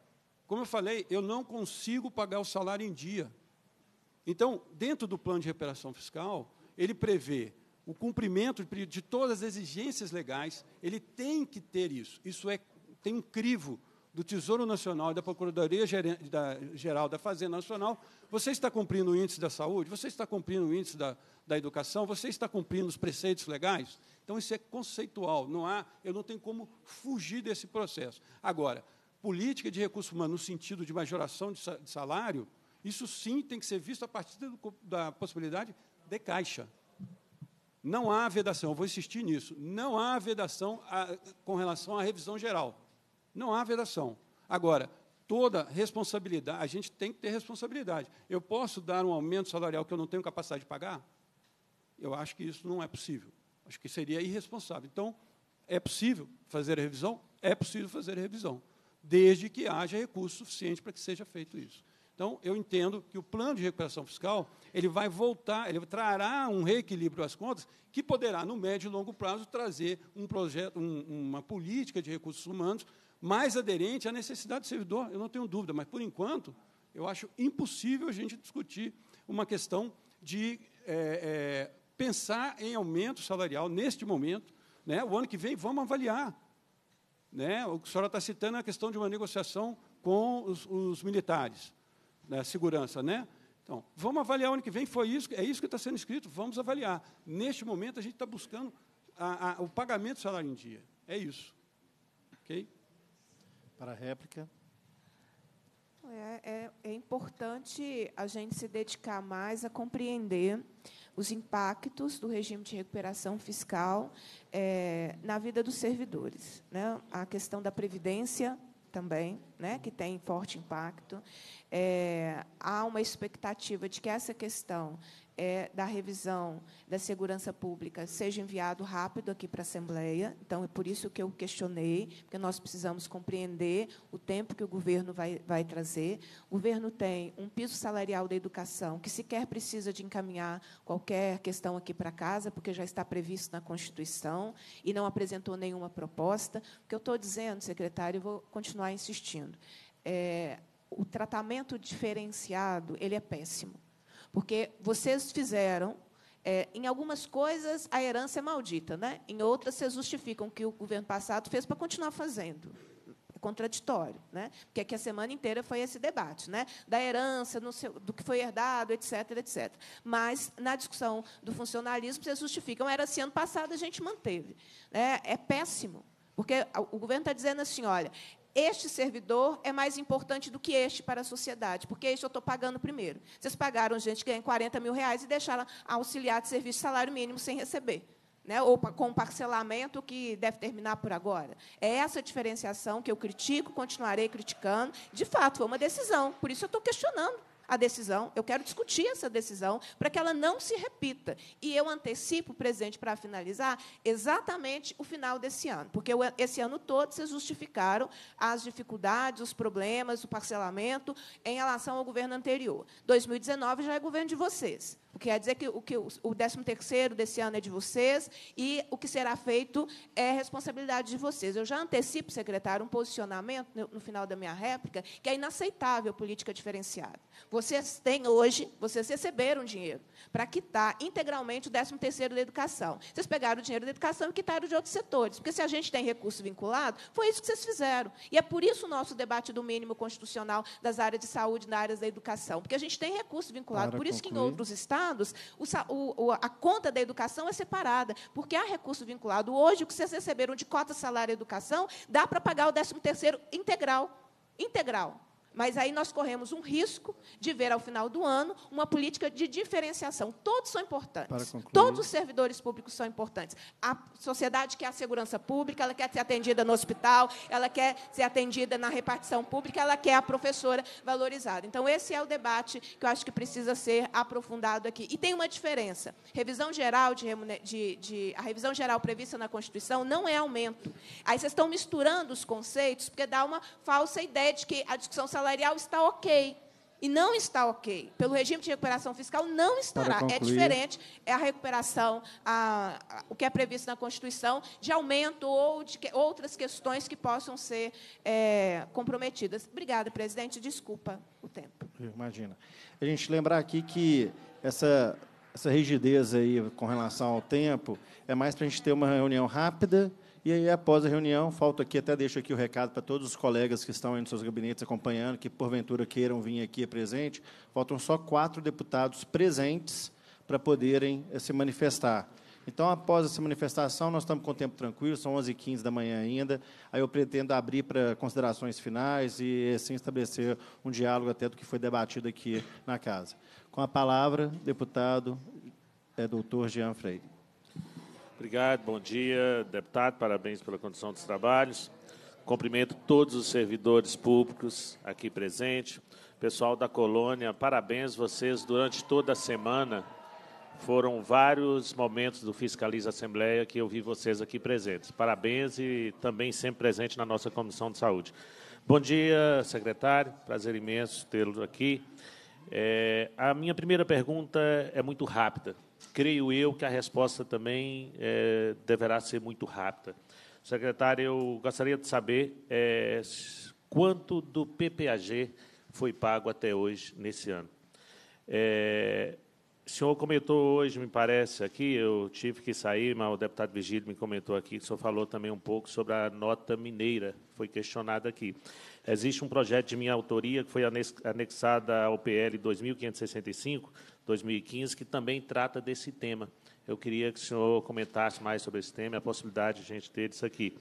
como eu falei, eu não consigo pagar o salário em dia. Então, dentro do plano de recuperação fiscal, ele prevê o cumprimento de todas as exigências legais, ele tem que ter isso. Isso tem um crivo do Tesouro Nacional e da Procuradoria Geral da Fazenda Nacional. Você está cumprindo o índice da saúde? Você está cumprindo o índice da educação? Você está cumprindo os preceitos legais? Então, isso é conceitual. Eu não tenho como fugir desse processo. Agora, política de recursos humanos no sentido de majoração de salário, isso sim tem que ser visto a partir da possibilidade de caixa. Não há vedação, eu vou insistir nisso, não há vedação com relação à revisão geral. Não há vedação. Agora, toda responsabilidade, a gente tem que ter responsabilidade. Eu posso dar um aumento salarial que eu não tenho capacidade de pagar? Eu acho que isso não é possível. Acho que seria irresponsável. Então, é possível fazer a revisão? É possível fazer a revisão, desde que haja recurso suficiente para que seja feito isso. Então, eu entendo que o plano de recuperação fiscal ele vai voltar, ele trará um reequilíbrio às contas que poderá, no médio e longo prazo, trazer um projeto, uma política de recursos humanos mais aderente à necessidade do servidor, eu não tenho dúvida, mas, por enquanto, eu acho impossível a gente discutir uma questão de pensar em aumento salarial neste momento. Né? O ano que vem, vamos avaliar. Né? O que a senhora está citando é a questão de uma negociação com os militares, né? Segurança. Né? Então, vamos avaliar o ano que vem, é isso que está sendo escrito, vamos avaliar. Neste momento, a gente está buscando o pagamento do salário em dia. É isso. Ok? Para a réplica. É importante a gente se dedicar mais a compreender os impactos do regime de recuperação fiscal na vida dos servidores. Né? A questão da previdência também, né, que tem forte impacto. Há uma expectativa de que essa questão da revisão da segurança pública seja enviado rápido aqui para a Assembleia. Então, é por isso que eu questionei, porque nós precisamos compreender o tempo que o governo vai trazer. O governo tem um piso salarial da educação que sequer precisa de encaminhar qualquer questão aqui para casa, porque já está previsto na Constituição, e não apresentou nenhuma proposta. O que eu estou dizendo, secretário, e vou continuar insistindo, o tratamento diferenciado ele é péssimo. Porque vocês fizeram, em algumas coisas, a herança é maldita, né? Em outras, vocês justificam que o governo passado fez para continuar fazendo. É contraditório, né? Porque aqui a semana inteira foi esse debate, né? Da herança, do que foi herdado, etc., etc. Mas, na discussão do funcionalismo, vocês justificam, era assim, ano passado a gente manteve. É péssimo, porque o governo está dizendo assim, olha, este servidor é mais importante do que este para a sociedade, porque este eu estou pagando primeiro. Vocês pagaram gente que ganha R$40 mil e deixaram a auxiliar de serviço de salário mínimo sem receber, né? Ou com parcelamento que deve terminar por agora. É essa diferenciação que eu critico, continuarei criticando. De fato, foi uma decisão, por isso eu estou questionando a decisão, eu quero discutir essa decisão para que ela não se repita. E eu antecipo, presidente, para finalizar, exatamente o final desse ano, porque esse ano todo vocês justificaram as dificuldades, os problemas, o parcelamento em relação ao governo anterior. 2019 já é governo de vocês. O que quer dizer que o 13º desse ano é de vocês e o que será feito é responsabilidade de vocês. Eu já antecipo, secretário, um posicionamento no final da minha réplica que é inaceitável política diferenciada. Vocês têm hoje, vocês receberam dinheiro para quitar integralmente o 13º da educação. Vocês pegaram o dinheiro da educação e quitaram de outros setores, porque se a gente tem recurso vinculado, foi isso que vocês fizeram. E é por isso o nosso debate do mínimo constitucional das áreas de saúde e das áreas da educação, porque a gente tem recurso vinculado. Por isso que em outros estados a conta da educação é separada, porque há recurso vinculado. Hoje, o que vocês receberam de cota salário educação dá para pagar o 13º integral. Mas aí nós corremos um risco de ver, ao final do ano, uma política de diferenciação. Todos são importantes. Todos os servidores públicos são importantes. A sociedade quer a segurança pública, ela quer ser atendida no hospital, ela quer ser atendida na repartição pública, ela quer a professora valorizada. Então, esse é o debate que eu acho que precisa ser aprofundado aqui. E tem uma diferença. Revisão geral a revisão geral prevista na Constituição não é aumento. Aí vocês estão misturando os conceitos, porque dá uma falsa ideia de que a discussão salarial está ok. E não está ok. Pelo regime de recuperação fiscal, não estará. É diferente, é a recuperação, o que é previsto na Constituição, de aumento ou de outras questões que possam ser comprometidas. Obrigada, presidente. Desculpa o tempo. Imagina. A gente lembrar aqui que essa rigidez aí com relação ao tempo é mais para a gente ter uma reunião rápida. E aí, após a reunião, deixo aqui o recado para todos os colegas que estão aí nos seus gabinetes acompanhando, que, porventura, queiram vir aqui presente. Faltam só 4 deputados presentes para poderem se manifestar. Então, após essa manifestação, nós estamos com o tempo tranquilo, são 11h15 da manhã ainda. Aí eu pretendo abrir para considerações finais e, assim, estabelecer um diálogo até do que foi debatido aqui na casa. Com a palavra, deputado doutor Jean Freire. Obrigado, bom dia, deputado, parabéns pela condução dos trabalhos. Cumprimento todos os servidores públicos aqui presentes, pessoal da colônia, parabéns vocês durante toda a semana. Foram vários momentos do Fiscaliza Assembleia que eu vi vocês aqui presentes. Parabéns e também sempre presente na nossa Comissão de Saúde. Bom dia, secretário, prazer imenso tê-lo aqui. A minha primeira pergunta é muito rápida. Creio eu que a resposta também deverá ser muito rápida. Secretário, eu gostaria de saber quanto do PPAG foi pago até hoje, nesse ano. O senhor comentou hoje, me parece, aqui, eu tive que sair, mas o deputado Vigílio me comentou aqui, o senhor falou também um pouco sobre a nota mineira, foi questionada aqui. Existe um projeto de minha autoria que foi anexado ao PL 2565, 2015, que também trata desse tema. Eu queria que o senhor comentasse mais sobre esse tema, a possibilidade de a gente ter isso aqui.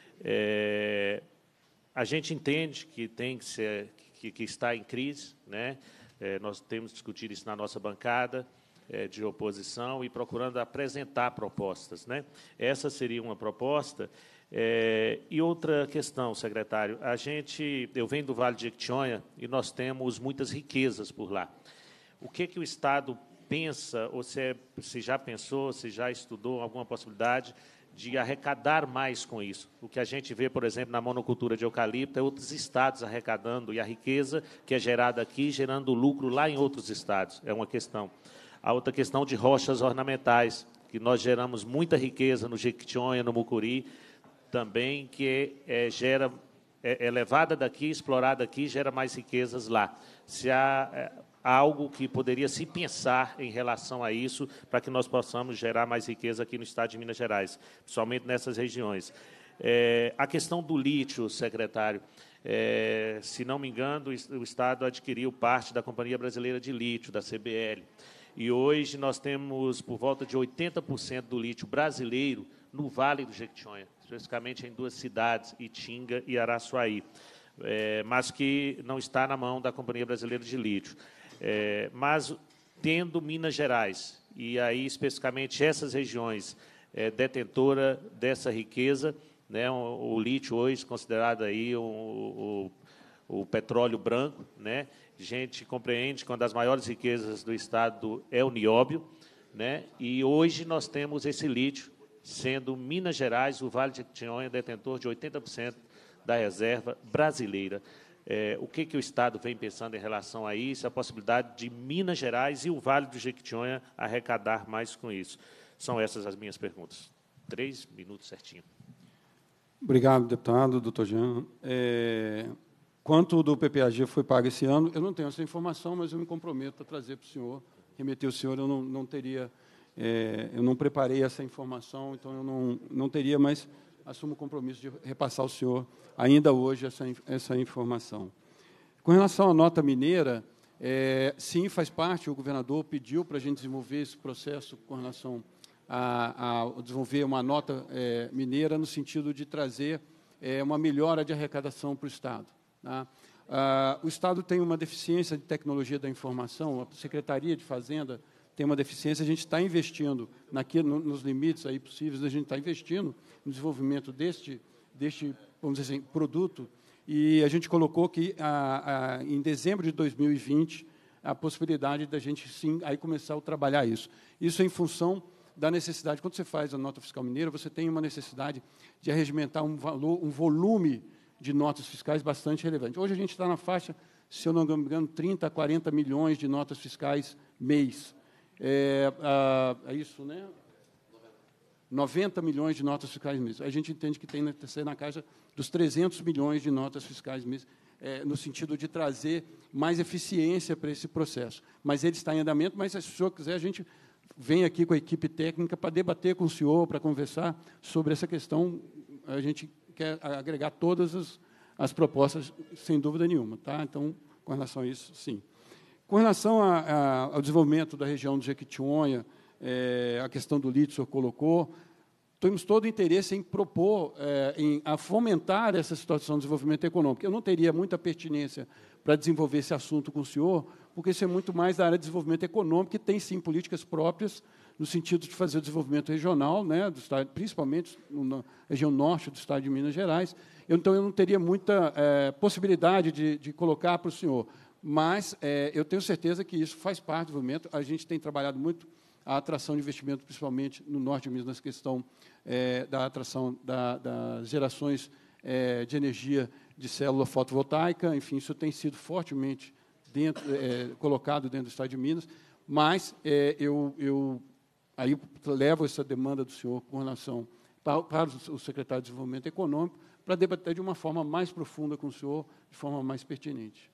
A gente entende que tem que ser, que está em crise, né? Nós temos discutido isso na nossa bancada de oposição e procurando apresentar propostas, né? Essa seria uma proposta. E outra questão, secretário, eu venho do Vale de Jequitinhonha e nós temos muitas riquezas por lá. O que o Estado pensa, ou se já pensou, se já estudou alguma possibilidade de arrecadar mais com isso? O que a gente vê, por exemplo, na monocultura de eucalipto, é outros estados arrecadando, e a riqueza que é gerada aqui, gerando lucro lá em outros estados, é uma questão. A outra questão de rochas ornamentais, que nós geramos muita riqueza no Jequitinhonha, no Mucuri, também, que é levada daqui, explorada aqui, gera mais riquezas lá. Se há algo que poderia se pensar em relação a isso, para que nós possamos gerar mais riqueza aqui no estado de Minas Gerais, principalmente nessas regiões. A questão do lítio, secretário, se não me engano, o Estado adquiriu parte da Companhia Brasileira de Lítio, da CBL, e hoje nós temos por volta de 80% do lítio brasileiro no Vale do Jequitinhonha, especificamente em 2 cidades, Itinga e Araçuaí, mas que não está na mão da Companhia Brasileira de Lítio. Mas, tendo Minas Gerais, e aí especificamente essas regiões detentora dessa riqueza, né, o lítio hoje considerado aí o petróleo branco, né, a gente compreende que uma das maiores riquezas do Estado é o nióbio, né, e hoje nós temos esse lítio, sendo Minas Gerais, o Vale de Jequitinhonha, detentor de 80% da reserva brasileira. O que o Estado vem pensando em relação a isso, a possibilidade de Minas Gerais e o Vale do Jequitinhonha arrecadar mais com isso? São essas as minhas perguntas. 3 minutos certinho. Obrigado, deputado, doutor Jean. Quanto do PPAG foi pago esse ano, eu não tenho essa informação, mas eu me comprometo a trazer para o senhor, remeter ao senhor, eu não teria, eu não preparei essa informação, então eu não teria, mas assumo o compromisso de repassar ao senhor ainda hoje essa informação. Com relação à nota mineira, sim, faz parte, o governador pediu para a gente desenvolver esse processo com relação a desenvolver uma nota mineira no sentido de trazer uma melhora de arrecadação para o Estado. Tá? O Estado tem uma deficiência de tecnologia da informação, a Secretaria de Fazenda tem uma deficiência, a gente está investindo nos limites aí possíveis, a gente está investindo no desenvolvimento deste, vamos dizer assim, produto, e a gente colocou que, em dezembro de 2020, a possibilidade da gente, sim, aí começar a trabalhar isso. Isso é em função da necessidade, quando você faz a nota fiscal mineira, você tem uma necessidade de arregimentar um volume de notas fiscais bastante relevante. Hoje a gente está na faixa se eu não me engano, 30 a 40 milhões de notas fiscais mês. É isso, né? 90 milhões de notas fiscais mês. A gente entende que tem que ser na caixa dos 300 milhões de notas fiscais mês, no sentido de trazer mais eficiência para esse processo. Mas ele está em andamento, mas, se o senhor quiser, a gente vem aqui com a equipe técnica para debater com o senhor, para conversar sobre essa questão. A gente quer agregar todas as propostas, sem dúvida nenhuma. Tá? Então, com relação a isso, sim. Com relação ao desenvolvimento da região do Jequitinhonha, a questão do lítio, o senhor colocou, temos todo o interesse em propor, a fomentar essa situação de desenvolvimento econômico. Eu não teria muita pertinência para desenvolver esse assunto com o senhor, porque isso é muito mais da área de desenvolvimento econômico, que tem, sim, políticas próprias, no sentido de fazer o desenvolvimento regional, né, do estado, principalmente na região norte do estado de Minas Gerais. Então, eu não teria muita possibilidade de colocar para o senhor. Mas eu tenho certeza que isso faz parte do desenvolvimento. A gente tem trabalhado muito a atração de investimento, principalmente no norte de Minas, nessa questão da atração das gerações de energia de célula fotovoltaica. Enfim, isso tem sido fortemente colocado dentro do estado de Minas. Mas eu aí levo essa demanda do senhor com relação para o secretário de Desenvolvimento Econômico, para debater de uma forma mais profunda com o senhor, de forma mais pertinente.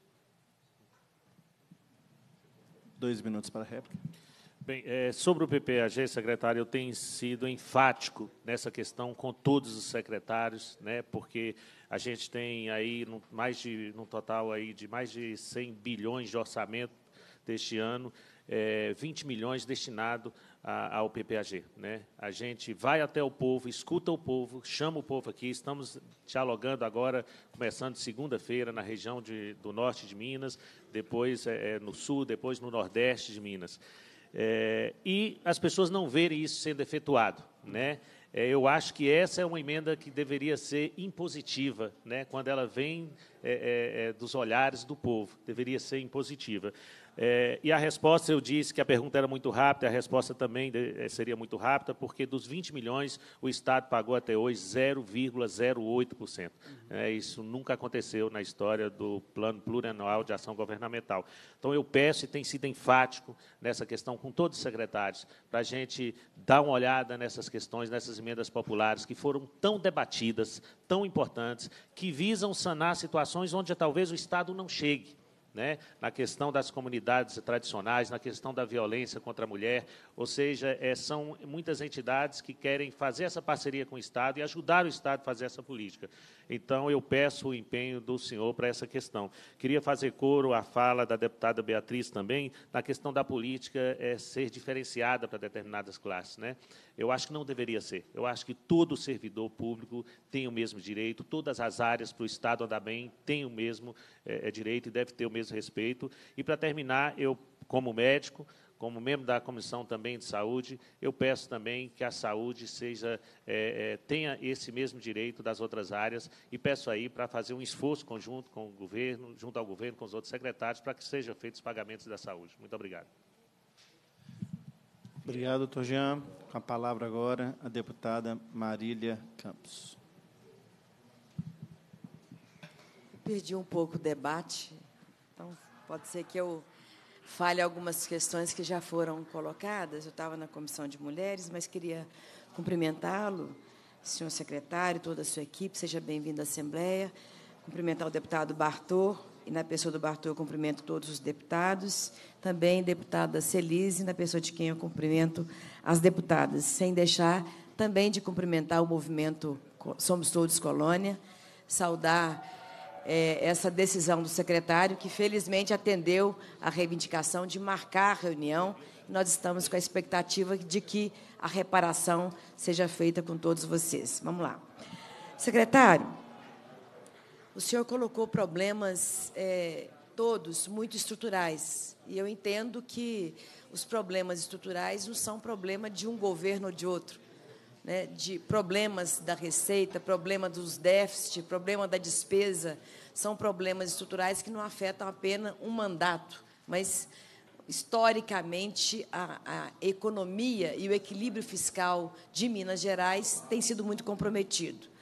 2 minutos para a réplica. Bem, sobre o PPAG, secretário, eu tenho sido enfático nessa questão com todos os secretários, né, porque a gente tem aí no total aí de mais de 100 bilhões de orçamento deste ano, 20 milhões destinado ao PPAG. Né? A gente vai até o povo, escuta o povo, chama o povo aqui. Estamos dialogando agora, começando segunda-feira, na região do norte de Minas, depois no sul, depois no nordeste de Minas. E as pessoas não verem isso sendo efetuado. Né? Eu acho que essa é uma emenda que deveria ser impositiva, né? Quando ela vem dos olhares do povo, deveria ser impositiva. E a resposta, eu disse que a pergunta era muito rápida, a resposta também seria muito rápida, porque dos 20 milhões, o Estado pagou até hoje 0,08%. Isso nunca aconteceu na história do Plano Plurianual de Ação Governamental. Então, eu peço, e tenho sido enfático nessa questão com todos os secretários, para a gente dar uma olhada nessas questões, nessas emendas populares, que foram tão debatidas, tão importantes, que visam sanar situações onde talvez o Estado não chegue. Né, na questão das comunidades tradicionais, na questão da violência contra a mulher, ou seja, são muitas entidades que querem fazer essa parceria com o Estado e ajudar o Estado a fazer essa política. Então, eu peço o empenho do senhor para essa questão. Queria fazer coro à fala da deputada Beatriz também, na questão da política ser diferenciada para determinadas classes. Né? Eu acho que não deveria ser. Eu acho que todo servidor público tem o mesmo direito, todas as áreas para o Estado andar bem têm o mesmo direito e deve ter o mesmo respeito. E, para terminar, eu, como médico, como membro da Comissão também de Saúde, eu peço também que a saúde tenha esse mesmo direito das outras áreas e peço aí para fazer um esforço conjunto com o governo, junto ao governo, com os outros secretários, para que sejam feitos os pagamentos da saúde. Muito obrigado. Obrigado, doutor Jean. Com a palavra agora, a deputada Marília Campos. Perdi um pouco o debate, então pode ser que eu fale algumas questões que já foram colocadas. Eu estava na Comissão de Mulheres, mas queria cumprimentá-lo, senhor secretário, toda a sua equipe, seja bem-vindo à Assembleia, cumprimentar o deputado Bartô, e na pessoa do Bartô eu cumprimento todos os deputados, também deputada Celise, na pessoa de quem eu cumprimento as deputadas, sem deixar também de cumprimentar o movimento Somos Todos Colônia, saudar essa decisão do secretário, que felizmente atendeu a reivindicação de marcar a reunião. Nós estamos com a expectativa de que a reparação seja feita com todos vocês. Vamos lá. Secretário, o senhor colocou problemas todos muito estruturais, e eu entendo que os problemas estruturais não são problema de um governo ou de outro, né, de problemas da receita, problema dos déficits, problema da despesa, são problemas estruturais que não afetam apenas um mandato, mas, historicamente, a economia e o equilíbrio fiscal de Minas Gerais tem sido muito comprometido.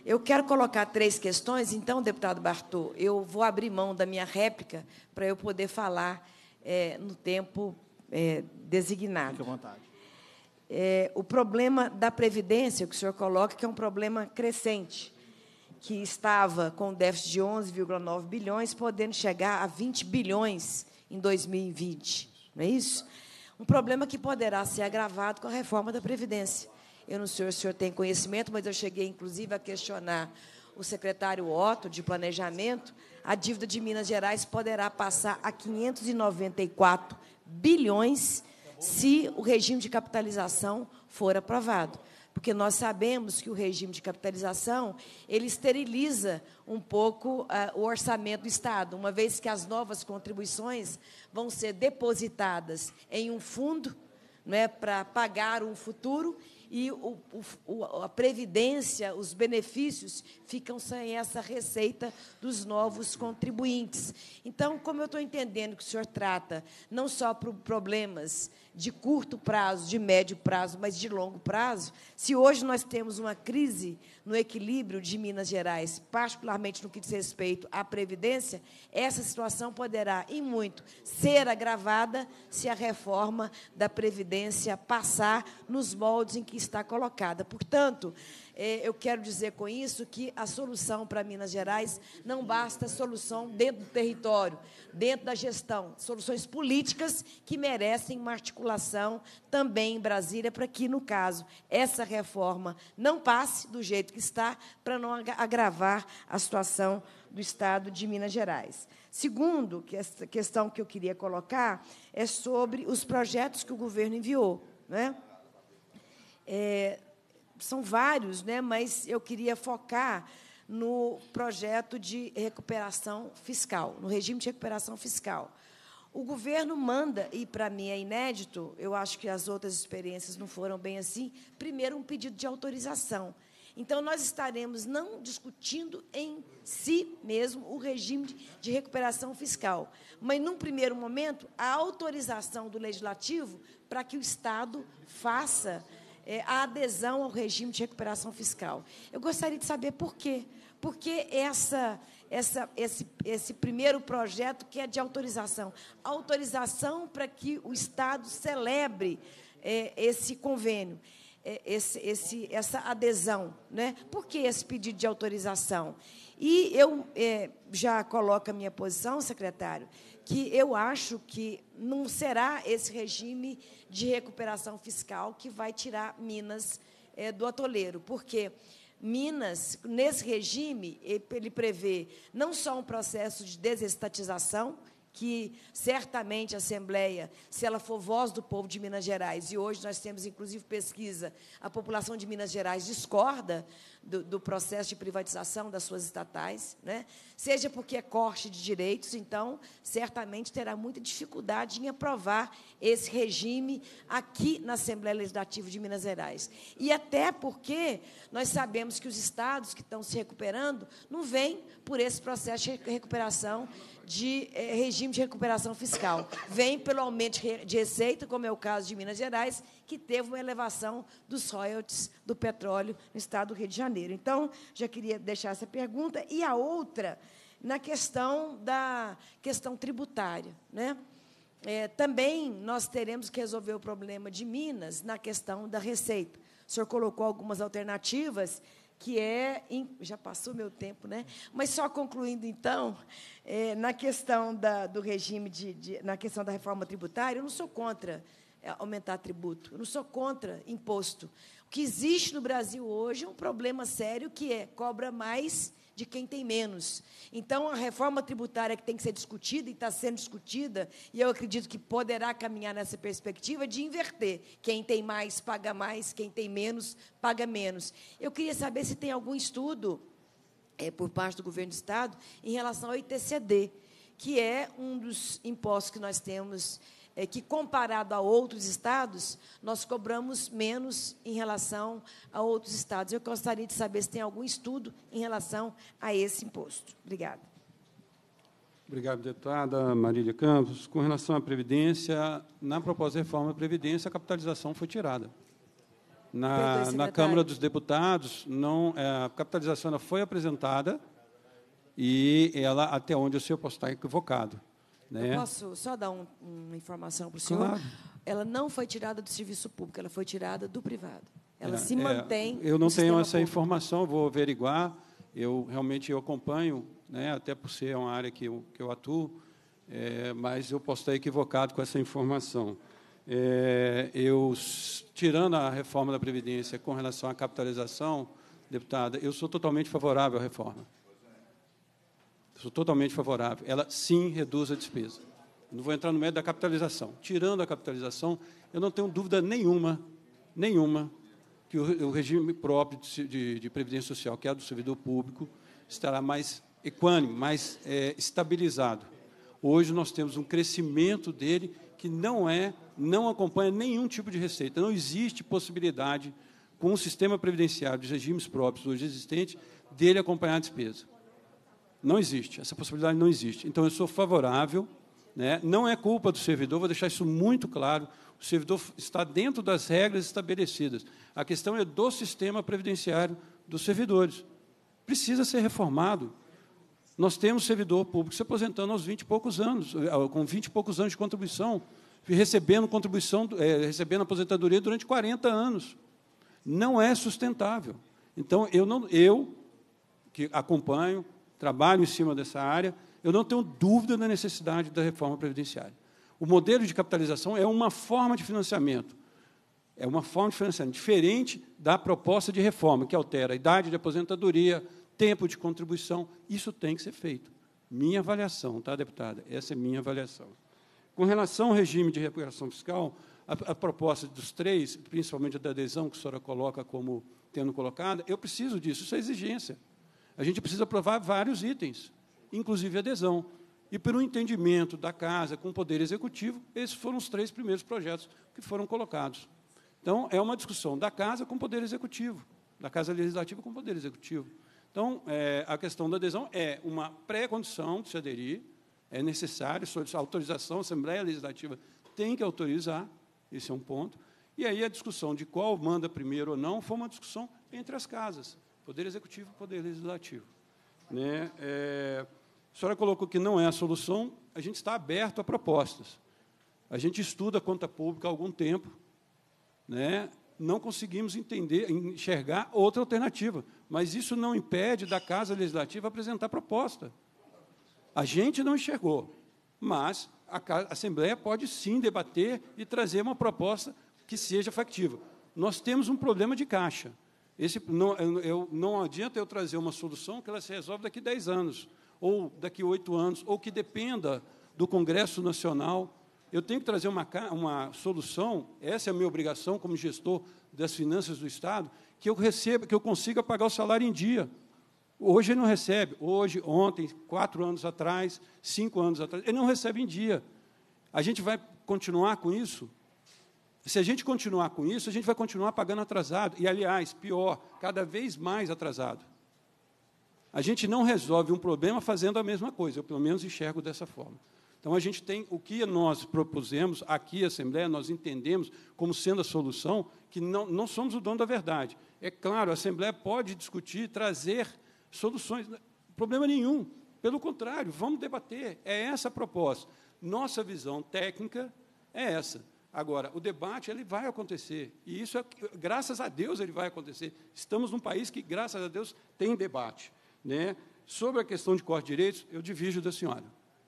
Eu quero colocar 3 questões, então, deputado Bartô, eu vou abrir mão da minha réplica para eu poder falar no tempo designado. Fique à vontade. O problema da Previdência, que o senhor coloca, que é um problema crescente, que estava com déficit de 11,9 bilhões, podendo chegar a 20 bilhões em 2020, não é isso? Um problema que poderá ser agravado com a reforma da Previdência. Eu não sei se o senhor tem conhecimento, mas eu cheguei, inclusive, a questionar o secretário Otto, de Planejamento. A dívida de Minas Gerais poderá passar a 594 bilhões se o regime de capitalização for aprovado. Porque nós sabemos que o regime de capitalização ele esteriliza um pouco o orçamento do Estado, uma vez que as novas contribuições vão ser depositadas em um fundo, né, para pagar um futuro, e a Previdência, os benefícios, ficam sem essa receita dos novos contribuintes. Então, como eu estou entendendo que o senhor trata não só por problemas de curto prazo, de médio prazo, mas de longo prazo, se hoje nós temos uma crise no equilíbrio de Minas Gerais, particularmente no que diz respeito à Previdência, essa situação poderá, em muito, ser agravada se a reforma da Previdência passar nos moldes em que está colocada. Portanto, eu quero dizer com isso que a solução para Minas Gerais não basta solução dentro do território, dentro da gestão, soluções políticas que merecem uma articulação também em Brasília para que, no caso, essa reforma não passe do jeito que está, para não agravar a situação do Estado de Minas Gerais. Segundo, que essa questão que eu queria colocar é sobre os projetos que o governo enviou, né? São vários, né, mas eu queria focar no projeto de recuperação fiscal, no regime de recuperação fiscal. O governo manda, e para mim é inédito, eu acho que as outras experiências não foram bem assim, primeiro um pedido de autorização. Então, nós estaremos não discutindo em si mesmo o regime de recuperação fiscal, mas, num primeiro momento, a autorização do Legislativo para que o Estado faça a adesão ao regime de recuperação fiscal. Eu gostaria de saber por quê. Por que esse primeiro projeto que é de autorização? Autorização para que o Estado celebre esse convênio, essa adesão, né? Por que esse pedido de autorização? E eu já coloco a minha posição, secretário, que eu acho que não será esse regime de recuperação fiscal que vai tirar Minas do atoleiro, porque Minas, nesse regime, ele prevê não só um processo de desestatização, que certamente a Assembleia, se ela for voz do povo de Minas Gerais, e hoje nós temos, inclusive, pesquisa, a população de Minas Gerais discorda do processo de privatização das suas estatais, né? Seja porque é corte de direitos, então, certamente terá muita dificuldade em aprovar esse regime aqui na Assembleia Legislativa de Minas Gerais. E até porque nós sabemos que os estados que estão se recuperando não vêm por esse processo de recuperação de regime de recuperação fiscal. Vem pelo aumento de receita, como é o caso de Minas Gerais, que teve uma elevação dos royalties do petróleo no estado do Rio de Janeiro. Então, já queria deixar essa pergunta. E a outra, na questão da questão tributária, né? Também nós teremos que resolver o problema de Minas na questão da receita. O senhor colocou algumas alternativas, que já passou meu tempo, né? Mas só concluindo, então, na questão do regime na questão da reforma tributária, eu não sou contra aumentar tributo, eu não sou contra imposto. O que existe no Brasil hoje é um problema sério, que cobra mais de quem tem menos. Então, a reforma tributária que tem que ser discutida, e está sendo discutida, e eu acredito que poderá caminhar nessa perspectiva de inverter. Quem tem mais, paga mais, quem tem menos, paga menos. Eu queria saber se tem algum estudo, por parte do governo do Estado, em relação ao ITCD, que é um dos impostos que nós temos, que, comparado a outros estados, nós cobramos menos em relação a outros estados. Eu gostaria de saber se tem algum estudo em relação a esse imposto. Obrigada. Obrigado, deputada Marília Campos. Com relação à Previdência, na proposta de reforma da Previdência, a capitalização foi tirada. Na Câmara dos Deputados, a capitalização ela foi apresentada e ela, até onde o senhor possa estar equivocado. Né? Eu posso só dar uma informação para o senhor? Claro. Ela não foi tirada do serviço público, ela foi tirada do privado. Ela se mantém. Eu não tenho essa público. informação, vou averiguar. Eu acompanho, né, até por ser uma área que eu atuo, mas eu posso estar equivocado com essa informação. Tirando a reforma da Previdência com relação à capitalização, deputada, eu sou totalmente favorável à reforma. Sou totalmente favorável. Ela, sim, reduz a despesa. Não vou entrar no mérito da capitalização. Tirando a capitalização, eu não tenho dúvida nenhuma, que o regime próprio de Previdência Social, que é a do servidor público, estará mais equânime, mais estabilizado. Hoje nós temos um crescimento dele que não acompanha nenhum tipo de receita. Não existe possibilidade, com o sistema previdenciário dos regimes próprios hoje existentes, dele acompanhar a despesa. Não existe, essa possibilidade não existe. Então, eu sou favorável, né? Não é culpa do servidor, vou deixar isso muito claro, o servidor está dentro das regras estabelecidas. A questão é do sistema previdenciário dos servidores. Precisa ser reformado. Nós temos servidor público se aposentando aos 20 e poucos anos, com 20 e poucos anos de contribuição, recebendo aposentadoria durante 40 anos. Não é sustentável. Então, eu que acompanho, trabalho em cima dessa área, eu não tenho dúvida da necessidade da reforma previdenciária. O modelo de capitalização é uma forma de financiamento. É uma forma de financiamento diferente da proposta de reforma, que altera a idade de aposentadoria, tempo de contribuição. Isso tem que ser feito. Minha avaliação, tá, deputada? Essa é minha avaliação. Com relação ao regime de recuperação fiscal, a proposta dos três, principalmente a da adesão, que a senhora coloca como tendo colocada, eu preciso disso, isso é exigência. A gente precisa aprovar vários itens, inclusive a adesão. E, pelo entendimento da Casa com o Poder Executivo, esses foram os 3 primeiros projetos que foram colocados. Então, é uma discussão da Casa com o Poder Executivo, da Casa Legislativa com o Poder Executivo. Então, a questão da adesão é uma pré-condição de se aderir, é necessário, a autorização, a Assembleia Legislativa tem que autorizar, esse é um ponto. E aí a discussão de qual manda primeiro ou não foi uma discussão entre as casas, Poder Executivo e Poder Legislativo. Né? A senhora colocou que não é a solução, a gente está aberto a propostas. A gente estuda a conta pública há algum tempo, né? Não conseguimos enxergar outra alternativa, mas isso não impede da Casa Legislativa apresentar proposta. A gente não enxergou, mas a Assembleia pode, sim, debater e trazer uma proposta que seja factível. Nós temos um problema de caixa. Não adianta eu trazer uma solução que ela se resolve daqui a 10 anos, ou daqui a 8 anos, ou que dependa do Congresso Nacional. Eu tenho que trazer uma solução, essa é a minha obrigação como gestor das finanças do Estado, que eu consiga pagar o salário em dia. Hoje ele não recebe. Hoje, ontem, 4 anos atrás, 5 anos atrás, ele não recebe em dia. A gente vai continuar com isso? Se a gente continuar com isso, a gente vai continuar pagando atrasado. E, aliás, pior, cada vez mais atrasado. A gente não resolve um problema fazendo a mesma coisa. Eu, pelo menos, enxergo dessa forma. Então, a gente tem o que nós propusemos aqui, a Assembleia, nós entendemos como sendo a solução, que não somos o dono da verdade. É claro, a Assembleia pode discutir, trazer soluções, problema nenhum. Pelo contrário, vamos debater. É essa a proposta. Nossa visão técnica é essa. Agora, o debate ele vai acontecer, e isso, graças a Deus, ele vai acontecer. Estamos num país que, graças a Deus, tem debate. Né? Sobre a questão de corte de direitos, eu divirjo da senhora.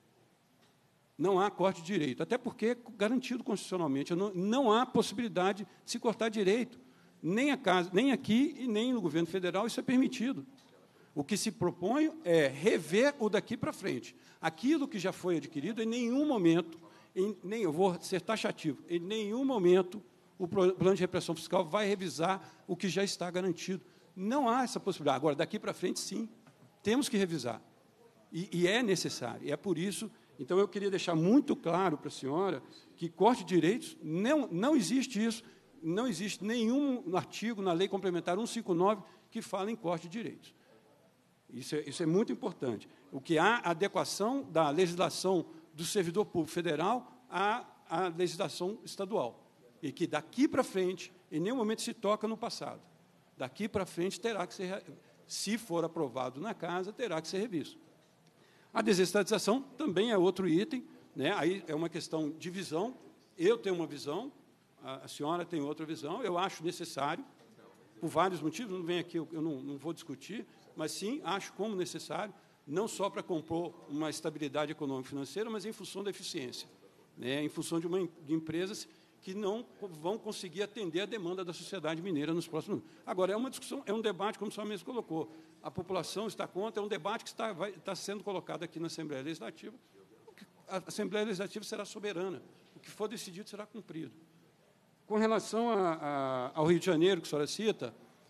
Não há corte de direito, até porque é garantido constitucionalmente. Não há possibilidade de se cortar direito. Nem aqui e nem no governo federal isso é permitido. O que se propõe é rever o daqui para frente. Aquilo que já foi adquirido, em nenhum momento, eu vou ser taxativo, em nenhum momento o plano de repressão fiscal vai revisar o que já está garantido. Não há essa possibilidade. Agora, daqui para frente, sim, temos que revisar. E é necessário. E é por isso. Então, eu queria deixar muito claro para a senhora que corte de direitos, não existe isso, não existe nenhum artigo na Lei Complementar 159 que fala em corte de direitos. Isso é muito importante. O que há adequação da legislação do servidor público federal à legislação estadual. e que daqui para frente, em nenhum momento se toca no passado. Daqui para frente terá que ser, se for aprovado na casa, terá que ser revisto. A desestatização também é outro item, né? Aí é uma questão de visão. Eu tenho uma visão, a senhora tem outra visão, eu acho necessário, por vários motivos, não vem aqui, eu não vou discutir, mas sim, acho como necessário, não só para compor uma estabilidade econômica e financeira, mas em função da eficiência, né? Em função de empresas que não vão conseguir atender a demanda da sociedade mineira nos próximos anos. Agora, é uma discussão, é um debate, como o senhor mesmo colocou, a população está contra, é um debate que está sendo colocado aqui na Assembleia Legislativa. A Assembleia Legislativa será soberana, o que for decidido será cumprido. Com relação ao Rio de Janeiro, que a senhora cita,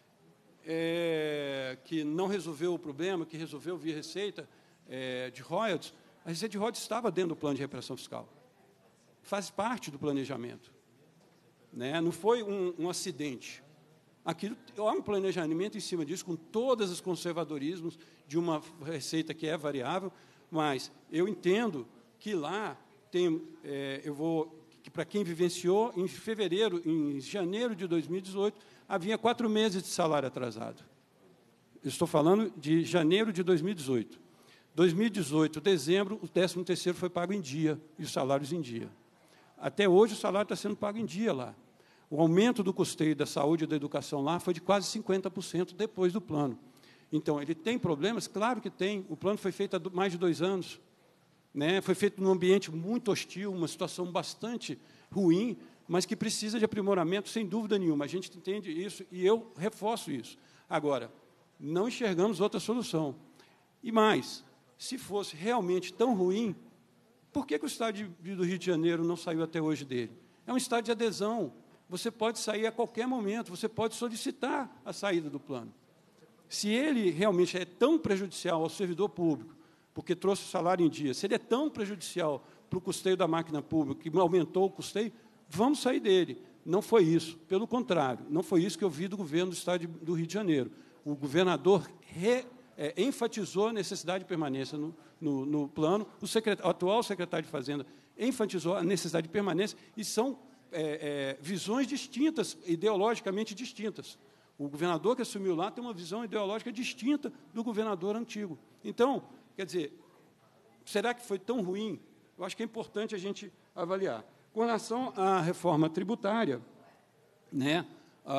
que não resolveu o problema, que resolveu via receita de royalties, a receita de royalties estava dentro do plano de recuperação fiscal. Faz parte do planejamento, né? Não foi um acidente. Aquilo, há um planejamento em cima disso, com todos os conservadorismos de uma receita que é variável, mas eu entendo que lá tem, para quem vivenciou, em janeiro de 2018, havia 4 meses de salário atrasado. Eu estou falando de janeiro de 2018. 2018, dezembro, o 13º foi pago em dia, e os salários em dia. Até hoje, o salário está sendo pago em dia lá. O aumento do custeio da saúde e da educação lá foi de quase 50% depois do plano. Então, ele tem problemas? Claro que tem. O plano foi feito há mais de 2 anos. Né? Foi feito num ambiente muito hostil, uma situação bastante ruim, mas que precisa de aprimoramento, sem dúvida nenhuma. A gente entende isso e eu reforço isso. Agora, não enxergamos outra solução. E mais, se fosse realmente tão ruim, por que o Estado do Rio de Janeiro não saiu até hoje dele? É um estado de adesão. Você pode sair a qualquer momento, você pode solicitar a saída do plano. Se ele realmente é tão prejudicial ao servidor público, porque trouxe o salário em dia, se ele é tão prejudicial para o custeio da máquina pública, que aumentou o custeio, vamos sair dele. Não foi isso. Pelo contrário, não foi isso que eu vi do governo do Estado do Rio de Janeiro. O governador enfatizou a necessidade de permanência no plano, o atual secretário de Fazenda enfatizou a necessidade de permanência, e são visões distintas, ideologicamente distintas. O governador que assumiu lá tem uma visão ideológica distinta do governador antigo. Então, quer dizer, será que foi tão ruim? Eu acho que é importante a gente avaliar. Com relação à reforma tributária, né,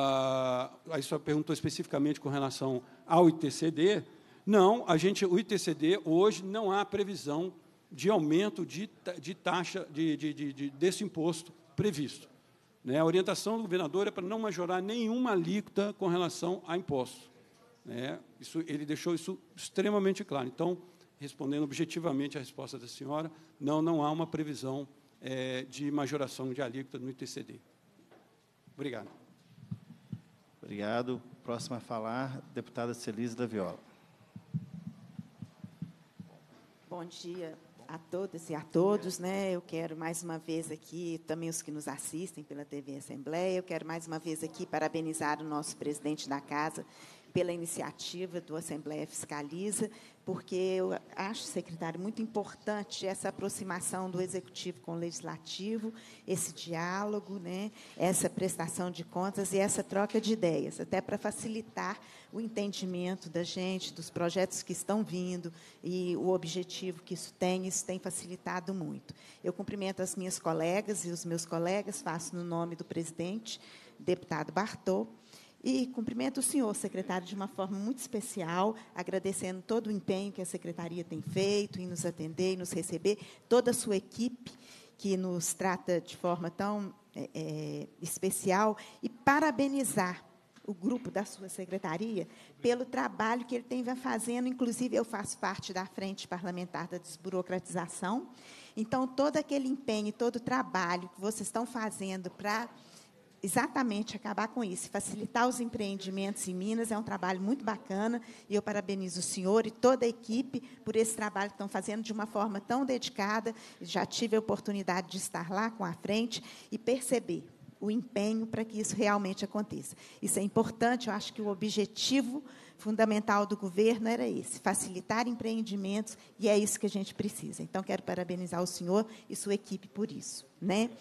a senhora perguntou especificamente com relação ao ITCD. Não, o ITCD, hoje, não há previsão de aumento de taxa desse imposto previsto. Né? A orientação do governador é para não majorar nenhuma alíquota com relação a impostos. Né? Ele deixou isso extremamente claro. Então, respondendo objetivamente à resposta da senhora, não há uma previsão de majoração de alíquota no ITCD. Obrigado. Obrigado. Próxima a falar, deputada Celise da Viola. Bom dia a todas e a todos, né? Eu quero mais uma vez aqui, também os que nos assistem pela TV Assembleia, eu quero mais uma vez aqui parabenizar o nosso presidente da Casa pela iniciativa do Assembleia Fiscaliza, porque eu acho, secretário, muito importante essa aproximação do Executivo com o Legislativo, esse diálogo, né, essa prestação de contas e essa troca de ideias, até para facilitar o entendimento da gente, dos projetos que estão vindo e o objetivo que isso tem facilitado muito. Eu cumprimento as minhas colegas e os meus colegas, faço no nome do presidente, deputado Bartô, e cumprimento o senhor, secretário, de uma forma muito especial, agradecendo todo o empenho que a secretaria tem feito em nos atender e nos receber, toda a sua equipe, que nos trata de forma tão especial, e parabenizar o grupo da sua secretaria pelo trabalho que ele tem fazendo. Inclusive, eu faço parte da Frente Parlamentar da Desburocratização. Então, todo aquele empenho, todo o trabalho que vocês estão fazendo para exatamente acabar com isso, facilitar os empreendimentos em Minas, é um trabalho muito bacana, e eu parabenizo o senhor e toda a equipe por esse trabalho que estão fazendo de uma forma tão dedicada. Já tive a oportunidade de estar lá com a frente e perceber o empenho para que isso realmente aconteça. Isso é importante, eu acho que o objetivo fundamental do governo era esse, facilitar empreendimentos, e é isso que a gente precisa. Então, quero parabenizar o senhor e sua equipe por isso, né?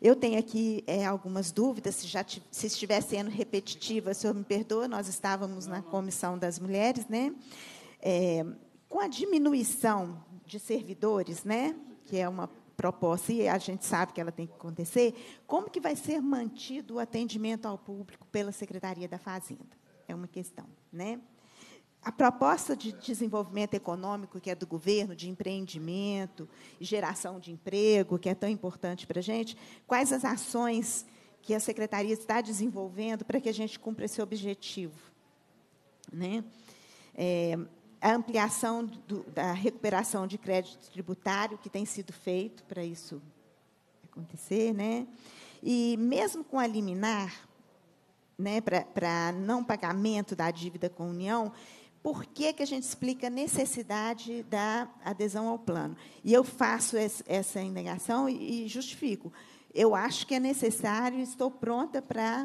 Eu tenho aqui algumas dúvidas, se estiver sendo repetitiva, o senhor me perdoa, nós estávamos na Comissão das Mulheres, né? Com a diminuição de servidores, né, que é uma proposta, e a gente sabe que ela tem que acontecer, como que vai ser mantido o atendimento ao público pela Secretaria da Fazenda? É uma questão, né? A proposta de desenvolvimento econômico, que é do governo, de empreendimento e geração de emprego, que é tão importante para a gente, quais as ações que a Secretaria está desenvolvendo para que a gente cumpra esse objetivo? Né? A ampliação da recuperação de crédito tributário, que tem sido feito para isso acontecer, né? E, mesmo com a liminar, né, para não pagamento da dívida com a União, por que a gente explica a necessidade da adesão ao plano? E eu faço essa indagação e justifico. Eu acho que é necessário, estou pronta para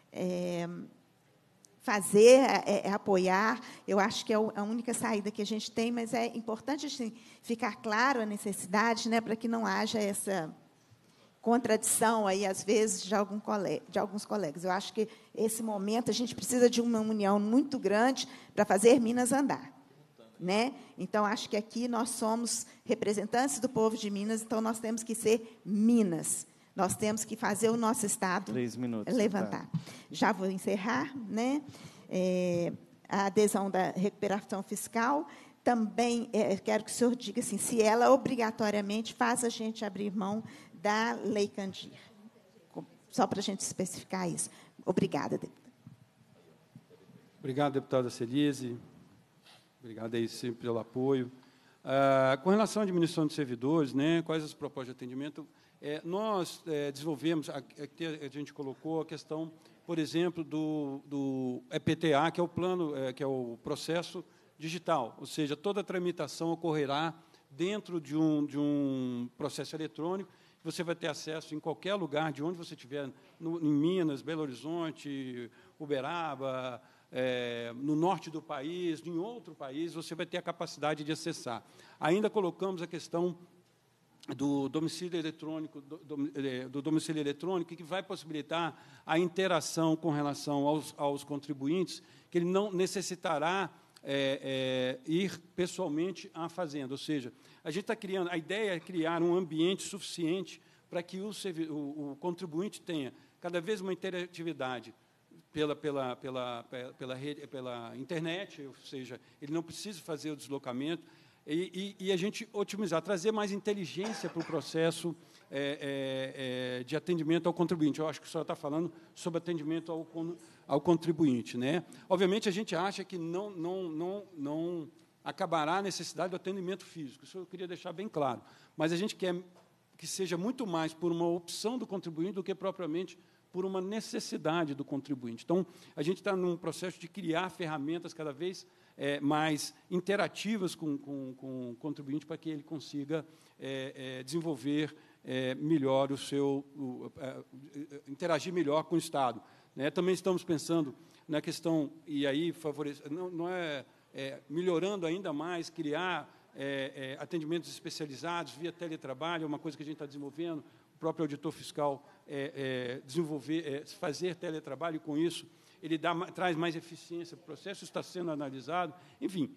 fazer, apoiar. Eu acho que é a única saída que a gente tem, mas é importante assim, ficar claro a necessidade, né, para que não haja essa contradição, aí, às vezes, de alguns colegas. Eu acho que, esse momento, a gente precisa de uma união muito grande para fazer Minas andar. Né? Então, acho que aqui nós somos representantes do povo de Minas, então nós temos que ser Minas. Nós temos que fazer o nosso Estado 3 minutos, levantar. Tá. Já vou encerrar. Né? A adesão da recuperação fiscal, também quero que o senhor diga assim, se ela obrigatoriamente faz a gente abrir mão da Lei Candir. Só para a gente especificar isso. Obrigada, deputada. Obrigado, deputada Celise. Obrigado aí sempre pelo apoio. Com relação à diminuição de servidores, né, quais as propostas de atendimento, nós desenvolvemos, aqui a gente colocou a questão, por exemplo, do EPTA, que é o plano, que é o processo digital, ou seja, toda a tramitação ocorrerá dentro de um processo eletrônico. Você vai ter acesso em qualquer lugar, de onde você estiver, em Minas, Belo Horizonte, Uberaba, no norte do país, em outro país, você vai ter a capacidade de acessar. Ainda colocamos a questão do domicílio eletrônico, que vai possibilitar a interação com relação aos contribuintes, que ele não necessitará ir pessoalmente à fazenda, ou seja, a gente está criando, a ideia é criar um ambiente suficiente para que o contribuinte tenha cada vez uma interatividade pela internet, ou seja, ele não precisa fazer o deslocamento, e a gente otimizar, trazer mais inteligência para o processo de atendimento ao contribuinte. Eu acho que o senhor está falando sobre atendimento ao contribuinte, né? Obviamente, a gente acha que não acabará a necessidade do atendimento físico. Isso eu queria deixar bem claro. Mas a gente quer que seja muito mais por uma opção do contribuinte do que propriamente por uma necessidade do contribuinte. Então, a gente está num processo de criar ferramentas cada vez mais interativas com o contribuinte para que ele consiga desenvolver melhor interagir melhor com o Estado. Né? Também estamos pensando na questão, e aí melhorando ainda mais, criar atendimentos especializados via teletrabalho, é uma coisa que a gente está desenvolvendo, o próprio auditor fiscal fazer teletrabalho, e com isso ele traz mais eficiência para o processo, está sendo analisado, enfim,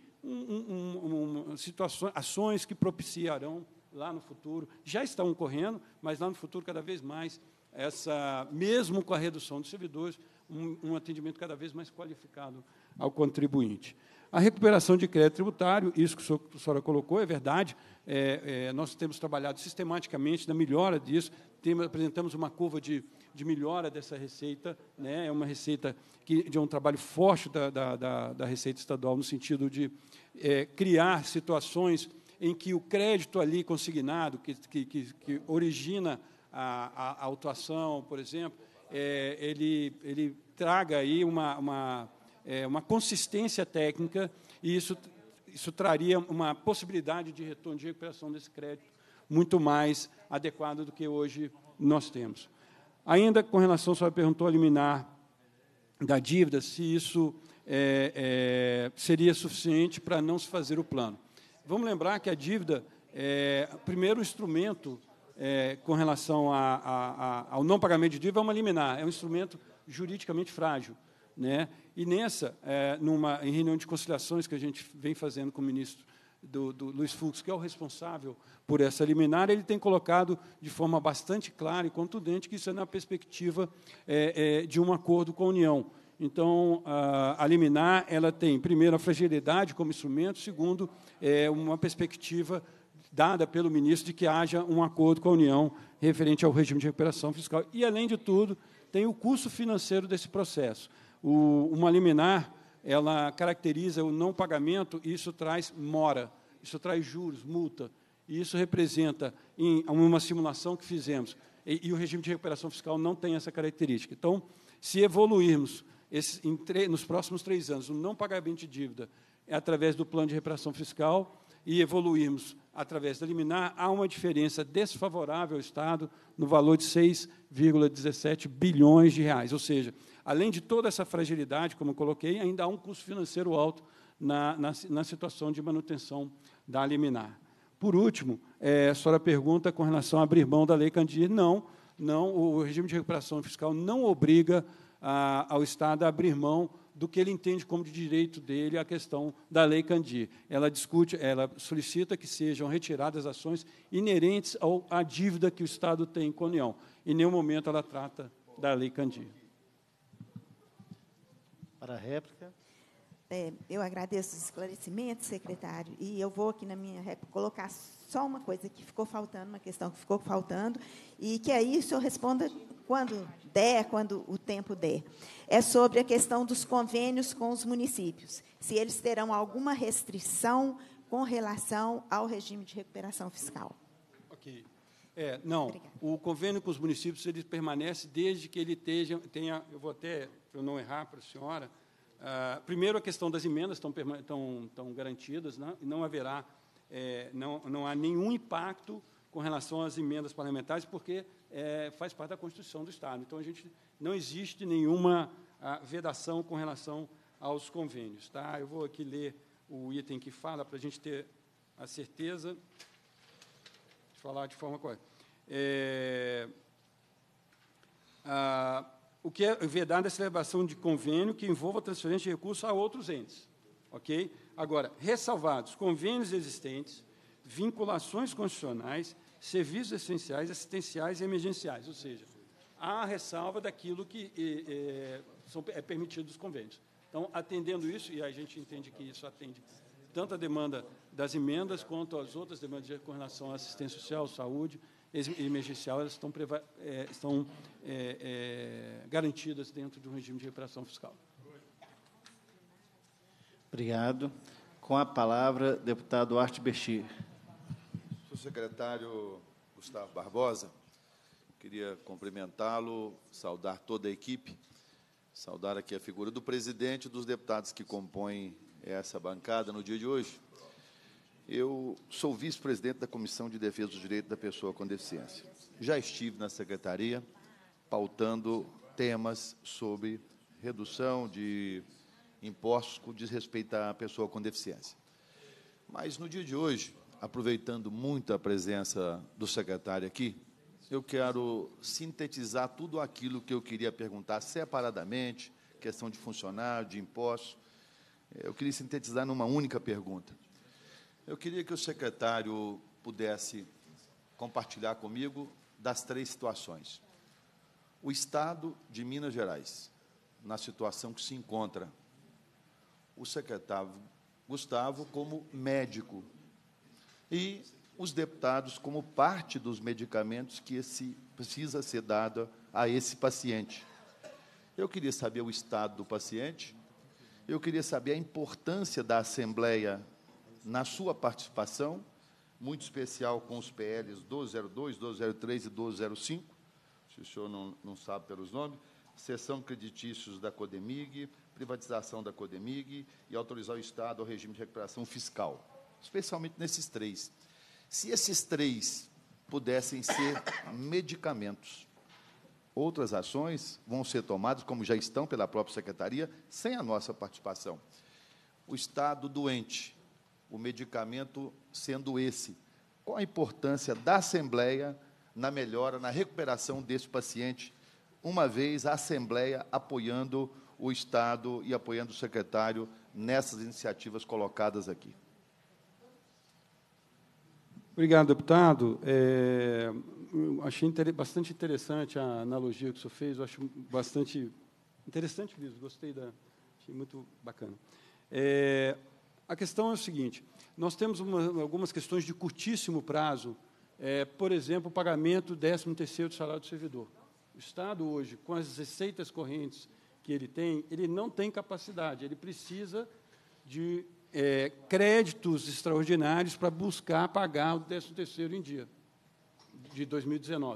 ações que propiciarão lá no futuro, já estão ocorrendo, mas lá no futuro, cada vez mais, mesmo com a redução dos servidores, um atendimento cada vez mais qualificado ao contribuinte. A recuperação de crédito tributário, isso que a senhora colocou, é verdade, nós temos trabalhado sistematicamente na melhora disso, apresentamos uma curva de melhora dessa receita, né? É uma receita de um trabalho forte da Receita Estadual, no sentido de criar situações em que o crédito ali consignado, que origina a autuação, por exemplo, ele traga aí uma consistência técnica, e isso traria uma possibilidade de retorno, de recuperação desse crédito muito mais adequada do que hoje nós temos. Ainda com relação, a senhora perguntou a liminar da dívida, se isso seria suficiente para não se fazer o plano. Vamos lembrar que a dívida é o primeiro instrumento com relação ao não pagamento de dívida é uma liminar, é um instrumento juridicamente frágil, né? E nessa, em reunião de conciliações que a gente vem fazendo com o ministro do Luiz Fux, que é o responsável por essa liminar, ele tem colocado de forma bastante clara e contundente que isso é na perspectiva de um acordo com a União. Então, a liminar ela tem, primeiro, a fragilidade como instrumento, segundo, uma perspectiva dada pelo ministro de que haja um acordo com a União referente ao regime de recuperação fiscal. E, além de tudo, tem o custo financeiro desse processo. Uma liminar, ela caracteriza o não pagamento e isso traz mora, isso traz juros, multa, e isso representa, em uma simulação que fizemos, e o regime de recuperação fiscal não tem essa característica. Então, se evoluirmos nos próximos 3 anos o não pagamento de dívida através do plano de recuperação fiscal e evoluirmos através da liminar, há uma diferença desfavorável ao Estado no valor de 6,17 bilhões de reais. Ou seja, além de toda essa fragilidade, como eu coloquei, ainda há um custo financeiro alto na situação de manutenção da liminar. Por último, a senhora pergunta com relação a abrir mão da Lei Candir. Não, o regime de recuperação fiscal não obriga ao Estado a abrir mão do que ele entende como de direito dele a questão da Lei Candir. Ela solicita que sejam retiradas ações inerentes à dívida que o Estado tem com a União. Em nenhum momento ela trata da Lei Candir. Para a réplica. Eu agradeço os esclarecimentos, secretário, e eu vou aqui na minha réplica colocar só uma coisa que ficou faltando, uma questão que ficou faltando, e que aí o senhor responda quando der, quando o tempo der. É sobre a questão dos convênios com os municípios, se eles terão alguma restrição com relação ao regime de recuperação fiscal. Ok. Não, obrigada. O convênio com os municípios ele permanece desde que ele tenha, eu vou até, para eu não errar para a senhora, primeiro, a questão das emendas estão garantidas, né? E não haverá, não há nenhum impacto com relação às emendas parlamentares, porque faz parte da Constituição do Estado. Então, não existe nenhuma vedação com relação aos convênios. Tá? Eu vou aqui ler o item que fala, para a gente ter a certeza de falar de forma correta. O que é vedado é a celebração de convênio que envolva a transferência de recursos a outros entes. Ok? Agora, ressalvados convênios existentes, vinculações constitucionais, serviços essenciais, assistenciais e emergenciais, ou seja, há a ressalva daquilo que é permitido dos convênios. Então, atendendo isso, e a gente entende que isso atende tanto a demanda das emendas quanto as outras demandas com relação à assistência social, saúde, emergencial, elas estão garantidas dentro de um regime de recuperação fiscal. Obrigado. Com a palavra, deputado Arte Bechir. Senhor secretário Gustavo Barbosa, queria cumprimentá-lo, saudar toda a equipe, saudar aqui a figura do presidente e dos deputados que compõem essa bancada no dia de hoje. Eu sou vice-presidente da Comissão de Defesa dos Direitos da Pessoa com Deficiência. Já estive na secretaria pautando temas sobre redução de impostos com desrespeito à pessoa com deficiência. Mas, no dia de hoje, aproveitando muito a presença do secretário aqui, eu quero sintetizar tudo aquilo que eu queria perguntar separadamente, questão de funcionário, de impostos. Eu queria sintetizar numa única pergunta. Eu queria que o secretário pudesse compartilhar comigo das 3 situações. O Estado de Minas Gerais, na situação que se encontra, o secretário Gustavo como médico e os deputados como parte dos medicamentos que precisa ser dado a esse paciente. Eu queria saber o estado do paciente, eu queria saber a importância da Assembleia na sua participação, muito especial com os PLs 1202, 1203 e 1205, se o senhor não sabe pelos nomes, cessão de creditícios da Codemig, privatização da Codemig e autorizar o Estado ao regime de recuperação fiscal, especialmente nesses 3. Se esses 3 pudessem ser medicamentos, outras ações vão ser tomadas, como já estão pela própria Secretaria, sem a nossa participação. O Estado doente, o medicamento sendo esse, qual a importância da Assembleia na melhora, na recuperação desse paciente, uma vez a Assembleia apoiando o Estado e apoiando o secretário nessas iniciativas colocadas aqui. Obrigado, deputado. Achei bastante interessante a analogia que o senhor fez, eu acho bastante interessante mesmo, gostei achei muito bacana. A questão é o seguinte, nós temos algumas questões de curtíssimo prazo, por exemplo, o pagamento do 13º do salário do servidor. O Estado, hoje, com as receitas correntes que ele não tem capacidade, ele precisa de créditos extraordinários para buscar pagar o 13º em dia, de 2019.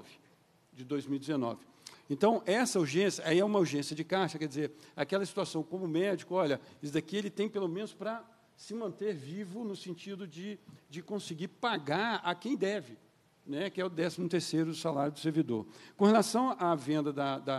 Então, essa urgência, aí é uma urgência de caixa, quer dizer, aquela situação como médico, olha, isso daqui ele tem pelo menos para se manter vivo no sentido de conseguir pagar a quem deve, né, que é o 13º do salário do servidor. Com relação à venda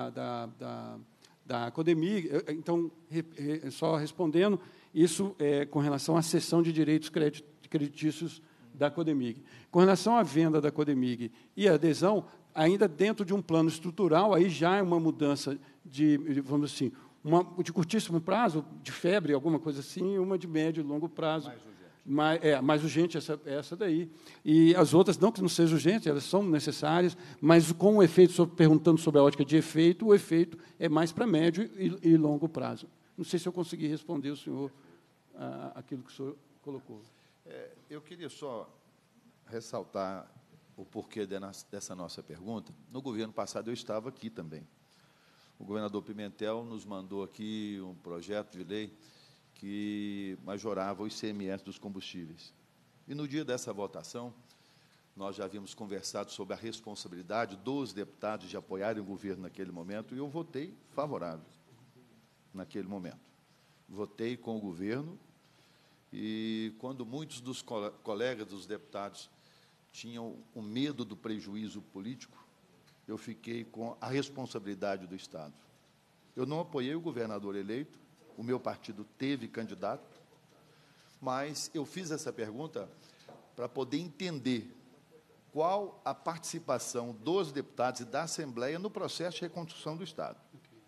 da Codemig, então, só respondendo, isso é com relação à cessão de direitos creditícios da Codemig. Com relação à venda da Codemig e a adesão, ainda dentro de um plano estrutural, aí já é uma mudança de, vamos assim, uma de curtíssimo prazo, de febre, alguma coisa assim, e uma de médio e longo prazo. Mais urgente essa daí. E as outras, não que não seja urgente, elas são necessárias, mas com o efeito, perguntando sobre a ótica de efeito, o efeito é mais para médio e longo prazo. Não sei se eu consegui responder o senhor aquilo que o senhor colocou. Eu queria só ressaltar o porquê dessa nossa pergunta. No governo passado, eu estava aqui também. O governador Pimentel nos mandou aqui um projeto de lei que majorava o ICMS dos combustíveis. E, no dia dessa votação, nós já havíamos conversado sobre a responsabilidade dos deputados de apoiarem o governo naquele momento, e eu votei favorável naquele momento. Votei com o governo, e quando muitos dos colegas dos deputados tinham o medo do prejuízo político, eu fiquei com a responsabilidade do Estado. Eu não apoiei o governador eleito, o meu partido teve candidato, mas eu fiz essa pergunta para poder entender qual a participação dos deputados e da Assembleia no processo de reconstrução do Estado.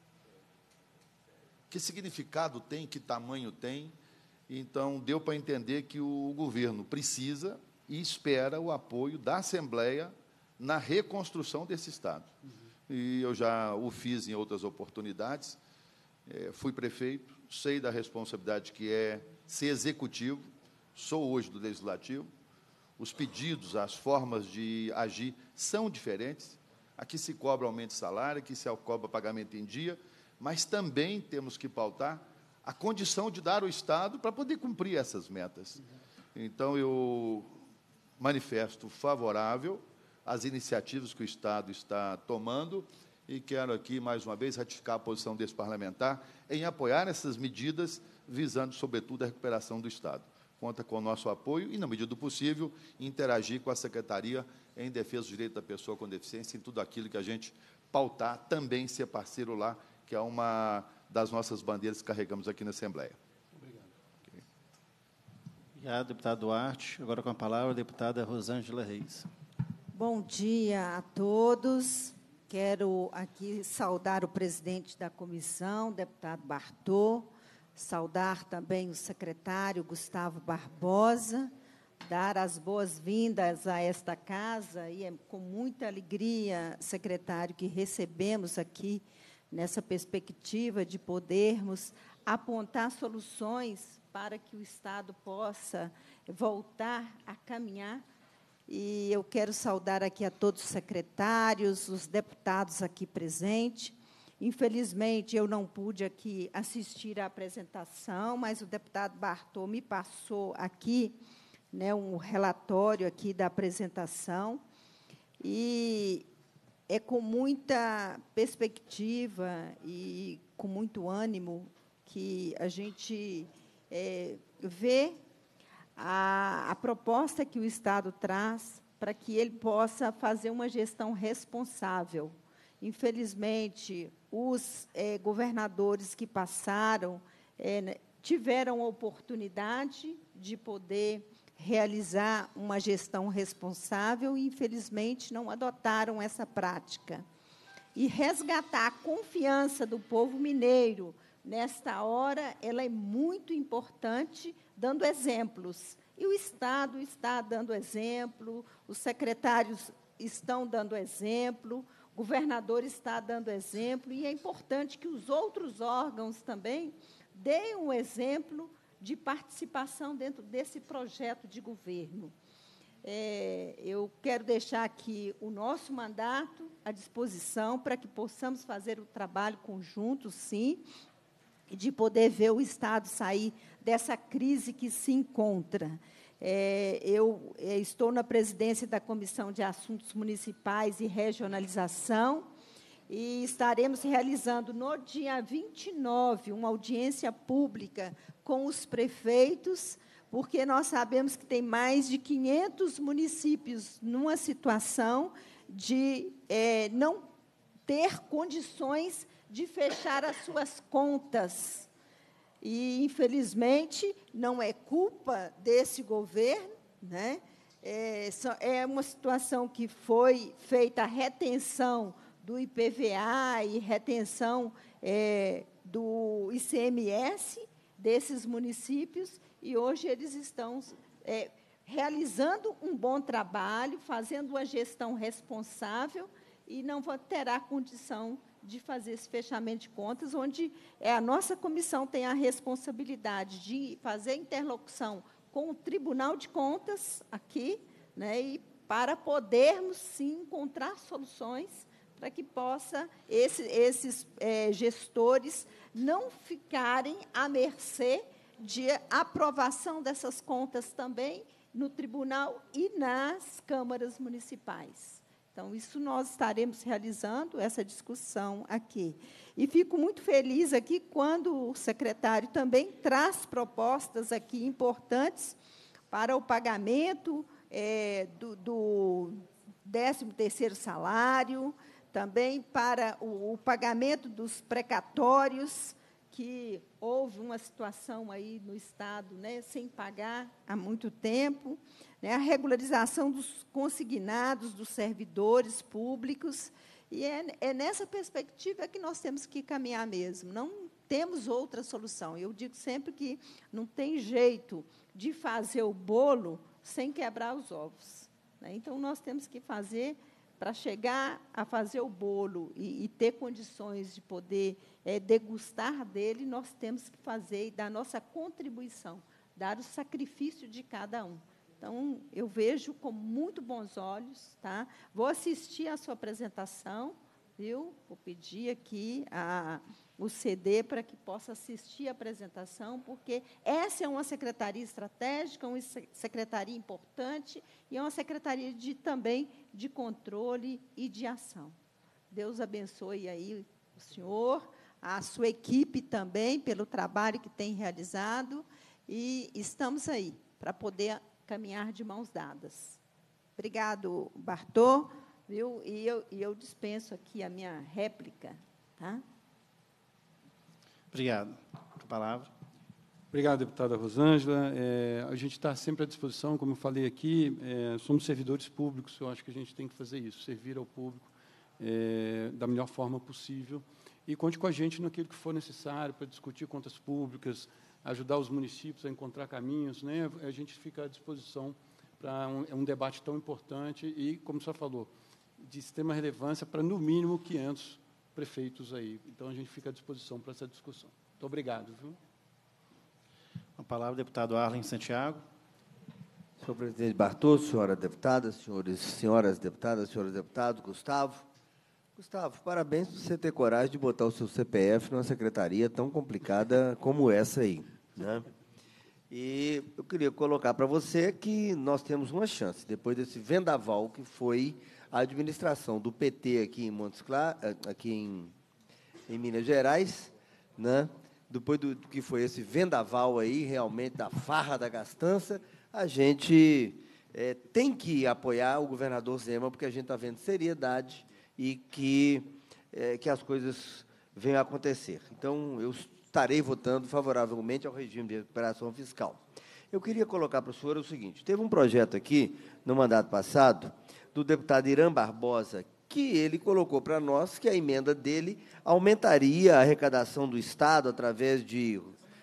Que significado tem, que tamanho tem. Então, deu para entender que o governo precisa e espera o apoio da Assembleia na reconstrução desse Estado. E eu já o fiz em outras oportunidades, fui prefeito, sei da responsabilidade que é ser executivo, sou hoje do Legislativo, os pedidos, as formas de agir são diferentes, aqui se cobra aumento de salário, aqui se cobra pagamento em dia, mas também temos que pautar a condição de dar ao Estado para poder cumprir essas metas. Então, eu manifesto favorável às iniciativas que o Estado está tomando e quero aqui, mais uma vez, ratificar a posição desse parlamentar em apoiar essas medidas, visando, sobretudo, a recuperação do Estado. Conta com o nosso apoio e, na medida do possível, interagir com a Secretaria em defesa do direito da pessoa com deficiência, em tudo aquilo que a gente pautar, também ser parceiro lá, que é uma das nossas bandeiras que carregamos aqui na Assembleia. Obrigado. Okay. Obrigado, deputado Duarte. Agora, com a palavra, a deputada Rosângela Reis. Bom dia a todos. Quero aqui saudar o presidente da comissão, deputado Bartô, saudar também o secretário Gustavo Barbosa, dar as boas-vindas a esta casa, e é com muita alegria, secretário, que recebemos aqui nessa perspectiva de podermos apontar soluções para que o Estado possa voltar a caminhar. E eu quero saudar aqui a todos os secretários, os deputados aqui presentes. Infelizmente, eu não pude aqui assistir à apresentação, mas o deputado Bartô me passou aqui, né, um relatório aqui da apresentação. E é com muita perspectiva e com muito ânimo que a gente vê a proposta que o Estado traz para que ele possa fazer uma gestão responsável. Infelizmente, os governadores que passaram tiveram a oportunidade de poder realizar uma gestão responsável e, infelizmente, não adotaram essa prática. E resgatar a confiança do povo mineiro, nesta hora, ela é muito importante, dando exemplos. E o Estado está dando exemplo, os secretários estão dando exemplo, o governador está dando exemplo, e é importante que os outros órgãos também deem um exemplo de participação dentro desse projeto de governo. Eu quero deixar aqui o nosso mandato à disposição para que possamos fazer o trabalho conjunto, sim, e de poder ver o Estado sair dessa crise que se encontra. Eu estou na presidência da Comissão de Assuntos Municipais e Regionalização, e estaremos realizando, no dia 29, uma audiência pública com os prefeitos, porque nós sabemos que tem mais de 500 municípios numa situação de não ter condições de fechar as suas contas. E, infelizmente, não é culpa desse governo, né? É uma situação que foi feita a retenção do IPVA e retenção do ICMS desses municípios, e hoje eles estão realizando um bom trabalho, fazendo uma gestão responsável, e não terá condição de fazer esse fechamento de contas, onde a nossa comissão tem a responsabilidade de fazer interlocução com o Tribunal de Contas aqui, né, e para podermos, sim, encontrar soluções para que esses gestores não ficarem à mercê de aprovação dessas contas também no tribunal e nas câmaras municipais. Então, isso nós estaremos realizando, essa discussão aqui. E fico muito feliz aqui quando o secretário também traz propostas aqui importantes para o pagamento do 13º salário, também para o pagamento dos precatórios, que houve uma situação aí no Estado, né, sem pagar há muito tempo, né, a regularização dos consignados, dos servidores públicos, e é nessa perspectiva que nós temos que caminhar mesmo. Não temos outra solução. Eu digo sempre que não tem jeito de fazer o bolo sem quebrar os ovos, né? Então, nós temos que fazer, para chegar a fazer o bolo e ter condições de poder degustar dele, nós temos que fazer e dar nossa contribuição, dar o sacrifício de cada um. Então, eu vejo com muito bons olhos, tá? Vou assistir à sua apresentação, viu? Vou pedir aqui o CD para que possa assistir a apresentação, porque essa é uma secretaria estratégica, uma secretaria importante, e é uma secretaria também de controle e de ação. Deus abençoe aí o senhor, a sua equipe também, pelo trabalho que tem realizado, e estamos aí para poder caminhar de mãos dadas. Obrigado, Bartô, viu? E eu dispenso aqui a minha réplica, tá? Obrigado. A palavra. Obrigado, deputada Rosângela. A gente está sempre à disposição, como eu falei aqui, somos servidores públicos, eu acho que a gente tem que fazer isso, servir ao público da melhor forma possível, e conte com a gente naquilo que for necessário para discutir contas públicas, ajudar os municípios a encontrar caminhos, né? A gente fica à disposição para um debate tão importante e, como o senhor falou, de extrema relevância para, no mínimo, 500 prefeitos aí. Então, a gente fica à disposição para essa discussão. Muito obrigado. Viu? A palavra, deputado Arlen Santiago. Senhor presidente Bartô, senhora deputada, senhoras deputadas, senhores deputados, Gustavo, parabéns por você ter coragem de botar o seu CPF numa secretaria tão complicada como essa aí, né? E eu queria colocar para você que nós temos uma chance, depois desse vendaval que foi a administração do PT aqui em Montes Claros, aqui em Minas Gerais, né? Depois do que foi esse vendaval aí, realmente, da farra da gastança, a gente tem que apoiar o governador Zema, porque a gente está vendo seriedade e que as coisas venham a acontecer. Então, eu estarei votando favoravelmente ao regime de recuperação fiscal. Eu queria colocar para o senhor o seguinte: teve um projeto aqui, no mandato passado, do deputado Irã Barbosa, que ele colocou para nós que a emenda dele aumentaria a arrecadação do Estado através de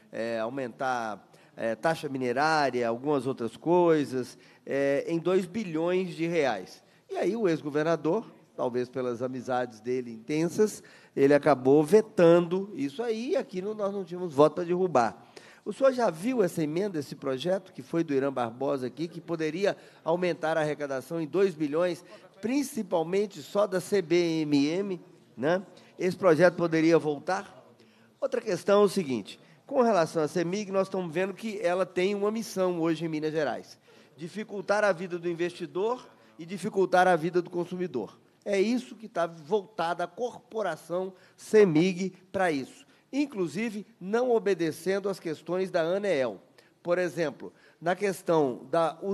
aumentar taxa minerária, algumas outras coisas, em 2 bilhões de reais. E aí o ex-governador, talvez pelas amizades dele intensas, ele acabou vetando isso aí, e aqui nós não tínhamos voto para derrubar. O senhor já viu essa emenda, esse projeto, que foi do Irã Barbosa aqui, que poderia aumentar a arrecadação em 2 bilhões, principalmente só da CBMM, né? Esse projeto poderia voltar? Outra questão é o seguinte: com relação à CEMIG, nós estamos vendo que ela tem uma missão hoje em Minas Gerais: dificultar a vida do investidor e dificultar a vida do consumidor. É isso que está voltada a corporação CEMIG para isso. Inclusive, não obedecendo às questões da ANEEL. Por exemplo, na questão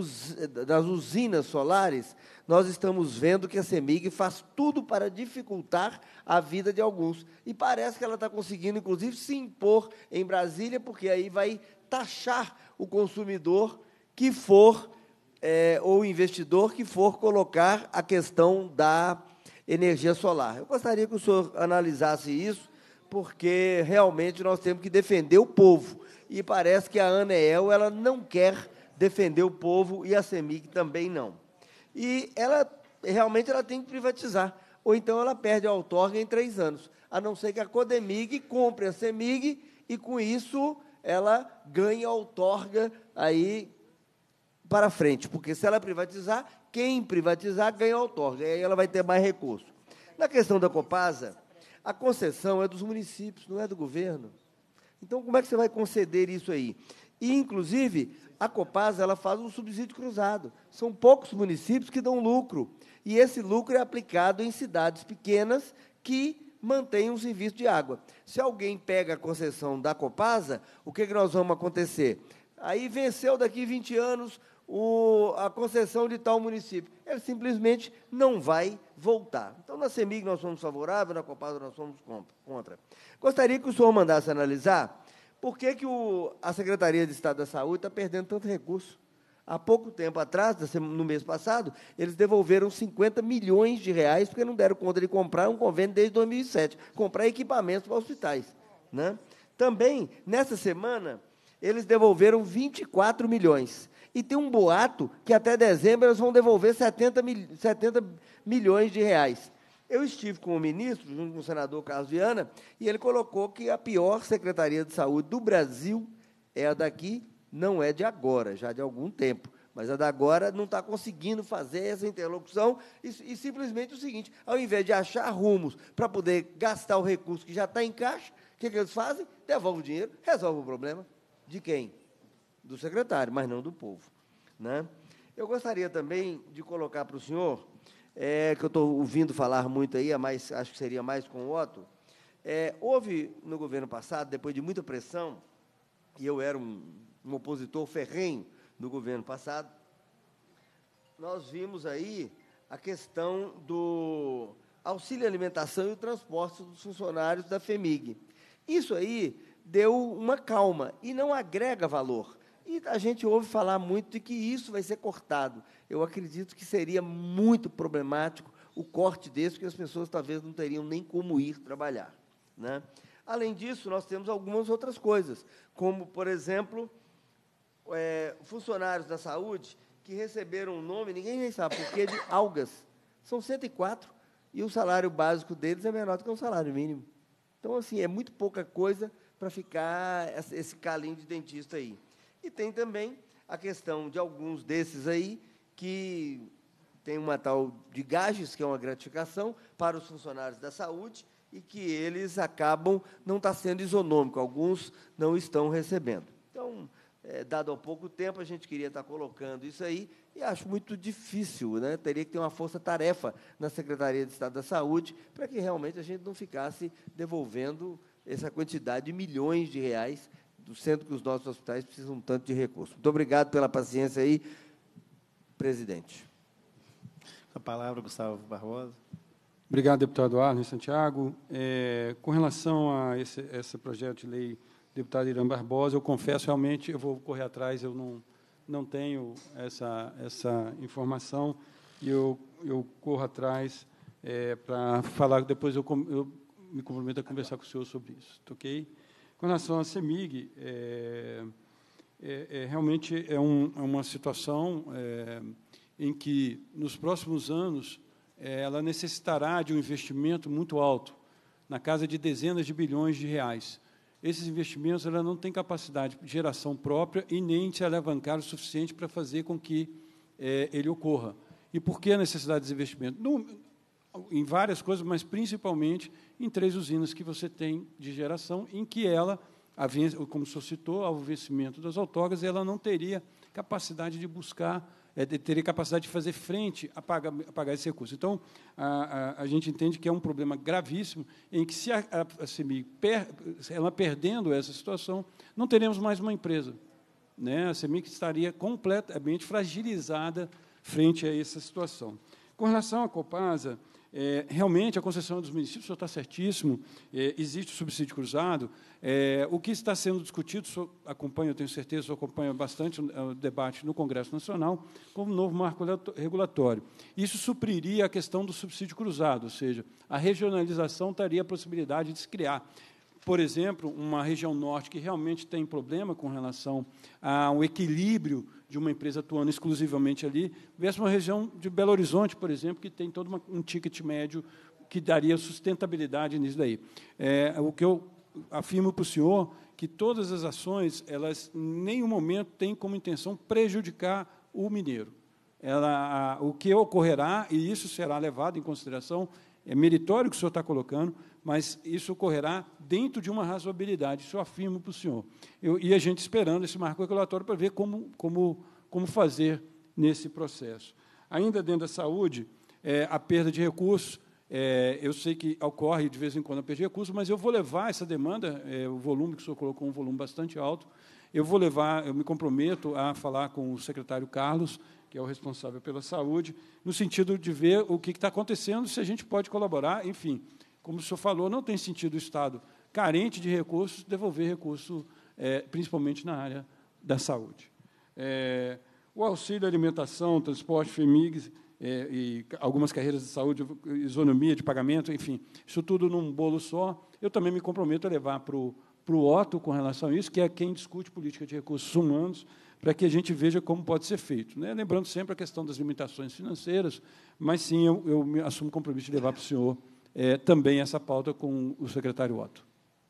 das usinas solares, nós estamos vendo que a CEMIG faz tudo para dificultar a vida de alguns. E parece que ela está conseguindo, inclusive, se impor em Brasília, porque aí vai taxar o consumidor que for, ou o investidor que for colocar a questão da energia solar. Eu gostaria que o senhor analisasse isso, porque realmente nós temos que defender o povo. E parece que a ANEEL ela não quer defender o povo e a CEMIG também não. E ela realmente ela tem que privatizar, ou então ela perde a outorga em 3 anos, a não ser que a Codemig compre a CEMIG e, com isso, ela ganhe a outorga aí para frente, porque se ela privatizar, quem privatizar ganha a outorga, e aí ela vai ter mais recurso. Na questão da Copasa, a concessão é dos municípios, não é do governo. Então, como é que você vai conceder isso aí? E, inclusive, a Copasa ela faz um subsídio cruzado. São poucos municípios que dão lucro. E esse lucro é aplicado em cidades pequenas que mantêm um serviço de água. Se alguém pega a concessão da Copasa, o que nós vamos acontecer? Aí venceu daqui 20 anos a concessão de tal município. Ele simplesmente não vai voltar. Então, na CEMIG nós somos favoráveis, na Copasa nós somos contra. Gostaria que o senhor mandasse analisar por que a Secretaria de Estado da Saúde está perdendo tanto recurso. Há pouco tempo atrás, no mês passado, eles devolveram 50 milhões de reais porque não deram conta de comprar um convênio desde 2007, comprar equipamentos para hospitais, né? Também, nessa semana, eles devolveram 24 milhões. E tem um boato que até dezembro eles vão devolver 70 milhões de reais. Eu estive com o ministro, junto com o senador Carlos Viana, e ele colocou que a pior Secretaria de Saúde do Brasil é a daqui, não é de agora, já de algum tempo, mas a da agora não está conseguindo fazer essa interlocução e simplesmente o seguinte: ao invés de achar rumos para poder gastar o recurso que já está em caixa, o que eles fazem? Devolvem o dinheiro, resolve o problema. De quem? Do secretário, mas não do povo, né? Eu gostaria também de colocar para o senhor, que eu estou ouvindo falar muito aí, acho que seria mais com o Otto, houve no governo passado, depois de muita pressão, e eu era um opositor ferrenho no governo passado, nós vimos aí a questão do auxílio alimentação e o transporte dos funcionários da FEMIG. Isso aí deu uma calma e não agrega valor. E a gente ouve falar muito de que isso vai ser cortado. Eu acredito que seria muito problemático o corte desse, porque as pessoas talvez não teriam nem como ir trabalhar, né? Além disso, nós temos algumas outras coisas, como, por exemplo, funcionários da saúde que receberam um nome, ninguém nem sabe por quê, de algas. São 104, e o salário básico deles é menor do que o salário mínimo. Então, assim, é muito pouca coisa para ficar esse calinho de dentista aí. E tem também a questão de alguns desses aí que tem uma tal de gajes, que é uma gratificação para os funcionários da saúde, e que eles acabam não está sendo isonômico, alguns não estão recebendo. Então, dado há pouco tempo, a gente queria estar colocando isso aí, e acho muito difícil, né? Teria que ter uma força-tarefa na Secretaria de Estado da Saúde para que realmente a gente não ficasse devolvendo essa quantidade de milhões de reais, sendo que os nossos hospitais precisam tanto de recursos. Muito obrigado pela paciência aí, presidente. Com a palavra, Gustavo Barbosa. Obrigado, deputado Arlen Santiago. Com relação a esse projeto de lei deputado Irã Barbosa. Eu confesso, realmente, eu vou correr atrás, eu não tenho essa informação, e eu corro atrás para falar, depois eu me comprometo a conversar com o senhor sobre isso, ok? Com relação à CEMIG, realmente é uma situação em que, nos próximos anos, ela necessitará de um investimento muito alto, na casa de dezenas de bilhões de reais. Esses investimentos ela não tem capacidade de geração própria e nem de se alavancar o suficiente para fazer com que ele ocorra. E por que a necessidade desse investimento? Em várias coisas, mas principalmente em 3 usinas que você tem de geração, em que ela, como o senhor citou, ao vencimento das outorgas, ela não teria capacidade de buscar, teria capacidade de fazer frente a pagar esse recurso. Então, a gente entende que é um problema gravíssimo, em que, se a CEMIG ela perdendo essa situação, não teremos mais uma empresa, né? A CEMIG estaria completamente fragilizada frente a essa situação. Com relação à Copasa, realmente, a concessão dos municípios, o senhor está certíssimo, existe o subsídio cruzado. O que está sendo discutido, o senhor acompanha, eu tenho certeza, o senhor acompanha bastante o debate no Congresso Nacional, com o novo marco regulatório. Isso supriria a questão do subsídio cruzado, ou seja, a regionalização teria a possibilidade de se criar. Por exemplo, uma região norte que realmente tem problema com relação ao equilíbrio de uma empresa atuando exclusivamente ali, versus uma região de Belo Horizonte, por exemplo, que tem todo um ticket médio que daria sustentabilidade nisso daí. O que eu afirmo para o senhor, que todas as ações, elas, em nenhum momento, têm como intenção prejudicar o mineiro. O que ocorrerá, e isso será levado em consideração, é meritório que o senhor está colocando, mas isso ocorrerá dentro de uma razoabilidade, isso eu afirmo para o senhor. E a gente esperando esse marco regulatório para ver como fazer nesse processo. Ainda dentro da saúde, a perda de recursos, eu sei que ocorre de vez em quando a perda de recursos, mas eu vou levar essa demanda, o volume que o senhor colocou, um volume bastante alto, eu me comprometo a falar com o secretário Carlos, que é o responsável pela saúde, no sentido de ver o que está acontecendo, se a gente pode colaborar, enfim. Como o senhor falou, não tem sentido o Estado, carente de recursos, devolver recurso, principalmente na área da saúde. O auxílio alimentação, transporte, FEMIG, e algumas carreiras de saúde, isonomia de pagamento, enfim, isso tudo num bolo só. Eu também me comprometo a levar para o Otto com relação a isso, que é quem discute política de recursos humanos, para que a gente veja como pode ser feito, né? Lembrando sempre a questão das limitações financeiras, mas, sim, eu me assumo o compromisso de levar para o senhor também essa pauta com o secretário Otto.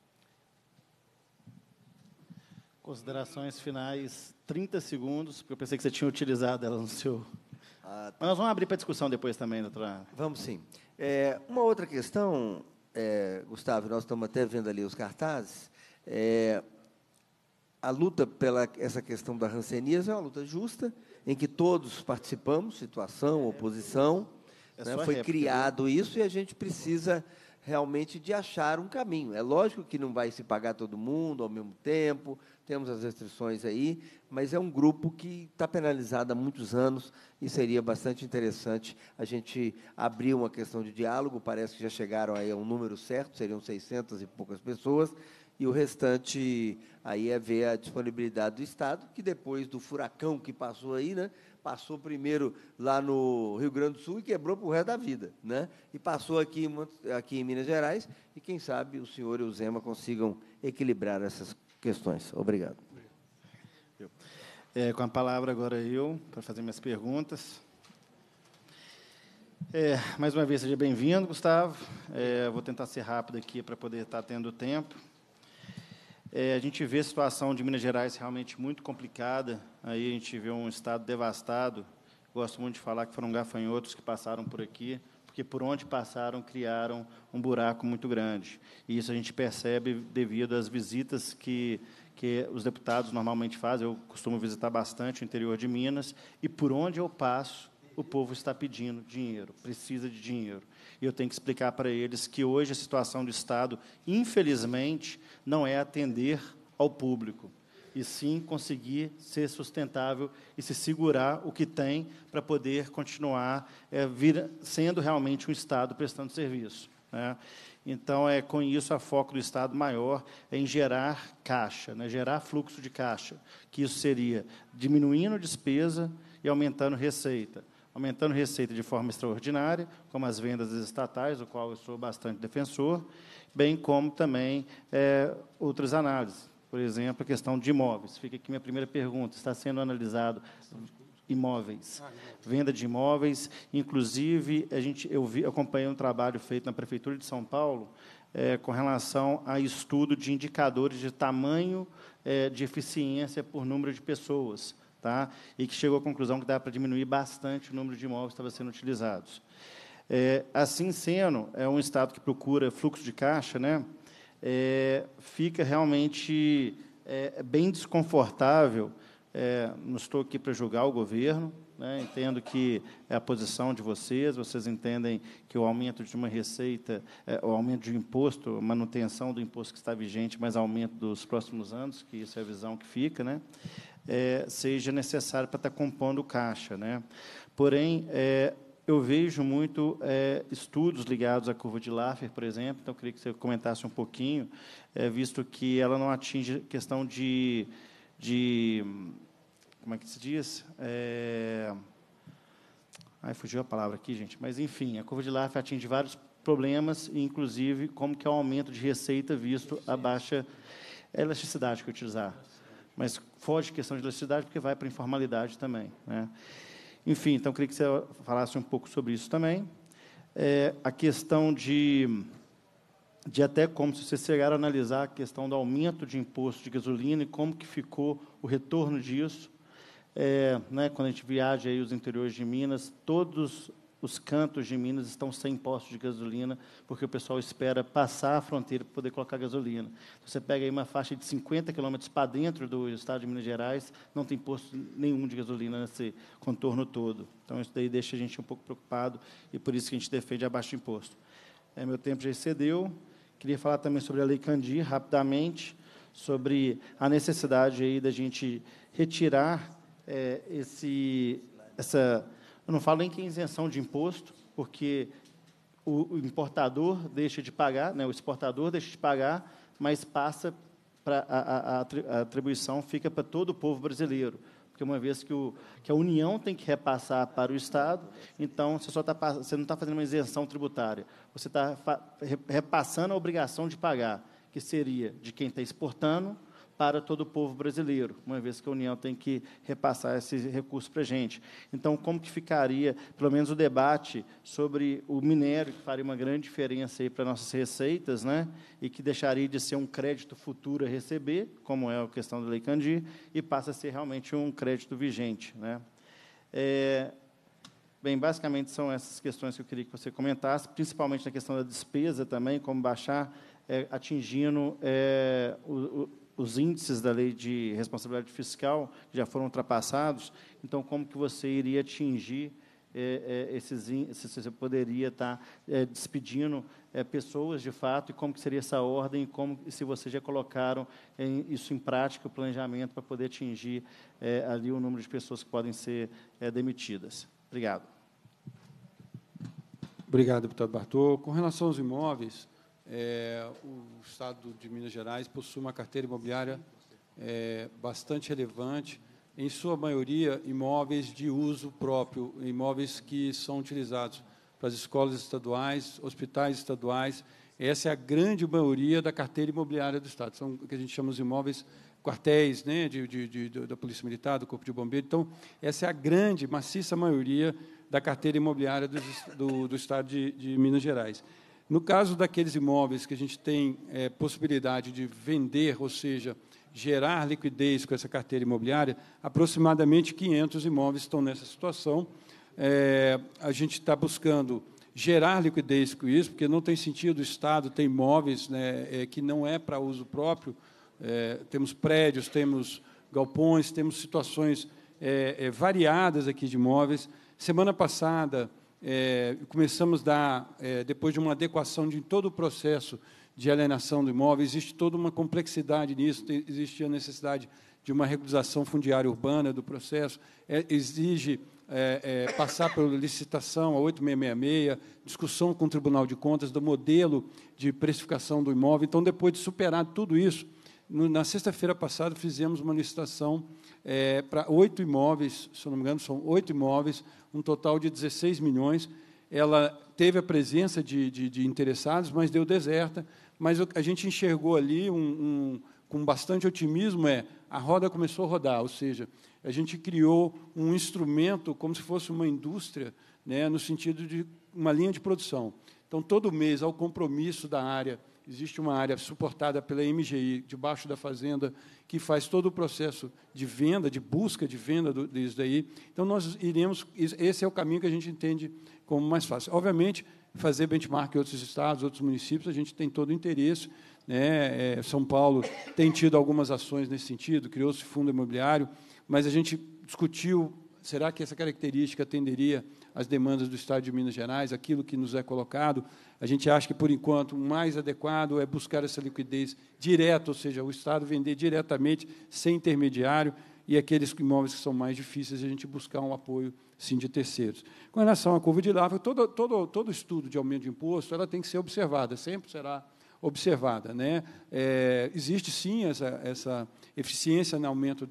Considerações finais, 30 segundos, porque eu pensei que você tinha utilizado ela no seu... Mas nós vamos abrir para discussão depois também, doutora. Vamos, sim. Uma outra questão, Gustavo, nós estamos até vendo ali os cartazes, a luta pela essa questão da hanseníase é uma luta justa, em que todos participamos, situação, oposição, né? Foi criado isso e a gente precisa realmente de achar um caminho. É lógico que não vai se pagar todo mundo ao mesmo tempo, temos as restrições aí, mas é um grupo que está penalizado há muitos anos e seria bastante interessante a gente abrir uma questão de diálogo. Parece que já chegaram aí a um número certo, seriam 600 e poucas pessoas, e o restante aí é ver a disponibilidade do Estado, que depois do furacão que passou aí, né, passou primeiro lá no Rio Grande do Sul e quebrou para o resto da vida, né? E passou aqui em Minas Gerais, e quem sabe o senhor e o Zema consigam equilibrar essas questões. Obrigado. Com a palavra agora eu, para fazer minhas perguntas. Mais uma vez, seja bem-vindo, Gustavo. Vou tentar ser rápido aqui para poder estar tendo tempo. A gente vê a situação de Minas Gerais realmente muito complicada. Aí a gente vê um estado devastado. Gosto muito de falar que foram gafanhotos que passaram por aqui, porque por onde passaram criaram um buraco muito grande. E isso a gente percebe devido às visitas que os deputados normalmente fazem. Eu costumo visitar bastante o interior de Minas, e por onde eu passo, o povo está pedindo dinheiro, precisa de dinheiro. E eu tenho que explicar para eles que hoje a situação do Estado, infelizmente, não é atender ao público, e sim conseguir ser sustentável e se segurar o que tem para poder continuar sendo realmente um Estado prestando serviço. né? Então, com isso, a foco do Estado maior é em gerar caixa, né? Gerar fluxo de caixa, que isso seria diminuindo despesa e aumentando receita. Aumentando receita de forma extraordinária, como as vendas estatais, do qual eu sou bastante defensor, bem como também outras análises. Por exemplo, a questão de imóveis. Fica aqui minha primeira pergunta. Está sendo analisado imóveis, venda de imóveis. Inclusive, eu acompanhei um trabalho feito na Prefeitura de São Paulo com relação a estudo de indicadores de tamanho de eficiência por número de pessoas, tá? E que chegou à conclusão que dá para diminuir bastante o número de imóveis que estavam sendo utilizados. Assim sendo, é um Estado que procura fluxo de caixa, né? Fica realmente bem desconfortável. Não estou aqui para julgar o governo, né? Entendo que é a posição de vocês entendem que o aumento de uma receita, o aumento de um imposto, manutenção do imposto que está vigente, mas aumento dos próximos anos, que isso é a visão que fica, né? Seja necessário para estar compondo o caixa, né? Porém, eu vejo muito estudos ligados à curva de Laffer, por exemplo, então eu queria que você comentasse um pouquinho, visto que ela não atinge questão de como é que se diz? Fugiu a palavra aqui, gente. Mas, enfim, a curva de Laffer atinge vários problemas, inclusive como que é o aumento de receita visto a baixa elasticidade que eu utilizar. Mas foge de questão de elasticidade porque vai para a informalidade também, né? Enfim, então, eu queria que você falasse um pouco sobre isso também. A questão de até como, se vocês chegaram a analisar a questão do aumento de imposto de gasolina e como que ficou o retorno disso. Né, quando a gente viaja aí os interiores de Minas, todos os cantos de Minas estão sem imposto de gasolina, porque o pessoal espera passar a fronteira para poder colocar gasolina. Então, você pega aí uma faixa de 50 quilômetros para dentro do estado de Minas Gerais, não tem imposto nenhum de gasolina nesse contorno todo. Então, isso daí deixa a gente um pouco preocupado, e por isso que a gente defende abaixo de imposto. Meu tempo já excedeu. Queria falar também sobre a Lei Candir, rapidamente, sobre a necessidade aí da gente retirar eu não falo nem que é isenção de imposto, porque o importador deixa de pagar, né, o exportador deixa de pagar, mas passa para a atribuição fica para todo o povo brasileiro, porque uma vez que a União tem que repassar para o Estado, então você não está fazendo uma isenção tributária, você está repassando a obrigação de pagar, que seria de quem está exportando para todo o povo brasileiro, uma vez que a União tem que repassar esse recurso para a gente. Então, como que ficaria, pelo menos, o debate sobre o minério, que faria uma grande diferença aí para nossas receitas, né, e que deixaria de ser um crédito futuro a receber, como é a questão da Lei Candir, e passa a ser realmente um crédito vigente, né? Bem, basicamente, são essas questões que eu queria que você comentasse, principalmente na questão da despesa também, como baixar, atingindo os índices da Lei de Responsabilidade Fiscal, que já foram ultrapassados. Então, como que você iria atingir esses índices? Você poderia estar despedindo pessoas, de fato, e como que seria essa ordem, e se vocês já colocaram isso em prática, o planejamento, para poder atingir ali o número de pessoas que podem ser demitidas. Obrigado. Obrigado, deputado Bartô. Com relação aos imóveis, o Estado de Minas Gerais possui uma carteira imobiliária bastante relevante, em sua maioria, imóveis de uso próprio, imóveis que são utilizados para as escolas estaduais, hospitais estaduais. Essa é a grande maioria da carteira imobiliária do Estado. São o que a gente chama de imóveis quartéis, né, da Polícia Militar, do Corpo de Bombeiros. Então, essa é a grande, maciça maioria da carteira imobiliária do Estado de Minas Gerais. No caso daqueles imóveis que a gente tem possibilidade de vender, ou seja, gerar liquidez com essa carteira imobiliária, aproximadamente 500 imóveis estão nessa situação. A gente está buscando gerar liquidez com isso, porque não tem sentido o Estado ter imóveis, né, que não é para uso próprio. Temos prédios, temos galpões, temos situações variadas aqui de imóveis. Semana passada, começamos a dar, depois de uma adequação de todo o processo de alienação do imóvel, existe toda uma complexidade nisso, existe a necessidade de uma regularização fundiária urbana do processo, exige passar pela licitação, a 8666, discussão com o Tribunal de Contas do modelo de precificação do imóvel. Então, depois de superar tudo isso, na sexta-feira passada, fizemos uma licitação para 8 imóveis, se eu não me engano, são 8 imóveis, um total de 16 milhões. Ela teve a presença de interessados, mas deu deserta. Mas a gente enxergou ali, com bastante otimismo, a roda começou a rodar, ou seja, a gente criou um instrumento como se fosse uma indústria, né, no sentido de uma linha de produção. Então, todo mês, ao compromisso da área, existe uma área suportada pela MGI, debaixo da Fazenda, que faz todo o processo de venda, de busca de venda disso daí. Então, nós iremos... Esse é o caminho que a gente entende como mais fácil. Obviamente, fazer benchmark em outros estados, outros municípios, a gente tem todo o interesse. Né? São Paulo tem tido algumas ações nesse sentido, criou-se fundo imobiliário, mas a gente discutiu, será que essa característica atenderia às demandas do Estado de Minas Gerais, aquilo que nos é colocado? A gente acha que, por enquanto, o mais adequado é buscar essa liquidez direta, ou seja, o Estado vender diretamente, sem intermediário, e aqueles imóveis que são mais difíceis, a gente buscar um apoio, sim, de terceiros. Com relação à curva de Laffer, todo estudo de aumento de imposto ela tem que ser observada, sempre será observada. Né? Existe, sim, essa eficiência no aumento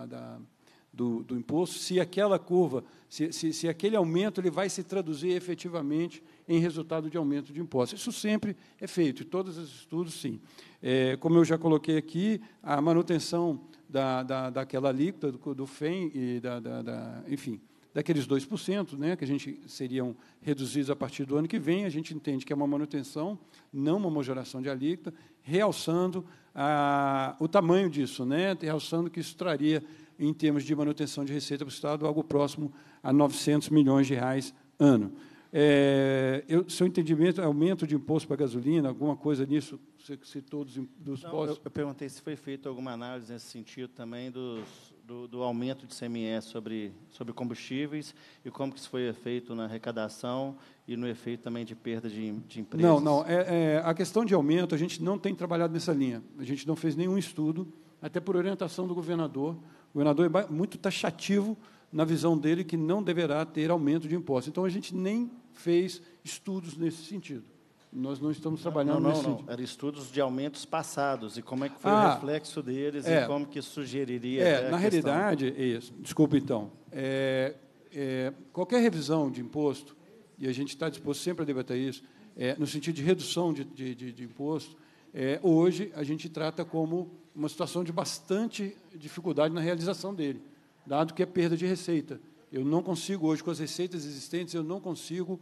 do imposto, se aquela curva, se aquele aumento ele vai se traduzir efetivamente em resultado de aumento de impostos. Isso sempre é feito, em todos os estudos, sim. Como eu já coloquei aqui, a manutenção daquela alíquota do FEM e enfim, daqueles 2%, né, que a gente seriam reduzidos a partir do ano que vem, a gente entende que é uma manutenção, não uma majoração de alíquota, realçando o tamanho disso, né, realçando que isso traria, em termos de manutenção de receita para o Estado, algo próximo a R$ 900 milhões ano. Seu entendimento, aumento de imposto para a gasolina, alguma coisa nisso, você citou dos postos? Eu perguntei se foi feita alguma análise nesse sentido também do aumento de CMS sobre combustíveis e como que isso foi feito na arrecadação e no efeito também de perda de empresas. Não. A questão de aumento, a gente não tem trabalhado nessa linha. A gente não fez nenhum estudo, até por orientação do governador. O governador é muito taxativo na visão dele que não deverá ter aumento de impostos. Então, a gente nem fez estudos nesse sentido. Nós não estamos trabalhando nesse sentido. Eram estudos de aumentos passados e como é que foi o reflexo deles e como que isso sugeriria na realidade, isso. Desculpa, então. Qualquer revisão de imposto, e a gente está disposto sempre a debater isso, no sentido de redução de imposto, hoje a gente trata como uma situação de bastante dificuldade na realização dele, dado que é perda de receita. Eu não consigo, hoje, com as receitas existentes, eu não consigo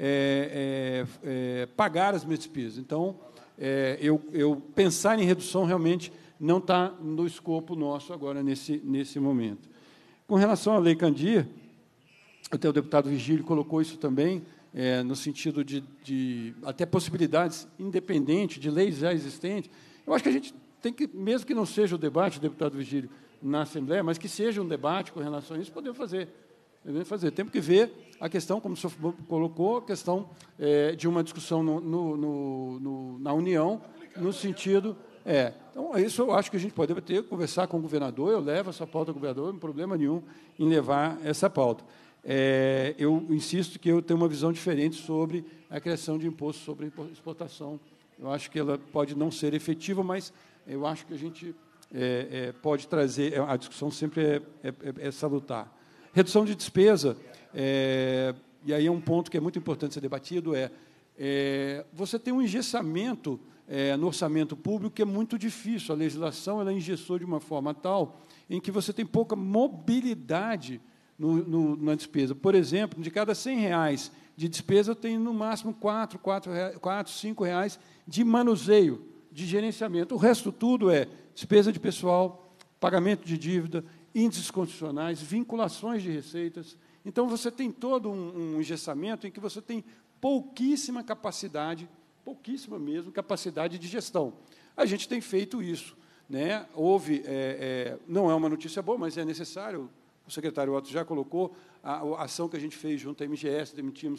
pagar as minhas despesas. Então, eu pensar em redução realmente não está no escopo nosso agora, nesse momento. Com relação à Lei Candir, até o deputado Virgílio colocou isso também, no sentido de até possibilidades independentes de leis já existentes. Eu acho que a gente tem que, mesmo que não seja o debate, deputado Virgílio, na Assembleia, mas que seja um debate com relação a isso, podemos fazer. Temos que ver a questão, como o senhor colocou, a questão de uma discussão na União, no sentido... Então, isso eu acho que a gente pode debater, conversar com o governador, eu levo essa pauta ao governador, não tem problema nenhum em levar essa pauta. Eu insisto que eu tenho uma visão diferente sobre a criação de imposto sobre exportação. Eu acho que ela pode não ser efetiva, mas eu acho que a gente pode trazer... A discussão sempre é salutar. Redução de despesa, e aí é um ponto que é muito importante ser debatido, você tem um engessamento no orçamento público que é muito difícil. A legislação ela engessou de uma forma tal em que você tem pouca mobilidade na despesa. Por exemplo, de cada R$100 de despesa, eu tenho, no máximo, R$ 5 de manuseio, de gerenciamento. O resto tudo é despesa de pessoal, pagamento de dívida, índices constitucionais, vinculações de receitas. Então, você tem todo um engessamento em que você tem pouquíssima capacidade, pouquíssima mesmo, capacidade de gestão. A gente tem feito isso. Né? Houve, não é uma notícia boa, mas é necessário, o secretário Otto já colocou, a ação que a gente fez junto à MGS, demitimos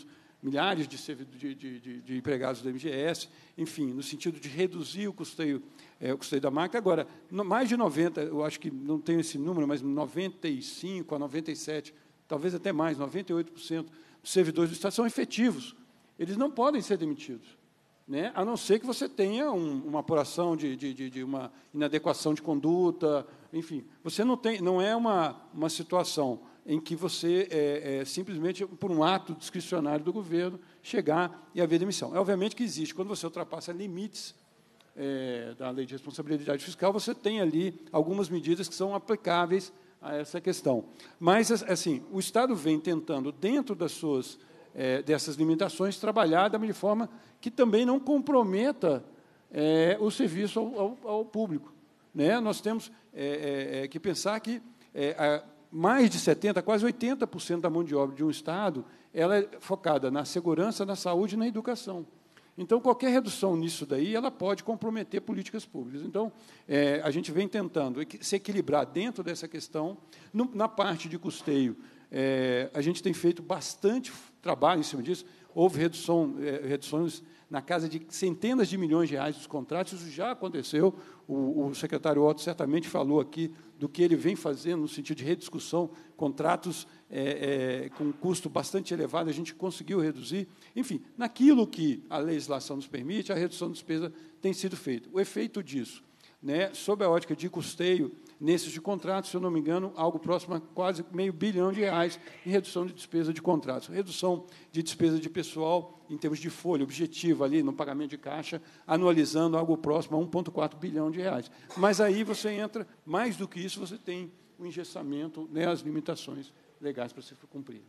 milhares de empregados do MGS, enfim, no sentido de reduzir o custeio da máquina. Agora, mais de 90%, eu acho que não tenho esse número, mas 95% a 97%, talvez até mais, 98% dos servidores do Estado são efetivos. Eles não podem ser demitidos, né? A não ser que você tenha uma apuração de uma inadequação de conduta, enfim. Você não é uma situação em que você, simplesmente, por um ato discricionário do governo, chegar e haver demissão. É obviamente que existe. Quando você ultrapassa limites da Lei de Responsabilidade Fiscal, você tem ali algumas medidas que são aplicáveis a essa questão. Mas, assim, o Estado vem tentando, dentro dessas limitações, trabalhar de forma que também não comprometa o serviço ao público, né? Nós temos que pensar que mais de 70%, quase 80% da mão de obra de um Estado ela é focada na segurança, na saúde e na educação. Então, qualquer redução nisso daí, ela pode comprometer políticas públicas. Então, a gente vem tentando se equilibrar dentro dessa questão. Na parte de custeio, a gente tem feito bastante trabalho em cima disso. Houve reduções na casa de centenas de milhões de reais dos contratos, isso já aconteceu. O secretário Otto certamente falou aqui do que ele vem fazendo no sentido de rediscussão, contratos com um custo bastante elevado, a gente conseguiu reduzir. Enfim, naquilo que a legislação nos permite, a redução de despesa tem sido feita. O efeito disso, né, sob a ótica de custeio, nesses de contratos, se eu não me engano, algo próximo a quase R$500 bilhão em redução de despesa de contratos. Redução de despesa de pessoal, em termos de folha, objetivo ali no pagamento de caixa, anualizando algo próximo a R$1,4 bilhão. Mas aí você entra, mais do que isso, você tem o engessamento, né, as limitações legais para ser cumprido.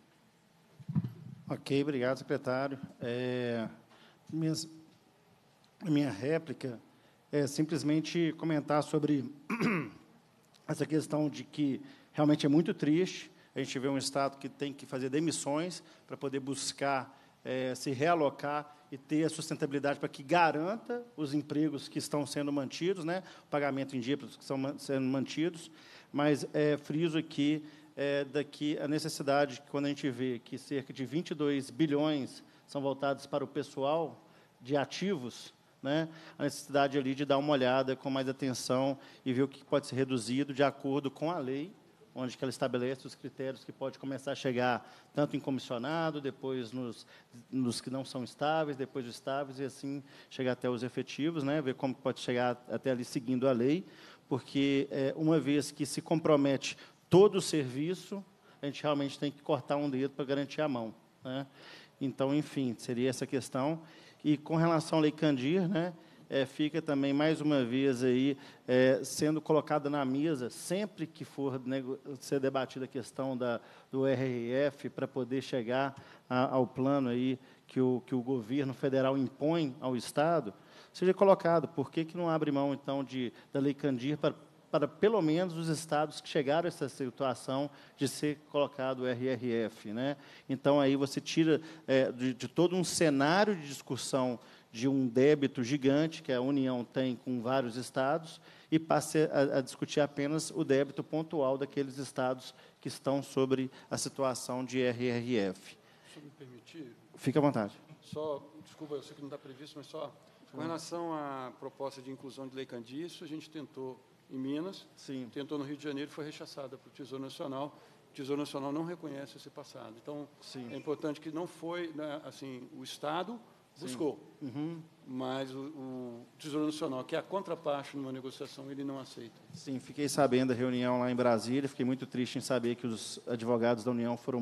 Ok, obrigado, secretário. Minha réplica é simplesmente comentar sobre essa questão de que realmente é muito triste a gente ver um Estado que tem que fazer demissões para poder buscar se realocar e ter a sustentabilidade para que garanta os empregos que estão sendo mantidos, né, o pagamento em dia para os que estão sendo mantidos, mas friso aqui daqui a necessidade, quando a gente vê que cerca de 22 bilhões são voltados para o pessoal de ativos, né, a necessidade ali de dar uma olhada com mais atenção e ver o que pode ser reduzido de acordo com a lei, onde que ela estabelece os critérios que pode começar a chegar tanto em comissionado, depois nos que não são estáveis, depois os estáveis, e assim chegar até os efetivos, né, ver como pode chegar até ali seguindo a lei, porque uma vez que se compromete todo o serviço, a gente realmente tem que cortar um dedo para garantir a mão, né? Então, enfim, seria essa questão. E com relação à Lei Candir, né, fica também, mais uma vez, aí, sendo colocada na mesa, sempre que for ser debatida a questão do RRF, para poder chegar ao plano aí que o governo federal impõe ao Estado, seja colocado. Por que não abre mão, então, da Lei Candir para, pelo menos, os estados que chegaram a essa situação de ser colocado o RRF, né? Então, aí você tira de todo um cenário de discussão de um débito gigante que a União tem com vários estados e passa a discutir apenas o débito pontual daqueles estados que estão sobre a situação de RRF. Se me permitir... Fique à vontade. Desculpa, eu sei que não está previsto, mas só com relação à proposta de inclusão de Lei Candir, isso a gente tentou em Minas, tentou no Rio de Janeiro e foi rechaçada pelo Tesouro Nacional. O Tesouro Nacional não reconhece esse passado. Então, é importante que não foi, né, assim, o Estado buscou, mas o Tesouro Nacional, que é a contraparte numa negociação, ele não aceita. Sim, fiquei sabendo da reunião lá em Brasília, fiquei muito triste em saber que os advogados da União foram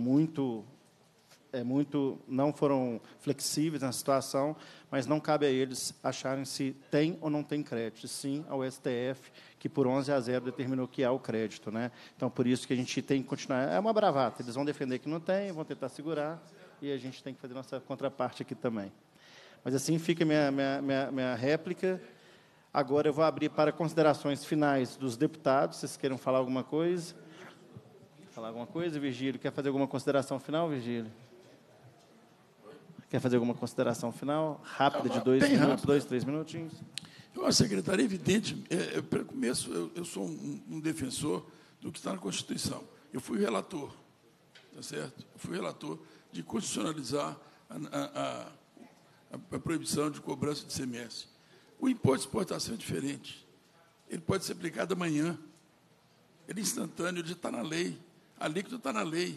não foram flexíveis na situação, mas não cabe a eles acharem se tem ou não tem crédito, sim ao STF, que por 11-0 determinou que há o crédito, né? Então, por isso que a gente tem que continuar. É uma bravata, eles vão defender que não tem, vão tentar segurar, e a gente tem que fazer nossa contraparte aqui também. Mas assim fica minha réplica. Agora eu vou abrir para considerações finais dos deputados. Vocês queiram falar alguma coisa? Falar alguma coisa, Virgílio? Quer fazer alguma consideração final, Virgílio? Quer fazer alguma consideração final? Rápida, de 2 minutos, 2, 3 minutinhos? Eu acho, secretário, é evidente. Para começo, eu sou um defensor do que está na Constituição. Eu fui relator, tá certo? Eu fui relator de constitucionalizar a proibição de cobrança de ICMS. O imposto de exportação é diferente. Ele pode ser aplicado amanhã. Ele é instantâneo, ele está na lei. A alíquota está na lei.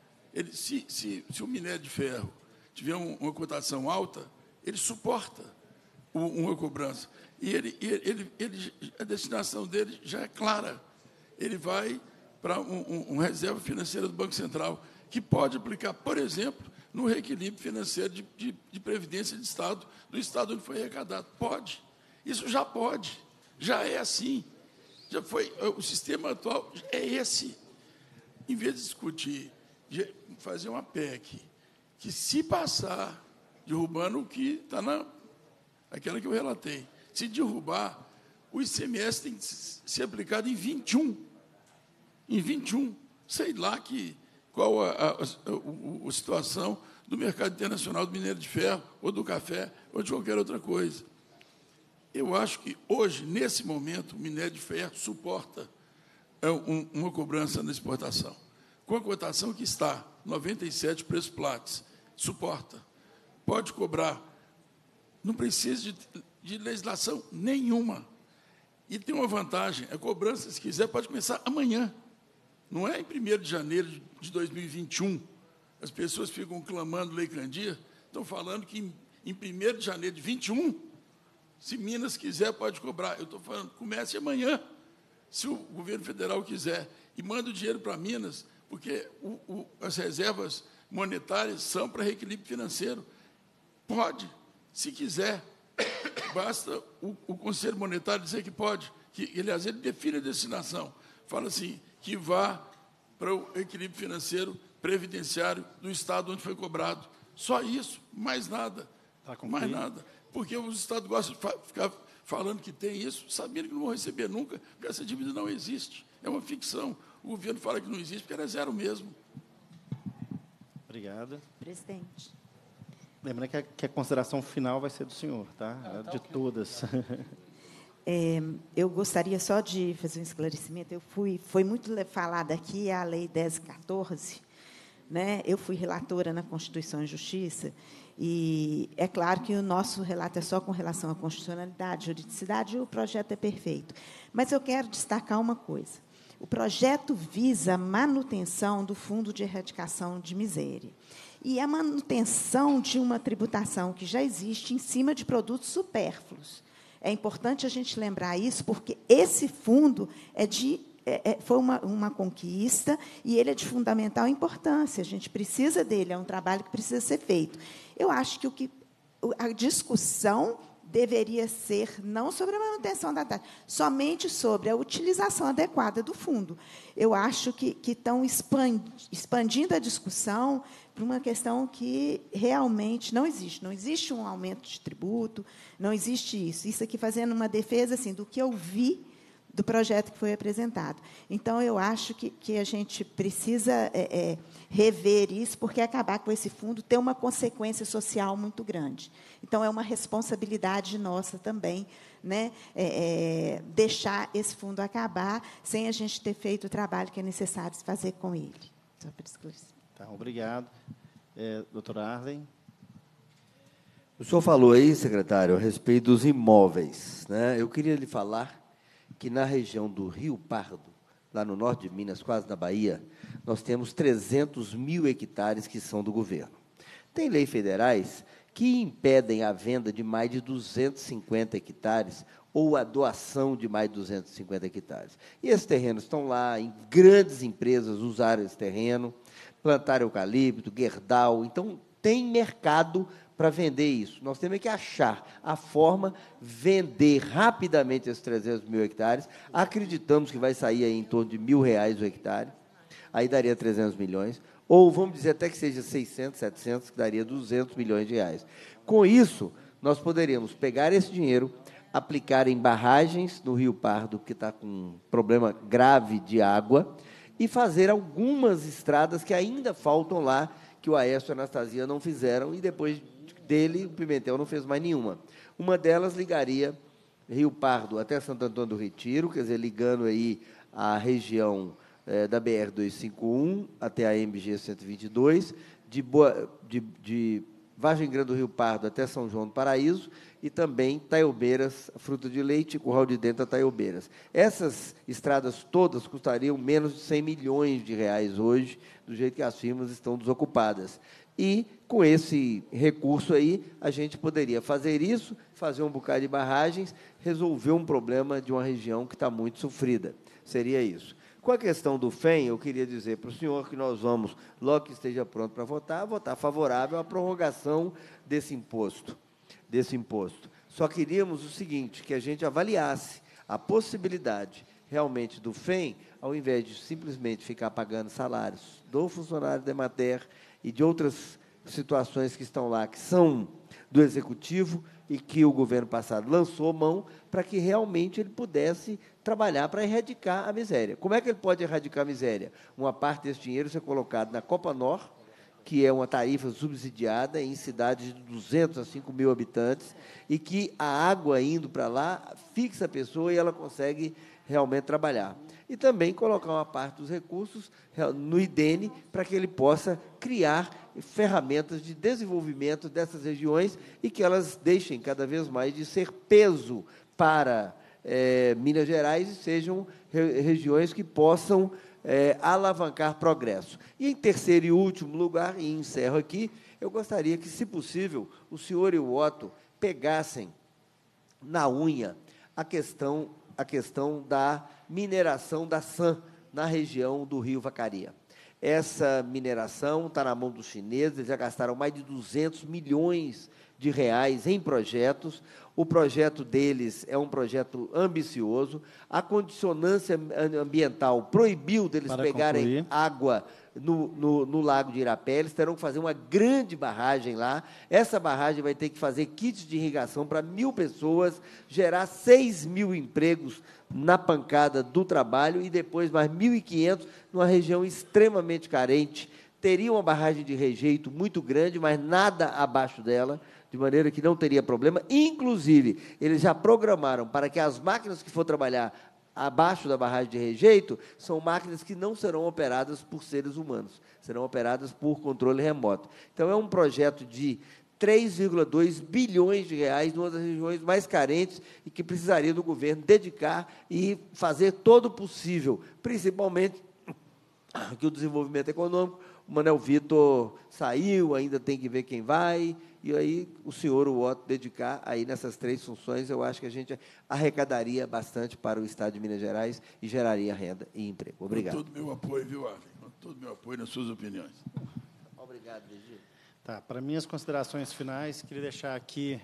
Se o minério de ferro tiver uma cotação alta, ele suporta uma cobrança. E a destinação dele já é clara. Ele vai para uma reserva financeira do Banco Central, que pode aplicar, por exemplo, no reequilíbrio financeiro de previdência de Estado, do Estado onde foi arrecadado. Pode. Isso já pode. Já é assim. Já foi. O sistema atual é esse. Em vez de discutir, de fazer uma PEC, que se passar, derrubando o que está aquela que eu relatei, se derrubar, o ICMS tem que ser aplicado em 21. Em 21. Sei lá qual a situação do mercado internacional do minério de ferro, ou do café, ou de qualquer outra coisa. Eu acho que, hoje, nesse momento, o minério de ferro suporta uma cobrança na exportação. Com a cotação que está, 97 preço Platts, suporta. Pode cobrar. Não precisa de legislação nenhuma. E tem uma vantagem, a cobrança, se quiser, pode começar amanhã. Não é em 1º de janeiro de 2021. As pessoas ficam clamando Lei Candir, estão falando que em 1º de janeiro de 2021, se Minas quiser, pode cobrar. Eu estou falando, comece amanhã, se o governo federal quiser, e manda o dinheiro para Minas, porque as reservas monetárias são para reequilíbrio financeiro. Pode, se quiser. Basta o Conselho Monetário dizer que pode, que, aliás, ele define a destinação. Fala assim, que vá para o equilíbrio financeiro previdenciário do Estado onde foi cobrado. Só isso, mais nada. Mais nada. Porque os Estados gostam de ficar falando que tem isso, sabendo que não vão receber nunca, porque essa dívida não existe. É uma ficção. O governo fala que não existe, porque era zero mesmo. Obrigado. Presidente. Lembrando que a consideração final vai ser do senhor, tá? De okay. Todas. Eu gostaria só de fazer um esclarecimento. Foi muito falada aqui a Lei 1014, né? Eu fui relatora na Constituição e Justiça, e é claro que o nosso relato é só com relação à constitucionalidade, juridicidade, e o projeto é perfeito. Mas eu quero destacar uma coisa. O projeto visa a manutenção do Fundo de Erradicação de Miséria e a manutenção de uma tributação que já existe em cima de produtos supérfluos. É importante a gente lembrar isso, porque esse fundo foi uma conquista e ele é de fundamental importância. A gente precisa dele, é um trabalho que precisa ser feito. Eu acho que a discussão deveria ser não sobre a manutenção da taxa, somente sobre a utilização adequada do fundo. Eu acho que estão expandindo a discussão para uma questão que realmente não existe. Não existe um aumento de tributo, não existe isso. Isso aqui fazendo uma defesa assim, do que eu vi do projeto que foi apresentado. Então, eu acho que a gente precisa rever isso, porque acabar com esse fundo tem uma consequência social muito grande. Então, é uma responsabilidade nossa também, né, deixar esse fundo acabar sem a gente ter feito o trabalho que é necessário fazer com ele. Só para esclarecer. Tá, obrigado. Doutora Arlen. O senhor falou aí, secretário, a respeito dos imóveis, né? Eu queria lhe falar que na região do Rio Pardo, lá no norte de Minas, quase na Bahia, nós temos 300 mil hectares que são do governo. Tem leis federais que impedem a venda de mais de 250 hectares ou a doação de mais de 250 hectares. E esses terrenos estão lá, em grandes empresas usaram esse terreno, plantaram eucalipto, guerdal, então tem mercado para vender isso. Nós temos que achar a forma, vender rapidamente esses 300 mil hectares, acreditamos que vai sair aí em torno de R$1.000 o hectare, aí daria 300 milhões, ou vamos dizer até que seja 600, 700, que daria 200 milhões de reais. Com isso, nós poderíamos pegar esse dinheiro, aplicar em barragens no Rio Pardo, que está com um problema grave de água, e fazer algumas estradas que ainda faltam lá, que o Aécio e a Anastasia não fizeram, e depois dele, o Pimentel não fez mais nenhuma. Uma delas ligaria Rio Pardo até Santo Antônio do Retiro, quer dizer, ligando aí a região da BR-251 até a MG-122, de Vargem Grande do Rio Pardo até São João do Paraíso, e também Taiobeiras, Fruta de Leite, Curral de Dentro a Taiobeiras. Essas estradas todas custariam menos de 100 milhões de reais hoje, do jeito que as firmas estão desocupadas. E, com esse recurso aí, a gente poderia fazer isso, fazer um bocado de barragens, resolver um problema de uma região que está muito sofrida. Seria isso. Com a questão do FEM, eu queria dizer para o senhor que nós vamos, logo que esteja pronto para votar favorável à prorrogação desse imposto. Só queríamos o seguinte, que a gente avaliasse a possibilidade realmente do FEM, ao invés de simplesmente ficar pagando salários do funcionário da Emater e de outras situações que estão lá, que são do Executivo e que o governo passado lançou mão, para que realmente ele pudesse trabalhar para erradicar a miséria. Como é que ele pode erradicar a miséria? Uma parte desse dinheiro ser colocado na Copanor, que é uma tarifa subsidiada em cidades de 200 a 5 mil habitantes, e que a água indo para lá fixa a pessoa e ela consegue realmente trabalhar. E também colocar uma parte dos recursos no IDENE para que ele possa criar ferramentas de desenvolvimento dessas regiões e que elas deixem cada vez mais de ser peso para Minas Gerais e sejam regiões que possam alavancar progresso. E, em terceiro e último lugar, e encerro aqui, eu gostaria que, se possível, o senhor e o Otto pegassem na unha a questão da mineração da SAM na região do Rio Vacaria. Essa mineração está na mão dos chineses, eles já gastaram mais de 200 milhões de reais em projetos. O projeto deles é um projeto ambicioso. A condicionância ambiental proibiu deles pegarem água no Lago de Irapé. Eles terão que fazer uma grande barragem lá. Essa barragem vai ter que fazer kits de irrigação para 1.000 pessoas, gerar 6.000 empregos na pancada do trabalho e depois mais 1.500 numa região extremamente carente. Teria uma barragem de rejeito muito grande, mas nada abaixo dela, de maneira que não teria problema. Inclusive, eles já programaram para que as máquinas que for trabalhar abaixo da barragem de rejeito são máquinas que não serão operadas por seres humanos, serão operadas por controle remoto. Então, é um projeto de 3,2 bilhões de reais, numa das regiões mais carentes e que precisaria do governo dedicar e fazer todo o possível, principalmente que o desenvolvimento econômico. O Manuel Vitor saiu, ainda tem que ver quem vai, e aí o senhor, o Otto, dedicar aí nessas 3 funções, eu acho que a gente arrecadaria bastante para o Estado de Minas Gerais e geraria renda e emprego. Obrigado. Com todo o meu apoio, viu, Arlen? Com todo o meu apoio nas suas opiniões. Obrigado, Virgílio. Tá, para minhas considerações finais, queria deixar aqui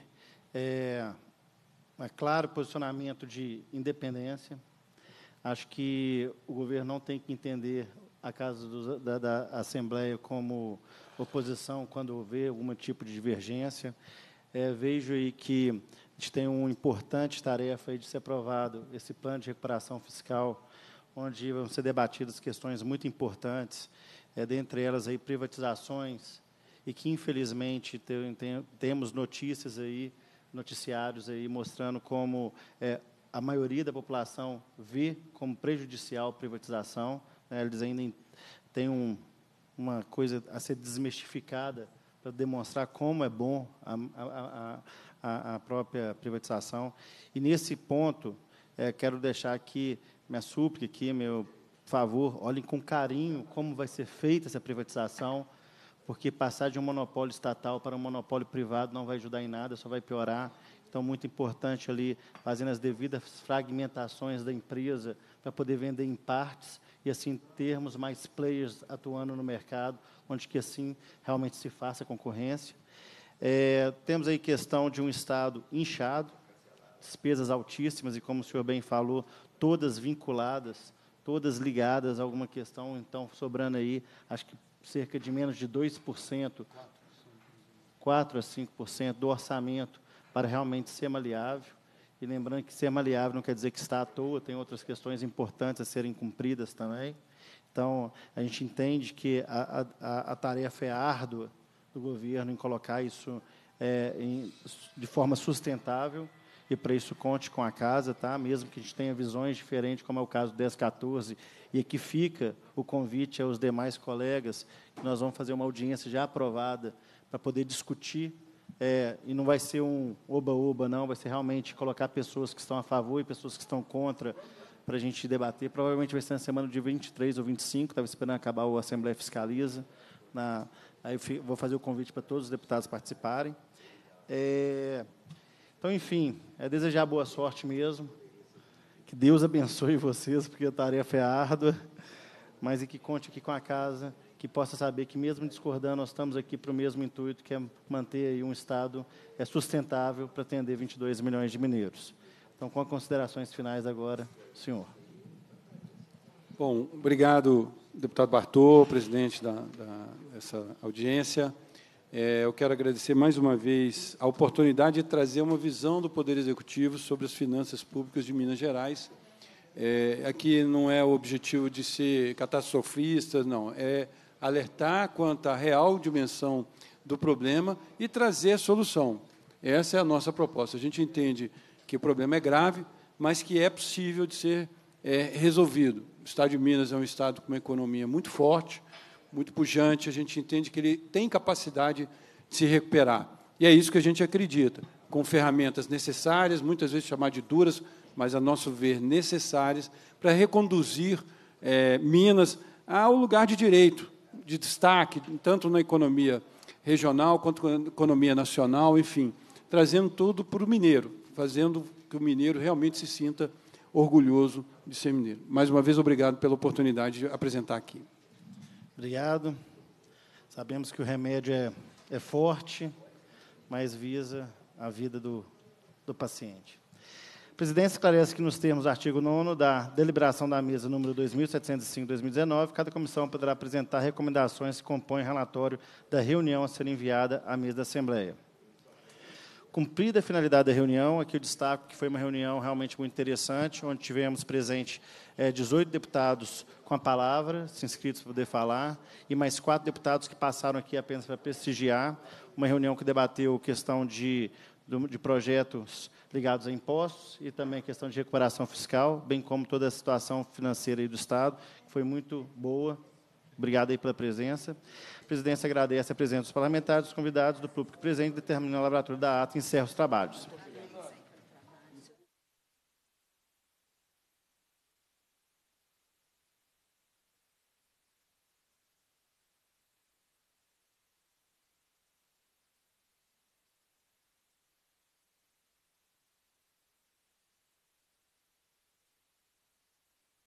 um claro posicionamento de independência. Acho que o governo não tem que entender a Casa da Assembleia como oposição quando vê algum tipo de divergência. Vejo aí que a gente tem uma importante tarefa aí de ser aprovado esse plano de recuperação fiscal, onde vão ser debatidas questões muito importantes, dentre elas aí privatizações, e que, infelizmente, temos notícias aí, noticiários aí mostrando como a maioria da população vê como prejudicial a privatização. Eles ainda têm uma coisa a ser desmistificada para demonstrar como é bom a própria privatização. E, nesse ponto, quero deixar aqui minha súplica, aqui, meu favor, olhem com carinho como vai ser feita essa privatização, porque passar de um monopólio estatal para um monopólio privado não vai ajudar em nada, só vai piorar. Então, muito importante ali, fazendo as devidas fragmentações da empresa para poder vender em partes e, assim, termos mais players atuando no mercado, onde que, assim, realmente se faça concorrência. Temos aí questão de um Estado inchado, despesas altíssimas, e, como o senhor bem falou, todas vinculadas, todas ligadas a alguma questão. Então, sobrando aí, acho que cerca de menos de 2%, 4% a 5% do orçamento para realmente ser maleável. E lembrando que ser maleável não quer dizer que está à toa, tem outras questões importantes a serem cumpridas também. Então, a gente entende que a tarefa é árdua do governo em colocar isso de forma sustentável, e para isso conte com a casa, tá? Mesmo que a gente tenha visões diferentes, como é o caso do 1014, e aqui fica o convite aos demais colegas, que nós vamos fazer uma audiência já aprovada para poder discutir, e não vai ser um oba-oba, não, vai ser realmente colocar pessoas que estão a favor e pessoas que estão contra, para a gente debater. Provavelmente vai ser na semana de 23 ou 25, estava esperando acabar a Assembleia Fiscaliza. Aí eu vou fazer o convite para todos os deputados participarem. Então, enfim, desejar boa sorte mesmo, que Deus abençoe vocês, porque a tarefa é árdua, mas que conte aqui com a casa, que possa saber que, mesmo discordando, nós estamos aqui para o mesmo intuito, que é manter aí um Estado sustentável para atender 22 milhões de mineiros. Então, com as considerações finais agora, senhor. Bom, obrigado, deputado Bartô, presidente dessa audiência. Eu quero agradecer mais uma vez a oportunidade de trazer uma visão do Poder Executivo sobre as finanças públicas de Minas Gerais. Aqui não é o objetivo de ser catastrofista, não, é alertar quanto à real dimensão do problema e trazer a solução. Essa é a nossa proposta. A gente entende que o problema é grave, mas que é possível de ser resolvido. O Estado de Minas é um Estado com uma economia muito forte, muito pujante, a gente entende que ele tem capacidade de se recuperar. E é isso que a gente acredita, com ferramentas necessárias, muitas vezes chamadas de duras, mas, a nosso ver, necessárias, para reconduzir Minas ao lugar de direito, de destaque, tanto na economia regional quanto na economia nacional, enfim, trazendo tudo para o mineiro, fazendo que o mineiro realmente se sinta orgulhoso de ser mineiro. Mais uma vez, obrigado pela oportunidade de apresentar aqui. Obrigado. Sabemos que o remédio é forte, mas visa a vida do paciente. A presidência esclarece que, nos termos do artigo 9º da deliberação da mesa número 2705/2019, cada comissão poderá apresentar recomendações que compõem relatório da reunião a ser enviada à mesa da Assembleia. Cumprida a finalidade da reunião, aqui eu destaco que foi uma reunião realmente muito interessante, onde tivemos presente 18 deputados com a palavra, se inscritos para poder falar, e mais 4 deputados que passaram aqui apenas para prestigiar, uma reunião que debateu questão de projetos ligados a impostos e também a questão de recuperação fiscal, bem como toda a situação financeira aí do Estado, que foi muito boa. Obrigado aí pela presença. A presidência agradece a presença dos parlamentares, dos convidados, do público presente, determina a lavratura da ata e encerra os trabalhos.